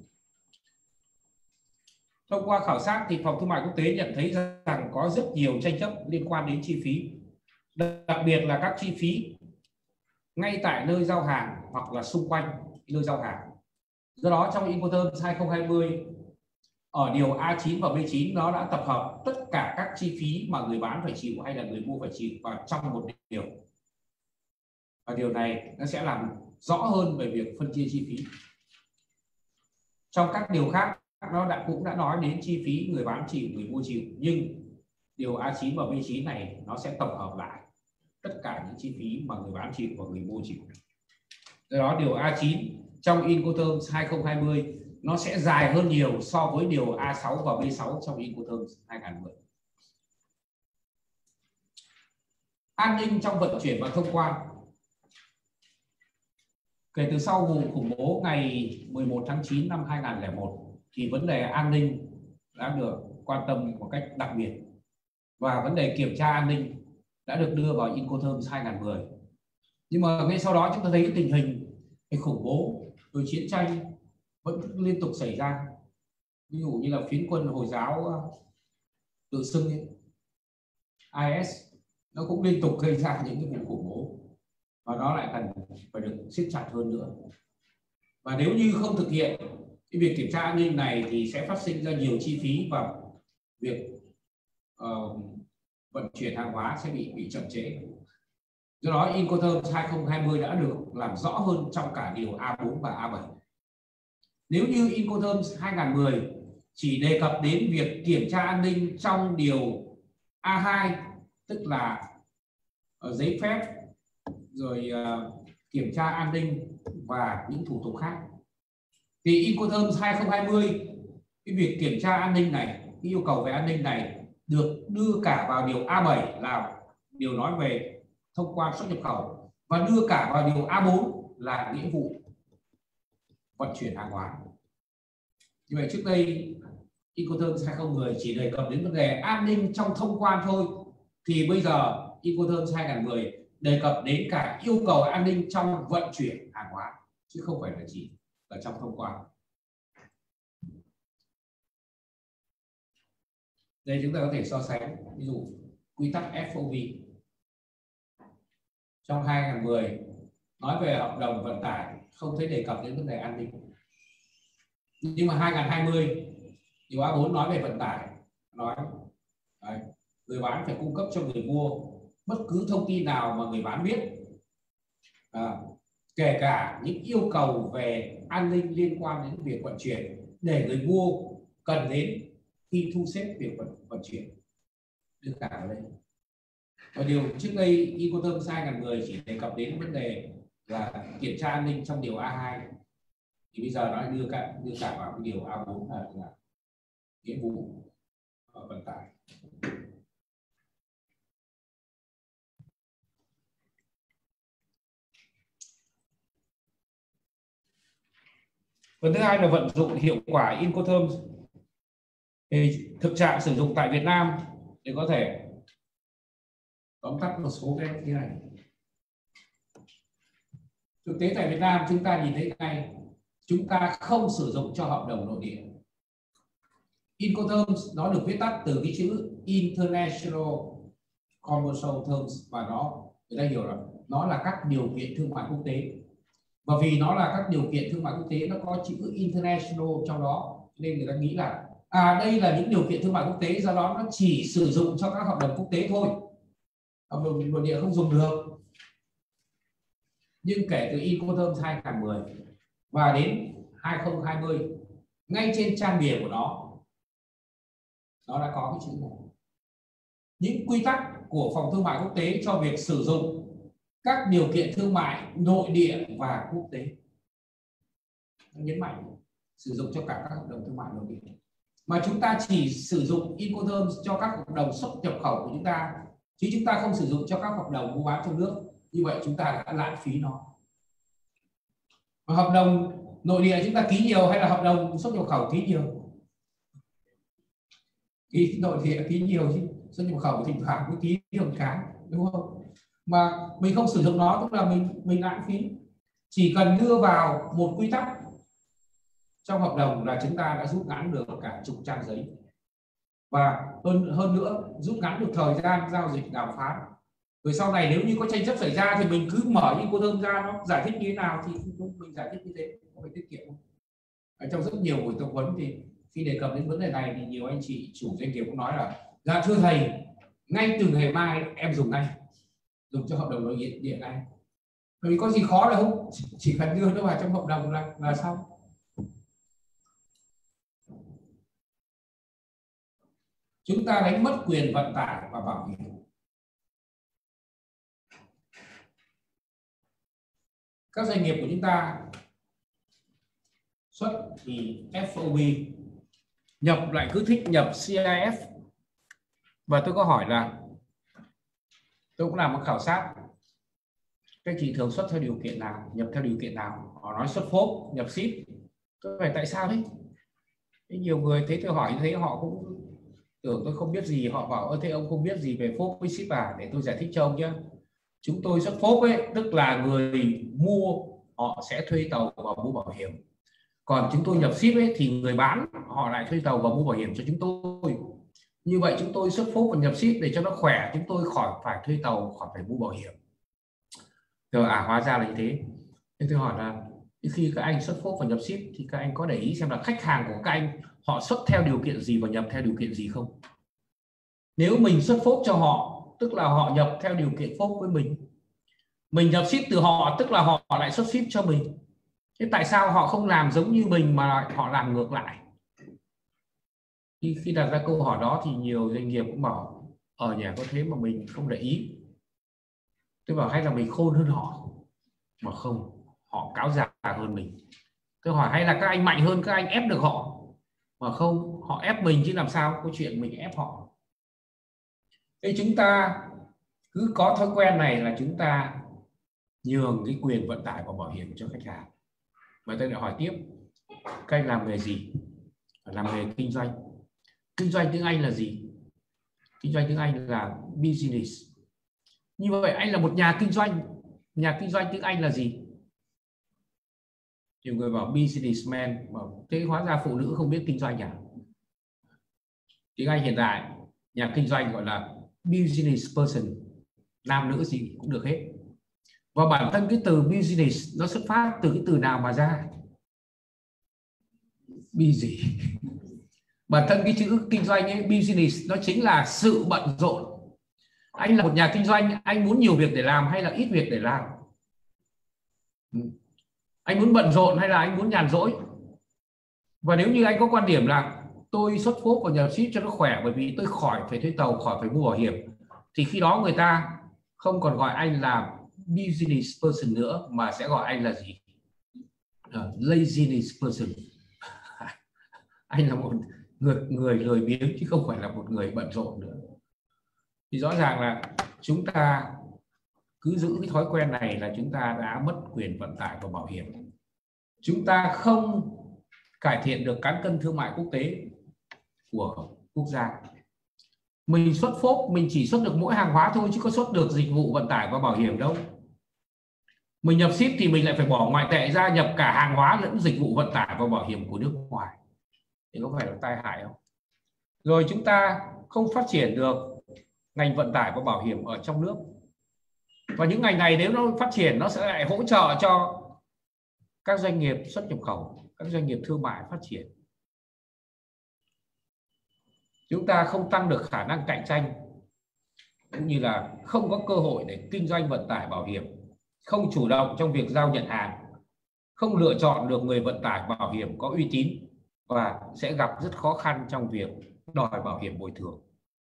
Thông qua khảo sát thì Phòng Thương mại Quốc tế nhận thấy rằng có rất nhiều tranh chấp liên quan đến chi phí, đặc biệt là các chi phí ngay tại nơi giao hàng hoặc là xung quanh nơi giao hàng. Do đó trong Incoterms hai nghìn không trăm hai mươi, ở điều A chín và B chín nó đã tập hợp tất cả các chi phí mà người bán phải chịu hay là người mua phải chịu vào trong một điều. Và điều này nó sẽ làm rõ hơn về việc phân chia chi phí. Trong các điều khác nó đã cũng đã nói đến chi phí người bán chịu, người mua chịu, nhưng điều A chín và B chín này nó sẽ tổng hợp lại tất cả những chi phí mà người bán chịu và người mua chịu. Do đó điều A chín trong Incoterms hai nghìn không trăm hai mươi nó sẽ dài hơn nhiều so với điều A sáu và B sáu trong Incoterms hai nghìn không trăm mười. An ninh trong vận chuyển và thông quan. Kể từ sau vụ khủng bố ngày mười một tháng chín năm hai nghìn không trăm lẻ một thì vấn đề an ninh đã được quan tâm một cách đặc biệt, và vấn đề kiểm tra an ninh đã được đưa vào Incoterms hai nghìn không trăm mười. Nhưng mà ngay sau đó chúng ta thấy tình hình cái khủng bố rồi chiến tranh vẫn liên tục xảy ra. Ví dụ như là phiến quân Hồi giáo tự xưng ấy, I S, nó cũng liên tục gây ra những cái vụ khủng bố, và nó lại cần phải được siết chặt hơn nữa. Và nếu như không thực hiện cái việc kiểm tra an ninh này thì sẽ phát sinh ra nhiều chi phí và việc uh, vận chuyển hàng hóa sẽ bị bị chậm trễ. Do đó Incoterms hai nghìn không trăm hai mươi đã được làm rõ hơn trong cả điều A bốn và A bảy. Nếu như Incoterms hai nghìn không trăm mười chỉ đề cập đến việc kiểm tra an ninh trong điều A hai, tức là uh, giấy phép rồi uh, kiểm tra an ninh và những thủ tục khác, thì Incoterms hai nghìn không trăm hai mươi cái việc kiểm tra an ninh này, cái yêu cầu về an ninh này được đưa cả vào điều A bảy là điều nói về thông quan xuất nhập khẩu, và đưa cả vào điều A bốn là nghĩa vụ vận chuyển hàng hóa. Như vậy trước đây Incoterms hai nghìn không trăm mười chỉ đề cập đến vấn đề an ninh trong thông quan thôi, thì bây giờ Incoterms hai nghìn không trăm mười đề cập đến cả yêu cầu an ninh trong vận chuyển hàng hóa, chứ không phải là chỉ ở trong thông quan. Đây chúng ta có thể so sánh, ví dụ quy tắc F O V trong hai nghìn không trăm mười nói về hợp đồng vận tải không thấy đề cập đến vấn đề an ninh, nhưng mà hai nghìn không trăm hai mươi điều A bốn nói về vận tải, nói đấy, người bán phải cung cấp cho người mua bất cứ thông tin nào mà người bán biết, à, kể cả những yêu cầu về an ninh liên quan đến việc vận chuyển để người mua cần đến khi thu xếp việc vận, vận chuyển, đưa cả vào đây. Và điều trước đây Incoterms hai nghìn không trăm mười chỉ đề cập đến vấn đề là kiểm tra an ninh trong điều A hai, thì bây giờ nó đưa cả đưa cả vào cái điều A bốn là, là nghĩa vụ vận tải. Phần thứ hai là vận dụng hiệu quả Incoterms. Thì thực trạng sử dụng tại Việt Nam thì có thể tóm tắt một số cái như này. Thực tế tại Việt Nam chúng ta nhìn thấy ngay, chúng ta không sử dụng cho hợp đồng nội địa. Incoterms nó được viết tắt từ cái chữ International Commercial Terms, và nó người ta hiểu là nó là các điều kiện thương mại quốc tế. Và vì nó là các điều kiện thương mại quốc tế, nó có chữ international trong đó nên người ta nghĩ là à đây là những điều kiện thương mại quốc tế, do đó nó chỉ sử dụng cho các hợp đồng quốc tế thôi, hợp đồng nội địa không dùng được. Nhưng kể từ Incoterms hai nghìn không trăm mười và đến hai nghìn không trăm hai mươi, ngay trên trang bìa của nó nó đã có cái chữ này: những quy tắc của phòng thương mại quốc tế cho việc sử dụng các điều kiện thương mại nội địa và quốc tế. Nhấn mạnh sử dụng cho cả các hợp đồng thương mại nội địa, mà chúng ta chỉ sử dụng Incoterms cho các hợp đồng xuất nhập khẩu của chúng ta, chứ chúng ta không sử dụng cho các hợp đồng mua bán trong nước. Như vậy chúng ta đã lãng phí nó. Và hợp đồng nội địa chúng ta ký nhiều hay là hợp đồng xuất nhập khẩu ký nhiều? Ký nội địa ký nhiều chứ xuất nhập khẩu thỉnh thoảng mới ký được cái, đúng không? Mà mình không sử dụng nó tức là mình mình lãng phí. Chỉ cần đưa vào một quy tắc trong hợp đồng là chúng ta đã rút ngắn được cả chục trang giấy, và hơn hơn nữa rút ngắn được thời gian giao dịch đàm phán. Rồi sau này nếu như có tranh chấp xảy ra thì mình cứ mở Incoterms ra, nó giải thích như thế nào thì mình giải thích như thế, có phải tiết kiệm không? Ở trong rất nhiều buổi tập huấn thì khi đề cập đến vấn đề này thì nhiều anh chị chủ doanh nghiệp cũng nói là dạ thưa thầy, ngay từ ngày mai em dùng ngay, dùng cho hợp đồng nội địa điện ngay, bởi vì có gì khó đâu, chỉ cần đưa nó vào trong hợp đồng là là xong. Chúng ta đánh mất quyền vận tải và bảo hiểm. Các doanh nghiệp của chúng ta xuất thì ép ô bê, nhập lại cứ thích nhập xê i ép. Và tôi có hỏi là tôi cũng làm một khảo sát, các chị thường xuất theo điều kiện nào, nhập theo điều kiện nào? Họ nói xuất phốp, nhập ship. Tôi hỏi tại sao đấy? Thế nhiều người thấy tôi hỏi như thế họ cũng tưởng tôi không biết gì, họ bảo ơ thế ông không biết gì về phốp với ship à? Để tôi giải thích cho ông nhé. Chúng tôi xuất phốp ấy, tức là người mua họ sẽ thuê tàu và mua bảo hiểm. Còn chúng tôi nhập ship ấy, thì người bán họ lại thuê tàu và mua bảo hiểm cho chúng tôi. Như vậy chúng tôi xuất phốp và nhập ship để cho nó khỏe, chúng tôi khỏi phải thuê tàu, khỏi phải mua bảo hiểm. Rồi à, hóa ra là như thế. Thế tôi hỏi là khi các anh xuất phốp và nhập ship thì các anh có để ý xem là khách hàng của các anh họ xuất theo điều kiện gì và nhập theo điều kiện gì không? Nếu mình xuất phốp cho họ tức là họ nhập theo điều kiện phốp với mình, mình nhập ship từ họ tức là họ lại xuất ship cho mình. Thế tại sao họ không làm giống như mình mà họ làm ngược lại? Khi, khi đặt ra câu hỏi đó thì nhiều doanh nghiệp cũng bảo ở nhà có thế mà mình không để ý. Tôi bảo hay là mình khôn hơn họ? Mà không, họ cáo già hơn mình. Tôi hỏi hay là các anh mạnh hơn, các anh ép được họ? Mà không, họ ép mình chứ làm sao có chuyện mình ép họ. Thế chúng ta cứ có thói quen này là chúng ta nhường cái quyền vận tải và bảo hiểm cho khách hàng. Và tôi lại hỏi tiếp, các anh làm nghề gì? Làm nghề kinh doanh. Kinh doanh tiếng Anh là gì? Kinh doanh tiếng Anh là business. Như vậy anh là một nhà kinh doanh. Nhà kinh doanh tiếng Anh là gì? Nhiều người bảo businessman, bảo thế hóa ra phụ nữ không biết kinh doanh à? Tiếng Anh hiện tại nhà kinh doanh gọi là business person, nam nữ gì cũng được hết. Và bản thân cái từ business nó xuất phát từ cái từ nào mà ra? Busy. Bản thân cái chữ kinh doanh ấy, business, nó chính là sự bận rộn. Anh là một nhà kinh doanh, anh muốn nhiều việc để làm hay là ít việc để làm? Anh muốn bận rộn hay là anh muốn nhàn rỗi? Và nếu như anh có quan điểm là tôi xuất phốp và nhập ship cho nó khỏe bởi vì tôi khỏi phải thuê tàu, khỏi phải mua bảo hiểm, thì khi đó người ta không còn gọi anh là business person nữa mà sẽ gọi anh là gì? Uh, laziness person. Anh là một người người lười biếng chứ không phải là một người bận rộn nữa. Thì rõ ràng là chúng ta cứ giữ cái thói quen này là chúng ta đã mất quyền vận tải và bảo hiểm. Chúng ta không cải thiện được cán cân thương mại quốc tế của quốc gia. Mình xuất phốp mình chỉ xuất được mỗi hàng hóa thôi chứ có xuất được dịch vụ vận tải và bảo hiểm đâu. Mình nhập ship thì mình lại phải bỏ ngoại tệ ra, nhập cả hàng hóa lẫn dịch vụ vận tải và bảo hiểm của nước ngoài. Thì có phải là tai hại không? Rồi chúng ta không phát triển được ngành vận tải và bảo hiểm ở trong nước. Và những ngành này nếu nó phát triển nó sẽ lại hỗ trợ cho các doanh nghiệp xuất nhập khẩu, các doanh nghiệp thương mại phát triển. Chúng ta không tăng được khả năng cạnh tranh, cũng như là không có cơ hội để kinh doanh vận tải bảo hiểm, không chủ động trong việc giao nhận hàng, không lựa chọn được người vận tải bảo hiểm có uy tín, và sẽ gặp rất khó khăn trong việc đòi bảo hiểm bồi thường.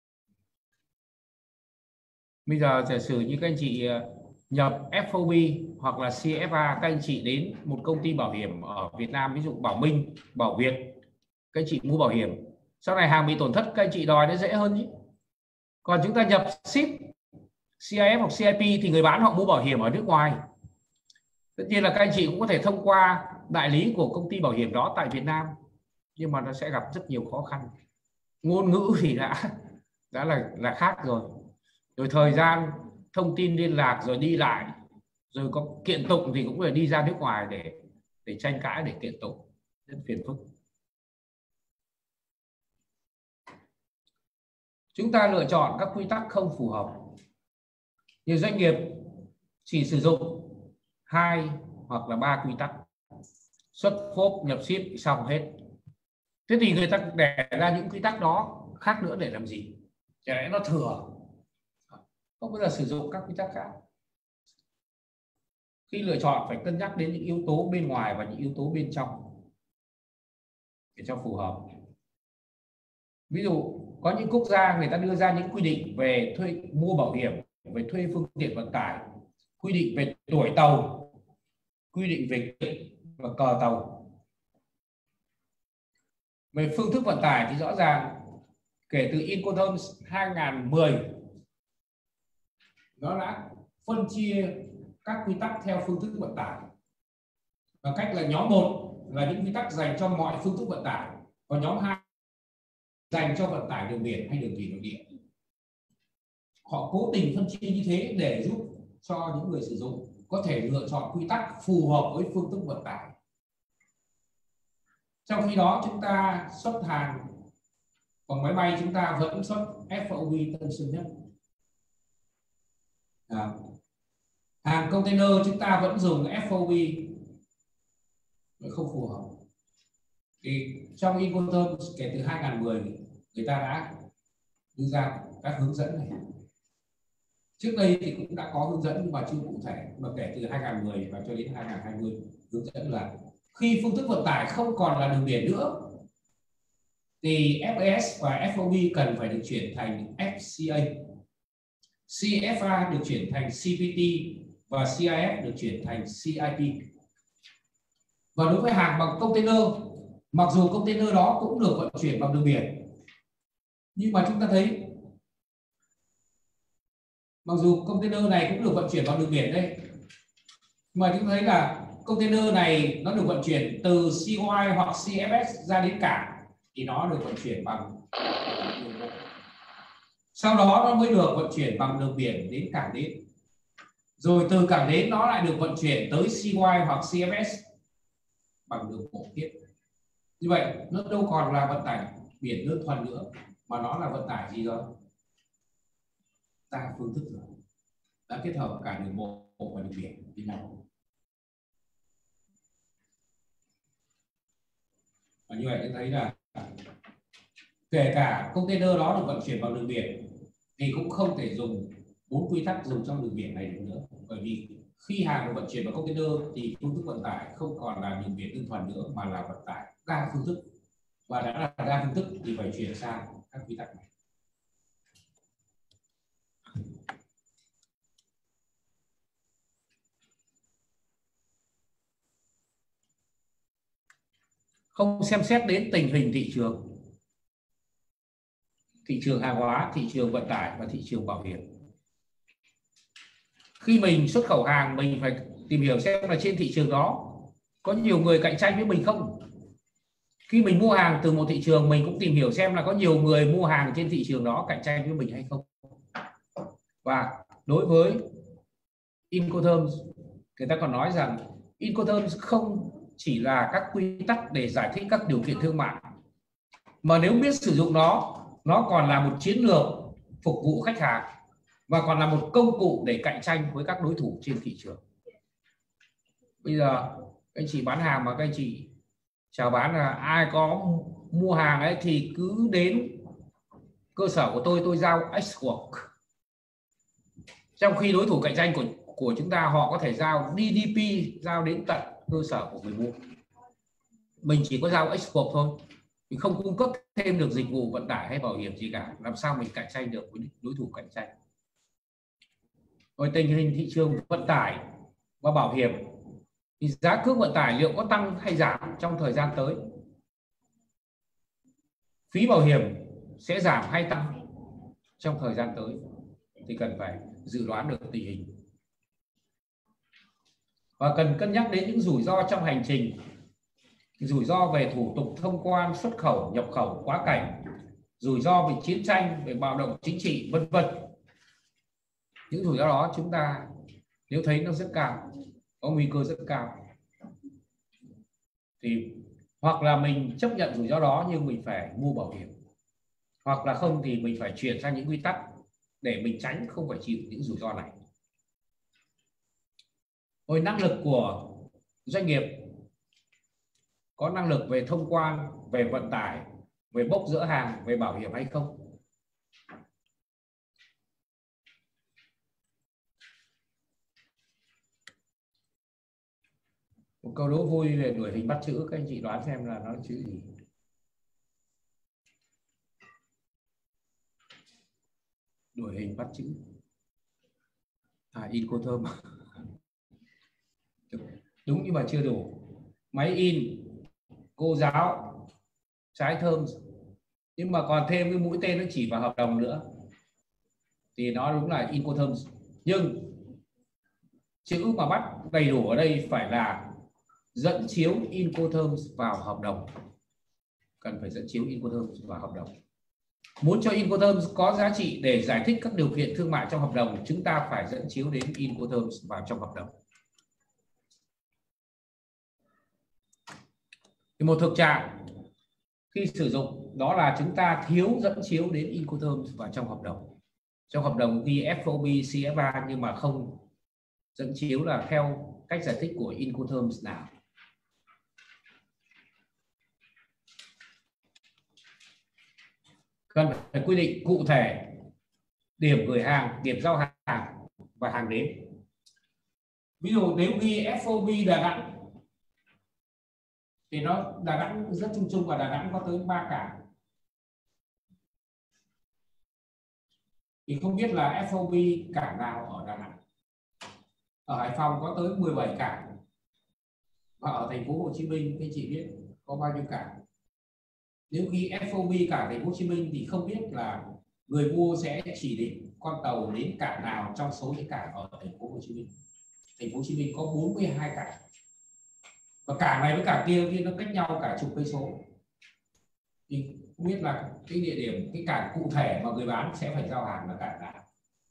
Bây giờ giả sử như các anh chị nhập ép ô bê hoặc là xê ép a, các anh chị đến một công ty bảo hiểm ở Việt Nam, ví dụ Bảo Minh, Bảo Việt, các anh chị mua bảo hiểm, sau này hàng bị tổn thất các anh chị đòi nó dễ hơn chứ. Còn chúng ta nhập ship, xê i ép hoặc xê i pê thì người bán họ mua bảo hiểm ở nước ngoài. Tất nhiên là các anh chị cũng có thể thông qua đại lý của công ty bảo hiểm đó tại Việt Nam, nhưng mà nó sẽ gặp rất nhiều khó khăn. Ngôn ngữ thì đã đã là là khác rồi, rồi thời gian thông tin liên lạc, rồi đi lại, rồi có kiện tụng thì cũng phải đi ra nước ngoài để để tranh cãi, để kiện tụng, rất phiền phức. Chúng ta lựa chọn các quy tắc không phù hợp. Nhiều doanh nghiệp chỉ sử dụng hai hoặc là ba quy tắc, xuất phốp nhập ship xong hết. Thế thì người ta để ra những quy tắc đó khác nữa để làm gì? Chả lẽ nó thừa? Không bao giờ sử dụng các quy tắc khác. Khi lựa chọn phải cân nhắc đến những yếu tố bên ngoài và những yếu tố bên trong để cho phù hợp. Ví dụ có những quốc gia người ta đưa ra những quy định về thuê mua bảo hiểm, về thuê phương tiện vận tải, quy định về tuổi tàu, quy định về và cờ tàu. Về phương thức vận tải thì rõ ràng kể từ Incoterms hai nghìn không trăm mười nó đã phân chia các quy tắc theo phương thức vận tải, và cách là nhóm một là những quy tắc dành cho mọi phương thức vận tải, còn nhóm hai dành cho vận tải đường biển hay đường thủy nội địa. Họ cố tình phân chia như thế để giúp cho những người sử dụng có thể lựa chọn quy tắc phù hợp với phương thức vận tải. Trong khi đó chúng ta xuất hàng bằng máy bay, chúng ta vẫn xuất ép ô bê Tân Sơn Nhất. À, hàng container chúng ta vẫn dùng ép ô bê, không phù hợp. Thì trong Incoterms kể từ hai nghìn không trăm mười người ta đã đưa ra các hướng dẫn này. Trước đây thì cũng đã có hướng dẫn nhưng mà chưa cụ thể, mà kể từ hai nghìn không trăm mười và cho đến hai nghìn không trăm hai mươi hướng dẫn là khi phương thức vận tải không còn là đường biển nữa thì ép ê ét và ép ô bê cần phải được chuyển thành ép xê a, xê ép a được chuyển thành xê pê tê và xê i ép được chuyển thành xê i pê. Và đối với hàng bằng container, mặc dù container đó cũng được vận chuyển bằng đường biển, nhưng mà chúng ta thấy mặc dù container này cũng được vận chuyển bằng đường biển đây, mà chúng ta thấy là container này nó được vận chuyển từ xê o i hoặc xê ép ét ra đến cảng thì nó được vận chuyển bằng đường bộ. Sau đó nó mới được vận chuyển bằng đường biển đến cảng đến. Rồi từ cảng đến nó lại được vận chuyển tới xê o i hoặc xê ép ét bằng đường bộ tiếp. Như vậy nó đâu còn là vận tải biển đơn thuần nữa, mà nó là vận tải gì rồi? Đa phương thức rồi. Đã kết hợp cả đường bộ và đường biển với nhau. Và như vậy chúng thấy là kể cả container đó được vận chuyển bằng đường biển thì cũng không thể dùng bốn quy tắc dùng trong đường biển này được nữa, bởi vì khi hàng được vận chuyển bằng container thì phương thức vận tải không còn là đường biển đơn thuần nữa mà là vận tải đa phương thức, và đã là đa phương thức thì phải chuyển sang các quy tắc này. Không xem xét đến tình hình thị trường, thị trường hàng hóa, thị trường vận tải và thị trường bảo hiểm. Khi mình xuất khẩu hàng, mình phải tìm hiểu xem là trên thị trường đó có nhiều người cạnh tranh với mình không. Khi mình mua hàng từ một thị trường, mình cũng tìm hiểu xem là có nhiều người mua hàng trên thị trường đó cạnh tranh với mình hay không. Và đối với Incoterms, người ta còn nói rằng Incoterms không chỉ là các quy tắc để giải thích các điều kiện thương mại, mà nếu biết sử dụng nó, nó còn là một chiến lược phục vụ khách hàng và còn là một công cụ để cạnh tranh với các đối thủ trên thị trường. Bây giờ Các anh chị bán hàng mà các anh chị chào bán là ai có mua hàng ấy thì cứ đến cơ sở của tôi tôi giao export, trong khi đối thủ cạnh tranh của của chúng ta họ có thể giao đê đê pê, giao đến tận cơ sở của người mua. Mình chỉ có giao export thôi, mình không cung cấp thêm được dịch vụ vận tải hay bảo hiểm gì cả, làm sao mình cạnh tranh được với đối thủ cạnh tranh. Rồi tình hình thị trường vận tải và bảo hiểm thì giá cước vận tải liệu có tăng hay giảm trong thời gian tới, phí bảo hiểm sẽ giảm hay tăng trong thời gian tới thì cần phải dự đoán được tình hình và cần cân nhắc đến những rủi ro trong hành trình, rủi ro về thủ tục thông quan, xuất khẩu, nhập khẩu, quá cảnh, rủi ro về chiến tranh, về bạo động chính trị, vân vân. Những rủi ro đó chúng ta nếu thấy nó rất cao, có nguy cơ rất cao, thì hoặc là mình chấp nhận rủi ro đó nhưng mình phải mua bảo hiểm, hoặc là không thì mình phải chuyển sang những quy tắc để mình tránh không phải chịu những rủi ro này. Rồi năng lực của doanh nghiệp, có năng lực về thông quan, về vận tải, về bốc dỡ hàng, về bảo hiểm hay không. Một câu đố vui về đuổi hình bắt chữ, các anh chị đoán xem là nó chữ gì. Đuổi hình bắt chữ. À, Incoterm. Đúng nhưng mà chưa đủ. Máy in, cô giáo, trái thơm. Nhưng mà còn thêm cái mũi tên nó chỉ vào hợp đồng nữa thì nó đúng là Incoterm. Nhưng chữ mà bắt đầy đủ ở đây phải là dẫn chiếu Incoterm vào hợp đồng. Cần phải dẫn chiếu Incoterm vào hợp đồng. Muốn cho Incoterm có giá trị để giải thích các điều kiện thương mại trong hợp đồng, chúng ta phải dẫn chiếu đến Incoterm vào trong hợp đồng. Thì một thực trạng khi sử dụng đó là chúng ta thiếu dẫn chiếu đến Incoterm vào trong hợp đồng. Trong hợp đồng ghi ép ô bê, xê ép a nhưng mà không dẫn chiếu là theo cách giải thích của Incoterm nào. Cần phải quy định cụ thể điểm gửi hàng, điểm giao hàng và hàng đến. Ví dụ nếu ghi ép ô bê Đà Nẵng thì nó Đà Nẵng rất chung chung và Đà Nẵng có tới ba cảng. Thì không biết là ép ô bê cảng nào ở Đà Nẵng. Ở Hải Phòng có tới mười bảy cảng. Và ở thành phố Hồ Chí Minh các chị biết có bao nhiêu cảng. Nếu ghi ép ô bê cảng thành phố Hồ Chí Minh thì không biết là người mua sẽ chỉ định con tàu đến cảng nào trong số những cảng ở thành phố Hồ Chí Minh. Thành phố Hồ Chí Minh có bốn mươi hai cảng. Và cảng này với cảng kia thì nó cách nhau cả chục cây số. Thì không biết là cái địa điểm, cái cảng cụ thể mà người bán sẽ phải giao hàng là cảng nào.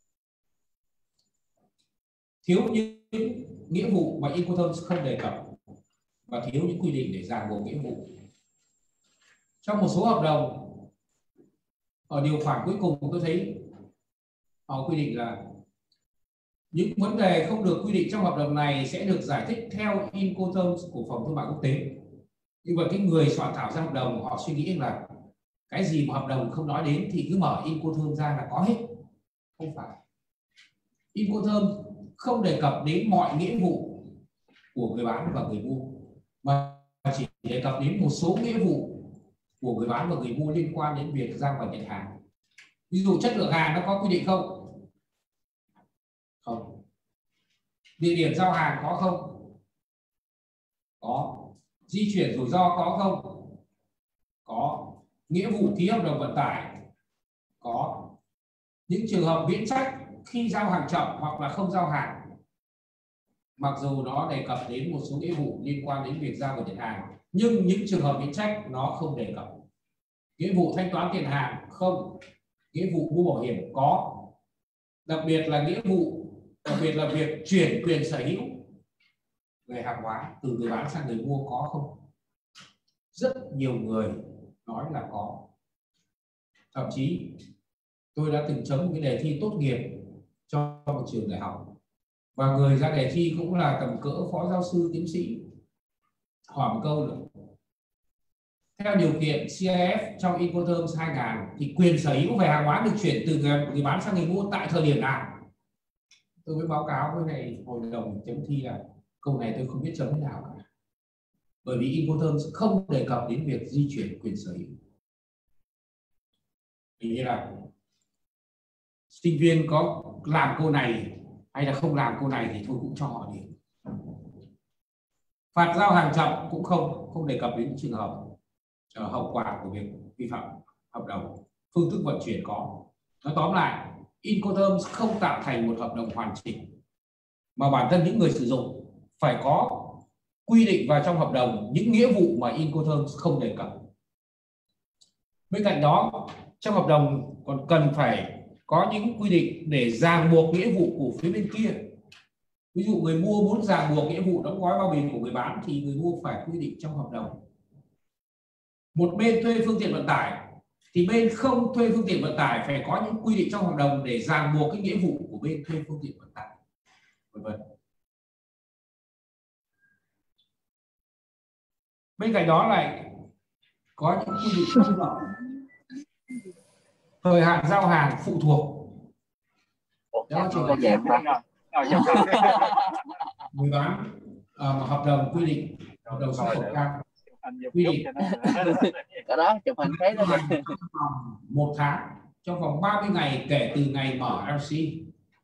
Thiếu những nghĩa vụ mà Incoterm không đề cập và thiếu những quy định để ràng buộc nghĩa vụ. Trong một số hợp đồng ở điều khoản cuối cùng tôi thấy họ quy định là những vấn đề không được quy định trong hợp đồng này sẽ được giải thích theo Incoterm của Phòng Thương mại Quốc tế. Nhưng mà cái người soạn thảo ra hợp đồng họ suy nghĩ là cái gì mà hợp đồng không nói đến thì cứ mở Incoterm ra là có hết. Không phải. Incoterm không đề cập đến mọi nghĩa vụ của người bán và người mua, mà chỉ đề cập đến một số nghĩa vụ của người bán và người mua liên quan đến việc giao và nhận hàng. Ví dụ chất lượng hàng nó có quy định không? Không. Địa điểm giao hàng có không? Có. Di chuyển rủi ro có không? Có. Nghĩa vụ ký hợp đồng vận tải có. Những trường hợp miễn trách khi giao hàng chậm hoặc là không giao hàng, mặc dù nó đề cập đến một số nghĩa vụ liên quan đến việc giao và nhận hàng, nhưng những trường hợp miễn trách nó không đề cập. Nghĩa vụ thanh toán tiền hàng không. Nghĩa vụ mua bảo hiểm có. Đặc biệt là nghĩa vụ, đặc biệt là việc chuyển quyền sở hữu về hàng hóa từ người bán sang người mua có không? Rất nhiều người nói là có. Thậm chí tôi đã từng chấm một cái đề thi tốt nghiệp cho một trường đại học và người ra đề thi cũng là tầm cỡ phó giáo sư tiến sĩ, hỏi một câu nữa. Theo điều kiện xê i ép trong Incoterms hai nghìn thì quyền sở hữu về hàng hóa được chuyển từ người, người bán sang người mua tại thời điểm nào? Tôi mới báo cáo với này hội đồng chấm thi là câu này tôi không biết chấm thế nào cả. Bởi vì Incoterms không đề cập đến việc di chuyển quyền sở hữu. Vì như là sinh viên có làm câu này hay là không làm câu này thì tôi cũng cho họ điểm. Phạt giao hàng chậm cũng không không đề cập đến trường hợp uh, hậu quả của việc vi phạm hợp đồng. Phương thức vận chuyển có. Nói tóm lại, Incoterms không tạo thành một hợp đồng hoàn chỉnh, mà bản thân những người sử dụng phải có quy định vào trong hợp đồng những nghĩa vụ mà Incoterms không đề cập. Bên cạnh đó, trong hợp đồng còn cần phải có những quy định để ràng buộc nghĩa vụ của phía bên kia. Ví dụ người mua muốn ràng buộc nghĩa vụ đóng gói bao bì của người bán thì người mua phải quy định trong hợp đồng. Một bên thuê phương tiện vận tải thì bên không thuê phương tiện vận tải phải có những quy định trong hợp đồng để ràng buộc cái nghĩa vụ của bên thuê phương tiện vận tải, vân vân. Bên cạnh đó lại có những quy định bất lợi. Thời hạn giao hàng phụ thuộc. Đó trường hợp người bán à, mà hợp đồng quy định hợp đồng xuất khẩu cam quy định cái đó chụp hình thấy đó một tháng trong vòng ba mươi ngày kể từ ngày mở lờ xê.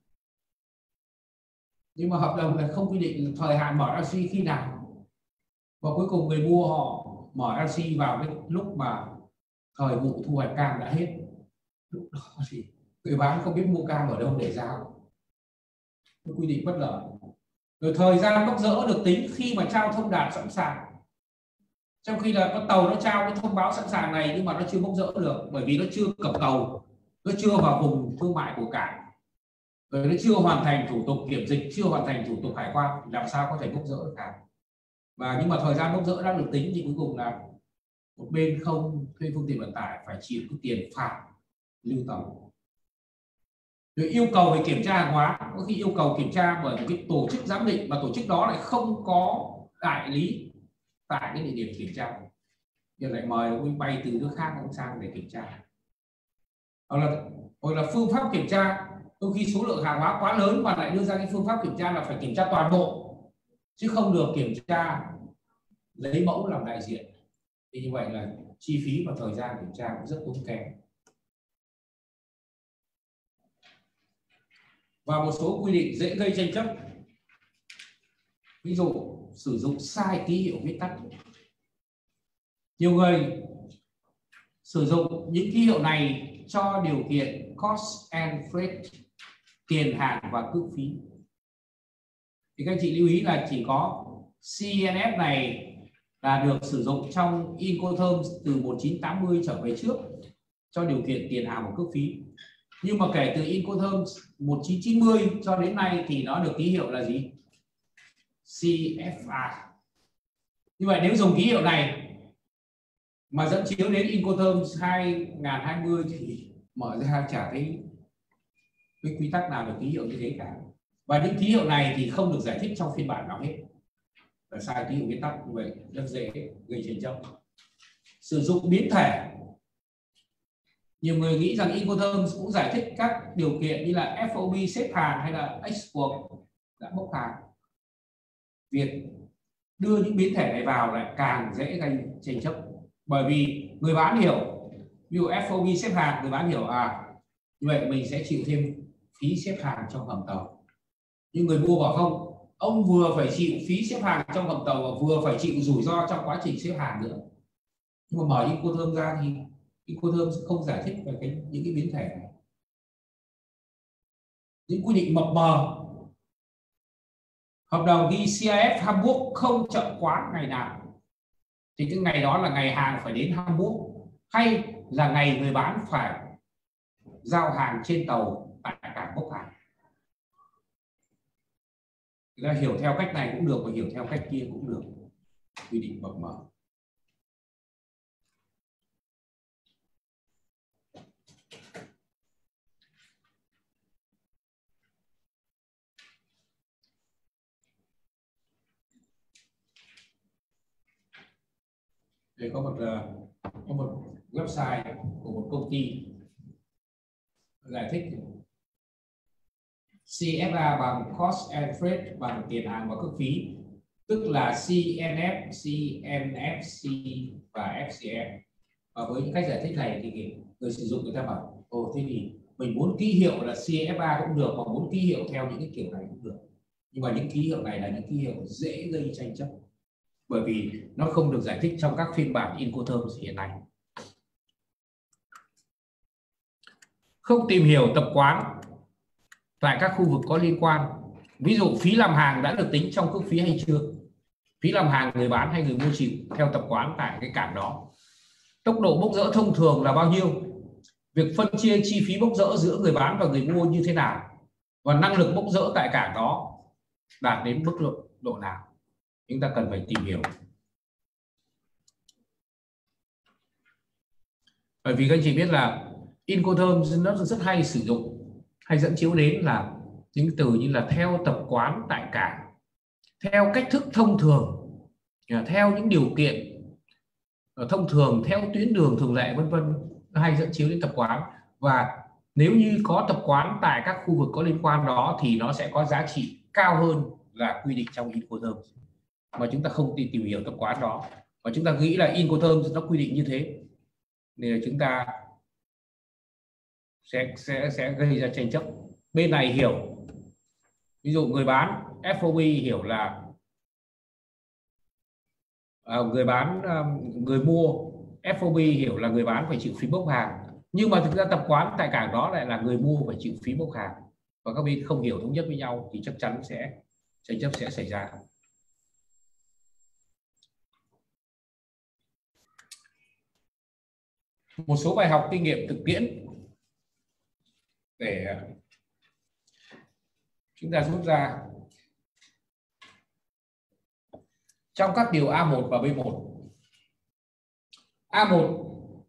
Nhưng mà hợp đồng lại không quy định thời hạn mở lờ xê khi nào, và cuối cùng người mua họ mở lờ xê vào cái lúc mà thời vụ thu hoạch cam đã hết. Lúc đó thì người bán không biết mua cam ở đâu để giao. Quy định bất lợi. Rồi thời gian bốc rỡ được tính khi mà trao thông đạt sẵn sàng, trong khi là con tàu nó trao cái thông báo sẵn sàng này nhưng mà nó chưa bốc rỡ được, bởi vì nó chưa cập tàu, nó chưa vào vùng thương mại của cảng, rồi nó chưa hoàn thành thủ tục kiểm dịch, chưa hoàn thành thủ tục hải quan, thì làm sao có thể bốc rỡ được cả. Và nhưng mà thời gian bốc rỡ đã được tính thì cuối cùng là một bên không thuê phương tiện vận tải phải chịu cái tiền phạt lưu tàu. Rồi yêu cầu về kiểm tra hàng hóa, có khi yêu cầu kiểm tra bởi một cái tổ chức giám định mà tổ chức đó lại không có đại lý tại cái địa điểm kiểm tra, giờ lại mời ông bay từ nước khác ông sang để kiểm tra. Hoặc là, hoặc là phương pháp kiểm tra, đôi khi số lượng hàng hóa quá lớn mà lại đưa ra cái phương pháp kiểm tra là phải kiểm tra toàn bộ chứ không được kiểm tra lấy mẫu làm đại diện. Thì như vậy là chi phí và thời gian kiểm tra cũng rất tốn kém. Và một số quy định dễ gây tranh chấp, ví dụ sử dụng sai ký hiệu viết tắt. Nhiều người sử dụng những ký hiệu này cho điều kiện cost and freight, tiền hàng và cước phí. Thì các anh chị lưu ý là chỉ có xê en ép này là được sử dụng trong Incoterms từ một nghìn chín trăm tám mươi trở về trước cho điều kiện tiền hàng và cước phí. Nhưng mà kể từ Incoterms một nghìn chín trăm chín mươi cho đến nay thì nó được ký hiệu là gì? xê ép a. Như vậy nếu dùng ký hiệu này mà dẫn chiếu đến Incoterms hai nghìn không trăm hai mươi thì mở ra chả thấy cái quy tắc nào được ký hiệu như thế cả. Và những ký hiệu này thì không được giải thích trong phiên bản nào hết. Là sai ký hiệu viết tắt như vậy rất dễ gây tranh chấp. Sử dụng biến thể. Nhiều người nghĩ rằng Incoterms cũng giải thích các điều kiện như là ép ô bê xếp hàng hay là export đã bốc hàng. Việc đưa những biến thể này vào lại càng dễ gây tranh chấp, bởi vì người bán hiểu, ví dụ ép ô bê xếp hàng, người bán hiểu à như vậy mình sẽ chịu thêm phí xếp hàng trong hầm tàu. Nhưng người mua bảo không, ông vừa phải chịu phí xếp hàng trong hầm tàu và vừa phải chịu rủi ro trong quá trình xếp hàng nữa. Nhưng mà mở Incoterms ra thì Incoterms không giải thích về cái, những cái biến thể này. Những quy định mập mờ. Hợp đồng ghi xê i ép Hamburg không chậm quá ngày nào, thì cái ngày đó là ngày hàng phải đến Hamburg hay là ngày người bán phải giao hàng trên tàu tại cảng bốc hàng. Người ta hiểu theo cách này cũng được và hiểu theo cách kia cũng được. Quy định mập mờ. Đây có một có một website của một công ty giải thích xê ép a bằng cost and freight, bằng tiền hàng và cước phí, tức là xê en ép, xê en ép xê và ép xê em. Và với những cách giải thích này thì người sử dụng người ta bảo ồ thế thì mình muốn ký hiệu là xê ép a cũng được, mà muốn ký hiệu theo những cái kiểu này cũng được. Nhưng mà những ký hiệu này là những ký hiệu dễ gây tranh chấp, bởi vì nó không được giải thích trong các phiên bản Incoterms hiện nay. Không tìm hiểu tập quán tại các khu vực có liên quan. Ví dụ phí làm hàng đã được tính trong cước phí hay chưa? Phí làm hàng người bán hay người mua chịu theo tập quán tại cái cảng đó. Tốc độ bốc rỡ thông thường là bao nhiêu? Việc phân chia chi phí bốc rỡ giữa người bán và người mua như thế nào? Và năng lực bốc rỡ tại cảng đó đạt đến mức độ, độ nào? Chúng ta cần phải tìm hiểu. Bởi vì các anh chị biết là Incoterms nó rất hay sử dụng, hay dẫn chiếu đến là những từ như là theo tập quán tại cảng, theo cách thức thông thường, theo những điều kiện thông thường, theo tuyến đường thường lệ, vân vân, hay dẫn chiếu đến tập quán. Và nếu như có tập quán tại các khu vực có liên quan đó thì nó sẽ có giá trị cao hơn là quy định trong Incoterms, mà chúng ta không tìm hiểu tập quán đó, và chúng ta nghĩ là Incoterms nó quy định như thế nên là chúng ta sẽ sẽ sẽ gây ra tranh chấp. Bên này hiểu, ví dụ người bán ép ô bê hiểu là à, người bán người mua ép ô bê hiểu là người bán phải chịu phí bốc hàng, nhưng mà thực ra tập quán tại cảng đó lại là người mua phải chịu phí bốc hàng, và các bên không hiểu thống nhất với nhau thì chắc chắn sẽ tranh chấp sẽ xảy ra. Một số bài học kinh nghiệm thực tiễn để chúng ta rút ra trong các điều A một và B một. A một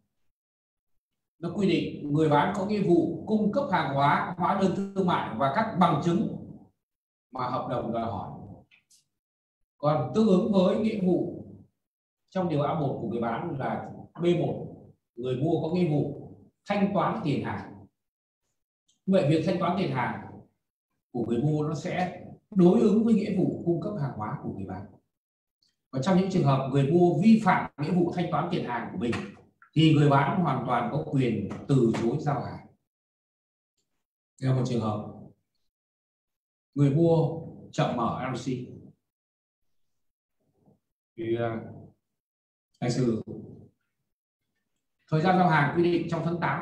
nó quy định người bán có nghĩa vụ cung cấp hàng hóa, hóa đơn thương mại và các bằng chứng mà hợp đồng đòi hỏi. Còn tương ứng với nghĩa vụ trong điều A một của người bán là B một, người mua có nghĩa vụ thanh toán tiền hàng. Vậy việc thanh toán tiền hàng của người mua nó sẽ đối ứng với nghĩa vụ cung cấp hàng hóa của người bán. Và trong những trường hợp người mua vi phạm nghĩa vụ thanh toán tiền hàng của mình thì người bán hoàn toàn có quyền từ chối giao hàng. Theo một trường hợp người mua chậm mở lờ xê thì tài sử thời gian giao hàng quy định trong tháng tám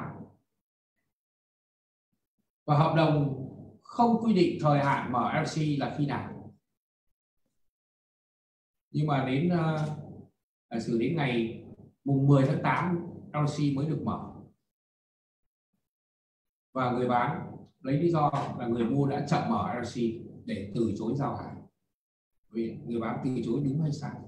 và hợp đồng không quy định thời hạn mở lờ xê là khi nào, nhưng mà đến uh, xử đến ngày mùng mười tháng tám lờ xê mới được mở, và người bán lấy lý do là người mua đã chậm mở lờ xê để từ chối giao hàng. Vì người bán từ chối đúng hay sai?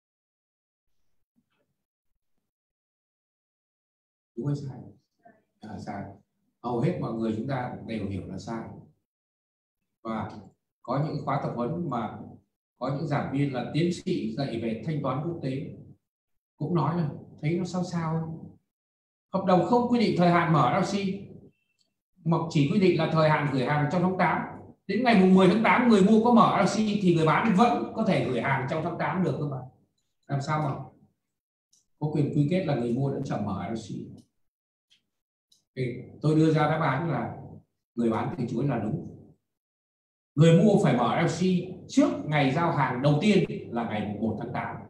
Đúng hay sai? À, sai. Hầu hết mọi người chúng ta đều hiểu là sai. Và có những khóa tập huấn mà có những giảng viên là tiến sĩ dạy về thanh toán quốc tế cũng nói là thấy nó sao sao. Hợp đồng không quy định thời hạn mở lờ xê, mà chỉ quy định là thời hạn gửi hàng trong tháng tám. Đến ngày mùng mười tháng tám người mua có mở lờ xê thì người bán vẫn có thể gửi hàng trong tháng tám được các bạn. Làm sao mà có quyền quy kết là người mua đã chậm mở lờ xê? Thì tôi đưa ra đáp án là người bán từ chối là đúng. Người mua phải mở lờ xê trước ngày giao hàng đầu tiên là ngày mùng một tháng tám.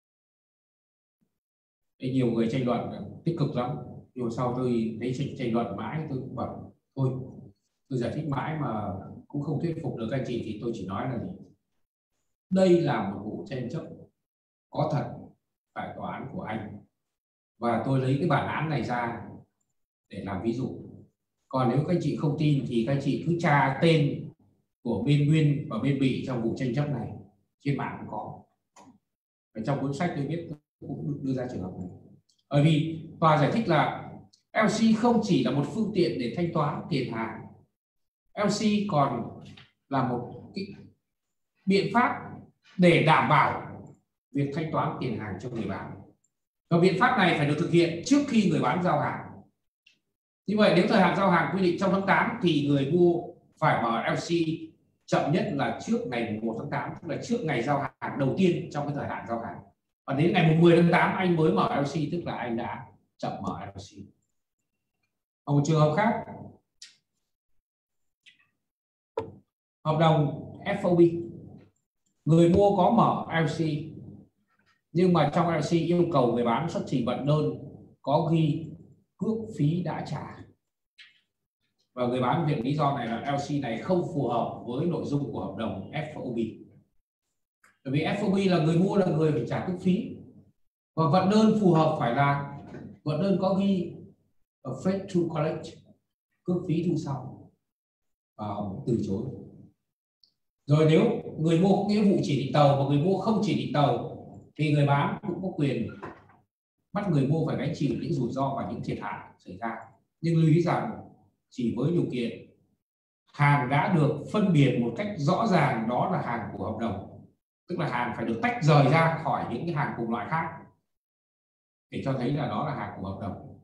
Thì nhiều người tranh luận tích cực lắm, nhưng sau tôi thấy tranh, tranh luận mãi tôi cũng bảo thôi, tôi giải thích mãi mà cũng không thuyết phục được anh chị thì tôi chỉ nói là gì? Đây là một vụ tranh chấp có thật tại tòa án của Anh, và tôi lấy cái bản án này ra để làm ví dụ. Còn nếu các anh chị không tin thì các anh chị cứ tra tên của bên Nguyên và bên Bỉ trong vụ tranh chấp này, trên mạng cũng có. Ở trong cuốn sách tôi viết cũng đưa ra trường hợp này. Bởi vì tòa giải thích là lờ xê không chỉ là một phương tiện để thanh toán tiền hàng, lờ xê còn là một cái biện pháp để đảm bảo việc thanh toán tiền hàng cho người bán. Và biện pháp này phải được thực hiện trước khi người bán giao hàng. Như vậy nếu thời hạn giao hàng quy định trong tháng tám thì người mua phải mở lờ xê chậm nhất là trước ngày một tháng tám, tức là trước ngày giao hàng đầu tiên trong cái thời hạn giao hàng. Và đến ngày mười tháng tám anh mới mở lờ xê, tức là anh đã chậm mở lờ xê. Ở một trường hợp khác, hợp đồng ép ô bê, người mua có mở lờ xê nhưng mà trong lờ xê yêu cầu người bán xuất trình vận đơn có ghi cước phí đã trả, và người bán viện lý do này là lờ xê này không phù hợp với nội dung của hợp đồng ép ô bê. Bởi vì ép ô bê là người mua là người phải trả cước phí, và vận đơn phù hợp phải là vận đơn có ghi freight to collect, cước phí thu sau, và họ từ chối. Rồi nếu người mua có nghĩa vụ chỉ định tàu và người mua không chỉ định tàu thì người bán cũng có quyền bắt người mua phải gánh chịu những rủi ro và những thiệt hại xảy ra. Nhưng lưu ý rằng chỉ với điều kiện hàng đã được phân biệt một cách rõ ràng đó là hàng của hợp đồng, tức là hàng phải được tách rời ra khỏi những cái hàng cùng loại khác để cho thấy là đó là hàng của hợp đồng.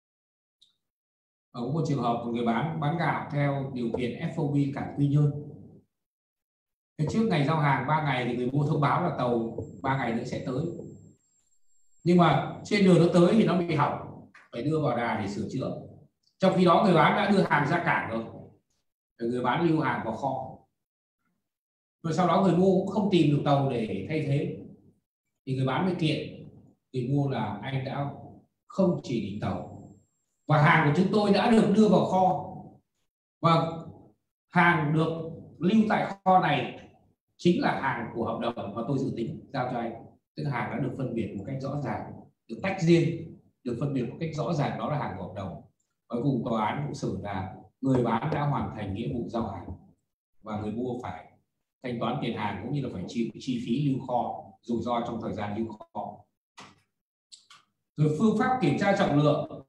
Ở một trường hợp một người bán bán gạo theo điều kiện ép ô bê cảng Quy Nhơn, trước ngày giao hàng ba ngày thì người mua thông báo là tàu ba ngày nữa sẽ tới, nhưng mà trên đường nó tới thì nó bị hỏng, phải đưa vào đà để sửa chữa. Trong khi đó người bán đã đưa hàng ra cảng rồi, rồi người bán lưu hàng vào kho, rồi sau đó người mua cũng không tìm được tàu để thay thế, thì người bán mới kiện người mua là anh đã không chỉ định tàu và hàng của chúng tôi đã được đưa vào kho, và hàng được lưu tại kho này chính là hàng của hợp đồng mà tôi dự tính giao cho anh. Tức là hàng đã được phân biệt một cách rõ ràng, được tách riêng, được phân biệt một cách rõ ràng đó là hàng của hợp đồng. Cuối cùng tòa án cũng xử là người bán đã hoàn thành nghĩa vụ giao hàng và người mua phải thanh toán tiền hàng cũng như là phải chịu chi phí lưu kho, rủi ro trong thời gian lưu kho. Rồi phương pháp kiểm tra trọng lượng,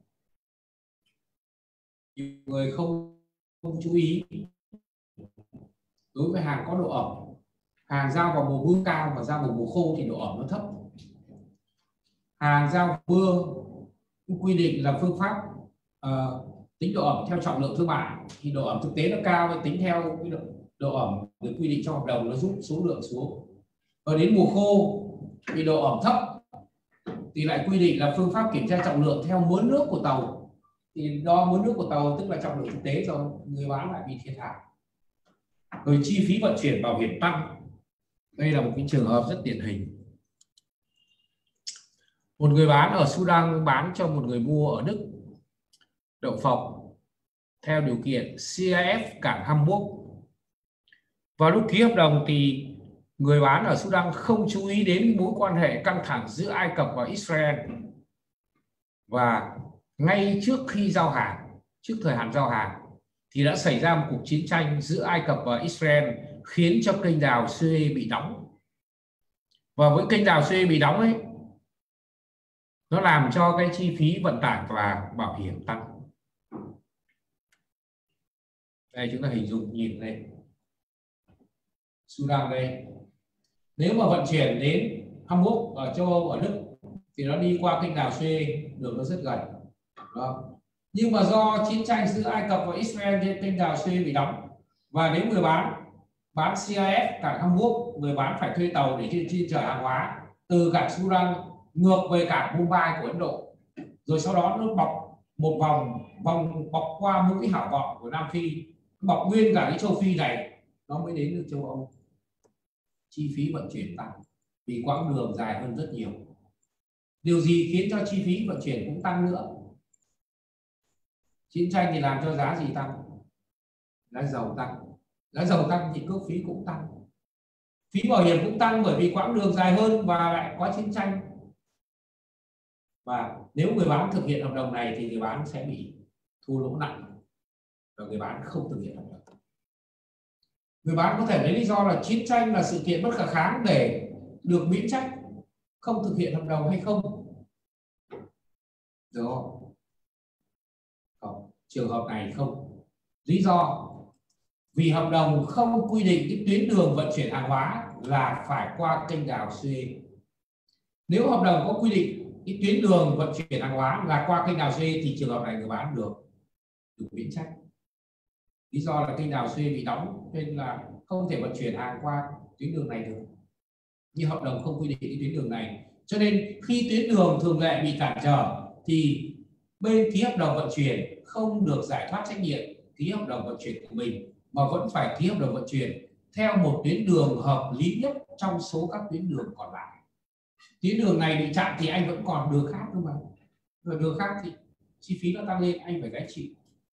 nhiều người không, không chú ý đối với hàng có độ ẩm. Hàng giao vào mùa mưa cao và giao vào mùa khô thì độ ẩm nó thấp. Hàng giao mưa quy định là phương pháp uh, tính độ ẩm theo trọng lượng thương mại, thì độ ẩm thực tế nó cao và tính theo cái độ, độ ẩm được quy định trong hợp đồng nó rút số lượng xuống. Và đến mùa khô thì độ ẩm thấp thì lại quy định là phương pháp kiểm tra trọng lượng theo mớ nước của tàu, thì đo mớ nước của tàu tức là trọng lượng thực tế rồi, người bán lại bị thiệt hại. Rồi chi phí vận chuyển bảo hiểm tăng. Đây là một cái trường hợp rất điển hình. Một người bán ở Sudan bán cho một người mua ở Đức đậu phộng theo điều kiện xê i ép cảng Hamburg. Vào lúc ký hợp đồng thì người bán ở Sudan không chú ý đến mối quan hệ căng thẳng giữa Ai Cập và Israel, và ngay trước khi giao hàng, trước thời hạn giao hàng thì đã xảy ra một cuộc chiến tranh giữa Ai Cập và Israel khiến cho kênh đào Suez bị đóng. Và với kênh đào Suez bị đóng ấy, nó làm cho cái chi phí vận tải và bảo hiểm tăng. Đây chúng ta hình dung nhìn đây, Sudan đây, nếu mà vận chuyển đến Hamburg ở châu Âu, ở Đức thì nó đi qua kênh đào Suez, đường nó rất gần. Đó. Nhưng mà do chiến tranh giữa Ai Cập và Israel trên kênh đào Suez bị đóng, và nếu người bán bán xê i ép cảng Hamburg, người bán phải thuê tàu để chuyên chở hàng hóa từ cảng Sudan ngược về cảng Mumbai của Ấn Độ, rồi sau đó nó bọc một vòng vòng bọc qua mũi Hảo Vọng của Nam Phi, bọc nguyên cả cái châu Phi này, nó mới đến được châu Âu. Chi phí vận chuyển tăng vì quãng đường dài hơn rất nhiều. Điều gì khiến cho chi phí vận chuyển cũng tăng nữa? Chiến tranh thì làm cho giá gì tăng? Giá dầu tăng. Giá dầu tăng thì cước phí cũng tăng. Phí bảo hiểm cũng tăng bởi vì quãng đường dài hơn và lại có chiến tranh. Và nếu người bán thực hiện hợp đồng này thì người bán sẽ bị thua lỗ nặng, và người bán không thực hiện hợp đồng. Người bán có thể lấy lý do là chiến tranh là sự kiện bất khả kháng để được miễn trách không thực hiện hợp đồng hay không. Được không? Không. Trường hợp này không. Lý do vì hợp đồng không quy định cái tuyến đường vận chuyển hàng hóa là phải qua kênh đào Suez. Nếu hợp đồng có quy định cái tuyến đường vận chuyển hàng hóa là qua kênh đào Suez thì trường hợp này người bán được được miễn trách. Lý do là kênh đào Suez bị đóng nên là không thể vận chuyển hàng qua tuyến đường này được. như hợp đồng không quy định cái tuyến đường này. Cho nên khi tuyến đường thường lệ bị cản trở thì bên ký hợp đồng vận chuyển không được giải thoát trách nhiệm ký hợp đồng vận chuyển của mình, mà vẫn phải ký hợp đồng vận chuyển theo một tuyến đường hợp lý nhất trong số các tuyến đường còn lại. Tuyến đường này bị chặn thì anh vẫn còn đường khác cơ mà, rồi đường khác thì chi phí nó tăng lên, anh phải gánh chịu.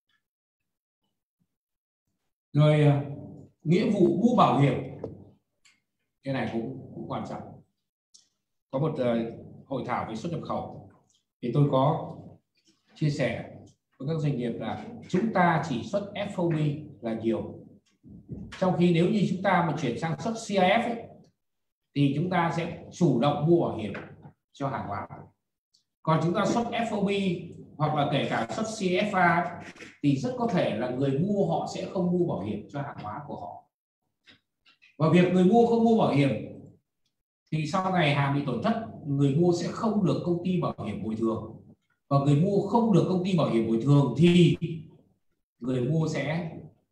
Rồi nghĩa vụ mua bảo hiểm, cái này cũng, cũng quan trọng. Có một uh, hội thảo về xuất nhập khẩu thì tôi có chia sẻ với các doanh nghiệp là chúng ta chỉ xuất ép ô bê là nhiều, trong khi nếu như chúng ta mà chuyển sang xuất xê i ép ấy, thì chúng ta sẽ chủ động mua bảo hiểm cho hàng hóa. Còn chúng ta xuất ép ô bê hoặc là kể cả xuất xê ép a thì rất có thể là người mua họ sẽ không mua bảo hiểm cho hàng hóa của họ. Và việc người mua không mua bảo hiểm thì sau này hàng bị tổn thất, người mua sẽ không được công ty bảo hiểm bồi thường. Và người mua không được công ty bảo hiểm bồi thường thì người mua sẽ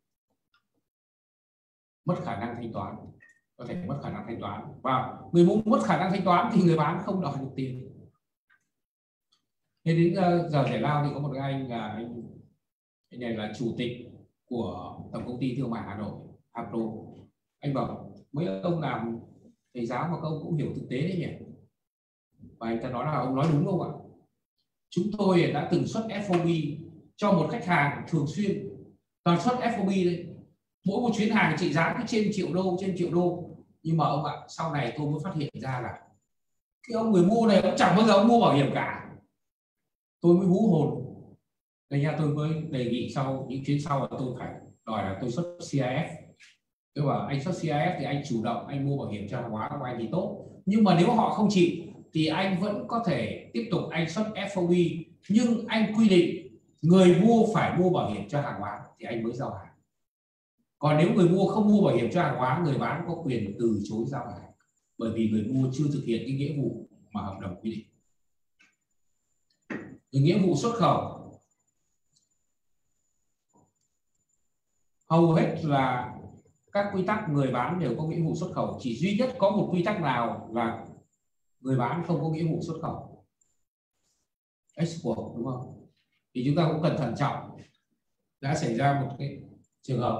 mất khả năng thanh toán, có thể mất khả năng thanh toán. Và người mua mất khả năng thanh toán thì người bán không đòi được tiền. Nên đến giờ giải lao thì có một cái anh là anh, anh này là chủ tịch của tổng công ty thương mại Hà Nội, Apro. Anh bảo mấy ông làm thầy giáo mà các ông cũng hiểu thực tế đấy nhỉ. Và anh ta nói là ông nói đúng không ạ? Chúng tôi đã từng xuất ép ô bê cho một khách hàng thường xuyên, toàn xuất ép ô bê đấy. Mỗi một chuyến hàng trị giá cứ trên triệu đô, trên triệu đô. Nhưng mà ông ạ, sau này tôi mới phát hiện ra là cái ông người mua này cũng chẳng bao giờ ông mua bảo hiểm cả. Tôi mới hú hồn. Đây nha, tôi mới đề nghị sau những chuyến sau là tôi phải đòi là tôi xuất xê i ép. Tôi bảo anh xuất xê i ép thì anh chủ động anh mua bảo hiểm cho hàng hóa của anh thì tốt. Nhưng mà nếu họ không chịu thì anh vẫn có thể tiếp tục anh xuất ép ô bê, nhưng anh quy định người mua phải mua bảo hiểm cho hàng hóa thì anh mới giao hàng. Còn nếu người mua không mua bảo hiểm cho hàng hóa, người bán có quyền từ chối giao hàng, bởi vì người mua chưa thực hiện cái nghĩa vụ mà hợp đồng quy định. Rồi nghĩa vụ xuất khẩu, hầu hết là các quy tắc người bán đều có nghĩa vụ xuất khẩu, chỉ duy nhất có một quy tắc nào là người bán không có nghĩa vụ xuất khẩu, export, đúng không? Thì chúng ta cũng cần thận trọng. Đã xảy ra một cái trường hợp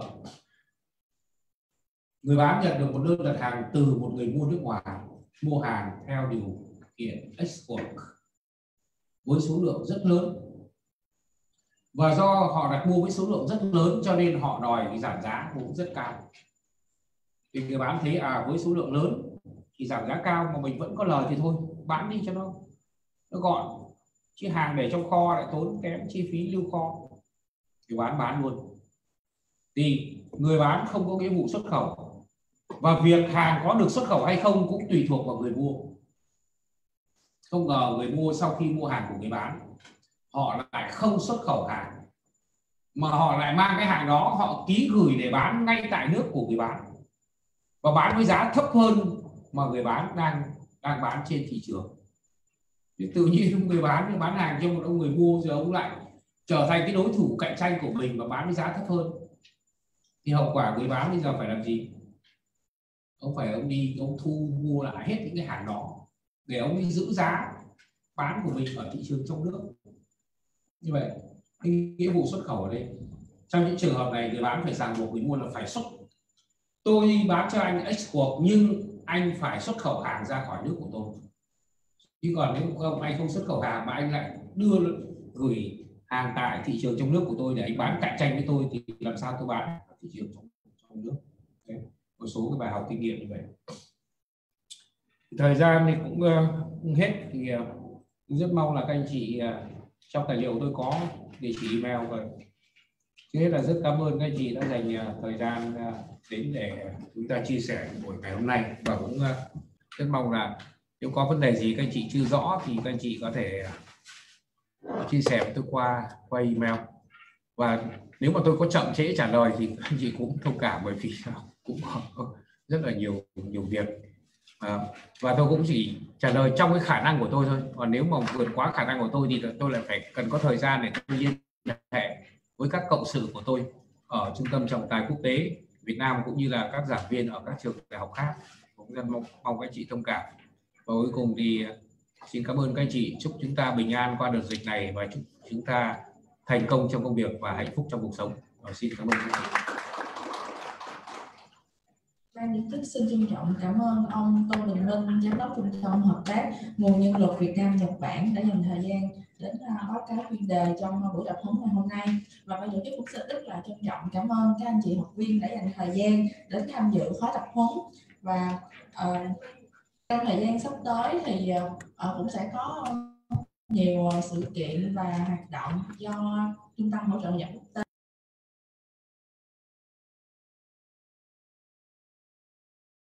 người bán nhận được một đơn đặt hàng từ một người mua nước ngoài, mua hàng theo điều kiện export với số lượng rất lớn, và do họ đặt mua với số lượng rất lớn cho nên họ đòi cái giảm giá cũng rất cao. Thì người bán thấy à với số lượng lớn thì giảm giá cao mà mình vẫn có lời thì thôi bán đi cho nó nó gọn, chứ hàng để trong kho lại tốn kém chi phí lưu kho, thì bán bán luôn. Thì người bán không có nghĩa vụ xuất khẩu, và việc hàng có được xuất khẩu hay không cũng tùy thuộc vào người mua. Không ngờ người mua sau khi mua hàng của người bán, họ lại không xuất khẩu hàng, mà họ lại mang cái hàng đó họ ký gửi để bán ngay tại nước của người bán, và bán với giá thấp hơn mà người bán đang đang bán trên thị trường. Thì tự nhiên người bán bán hàng cho một ông người mua, rồi ông lại trở thành cái đối thủ cạnh tranh của mình và bán với giá thấp hơn. Thì hậu quả người bán bây giờ phải làm gì? Ông phải ông đi ông thu mua lại hết những cái hàng đó để ông đi giữ giá bán của mình ở thị trường trong nước. Như vậy cái nghĩa vụ xuất khẩu ở đây, trong những trường hợp này người bán phải ràng buộc người mua là phải xuất, tôi bán cho anh export nhưng anh phải xuất khẩu hàng ra khỏi nước của tôi. Chứ còn nếu không anh không xuất khẩu hàng mà anh lại đưa gửi hàng tại thị trường trong nước của tôi để anh bán cạnh tranh với tôi thì làm sao tôi bán ở thị trường trong, trong nước. Đấy, một số cái bài học kinh nghiệm như vậy. Thời gian thì cũng, uh, cũng hết, thì uh, rất mong là các anh chị uh, trong tài liệu tôi có địa chỉ email rồi. Trước hết là rất cảm ơn các anh chị đã dành uh, thời gian uh, đến để chúng ta chia sẻ buổi ngày hôm nay, và cũng uh, rất mong là nếu có vấn đề gì các anh chị chưa rõ thì các anh chị có thể uh, chia sẻ với tôi qua qua email, và nếu mà tôi có chậm trễ trả lời thì các anh chị cũng thông cảm, bởi vì cũng có rất là nhiều nhiều việc. À, và tôi cũng chỉ trả lời trong cái khả năng của tôi thôi. Còn nếu mà vượt quá khả năng của tôi thì tôi lại phải cần có thời gian để tôi liên hệ với các cộng sự của tôi ở Trung tâm Trọng tài Quốc tế Việt Nam cũng như là các giảng viên ở các trường đại học khác. Cũng rất mong, mong các anh chị thông cảm. Và cuối cùng thì xin cảm ơn các anh chị, chúc chúng ta bình an qua đợt dịch này và chúc chúng ta thành công trong công việc và hạnh phúc trong cuộc sống. Và xin cảm ơn các anh chị. Ban tổ chức xin trân trọng cảm ơn ông Tô Đình Minh, Giám đốc Trung tâm Hợp tác Nguồn Nhân lực Việt Nam Nhật Bản đã dành thời gian đến báo cáo chuyên đề trong buổi tập huấn ngày hôm nay. Và ban tổ chức cũng xin rất là trân trọng cảm ơn các anh chị học viên đã dành thời gian đến tham dự khóa tập huấn. Và uh, trong thời gian sắp tới thì uh, cũng sẽ có nhiều sự kiện và hoạt động do Trung tâm Hỗ trợ Hội nhập Quốc tế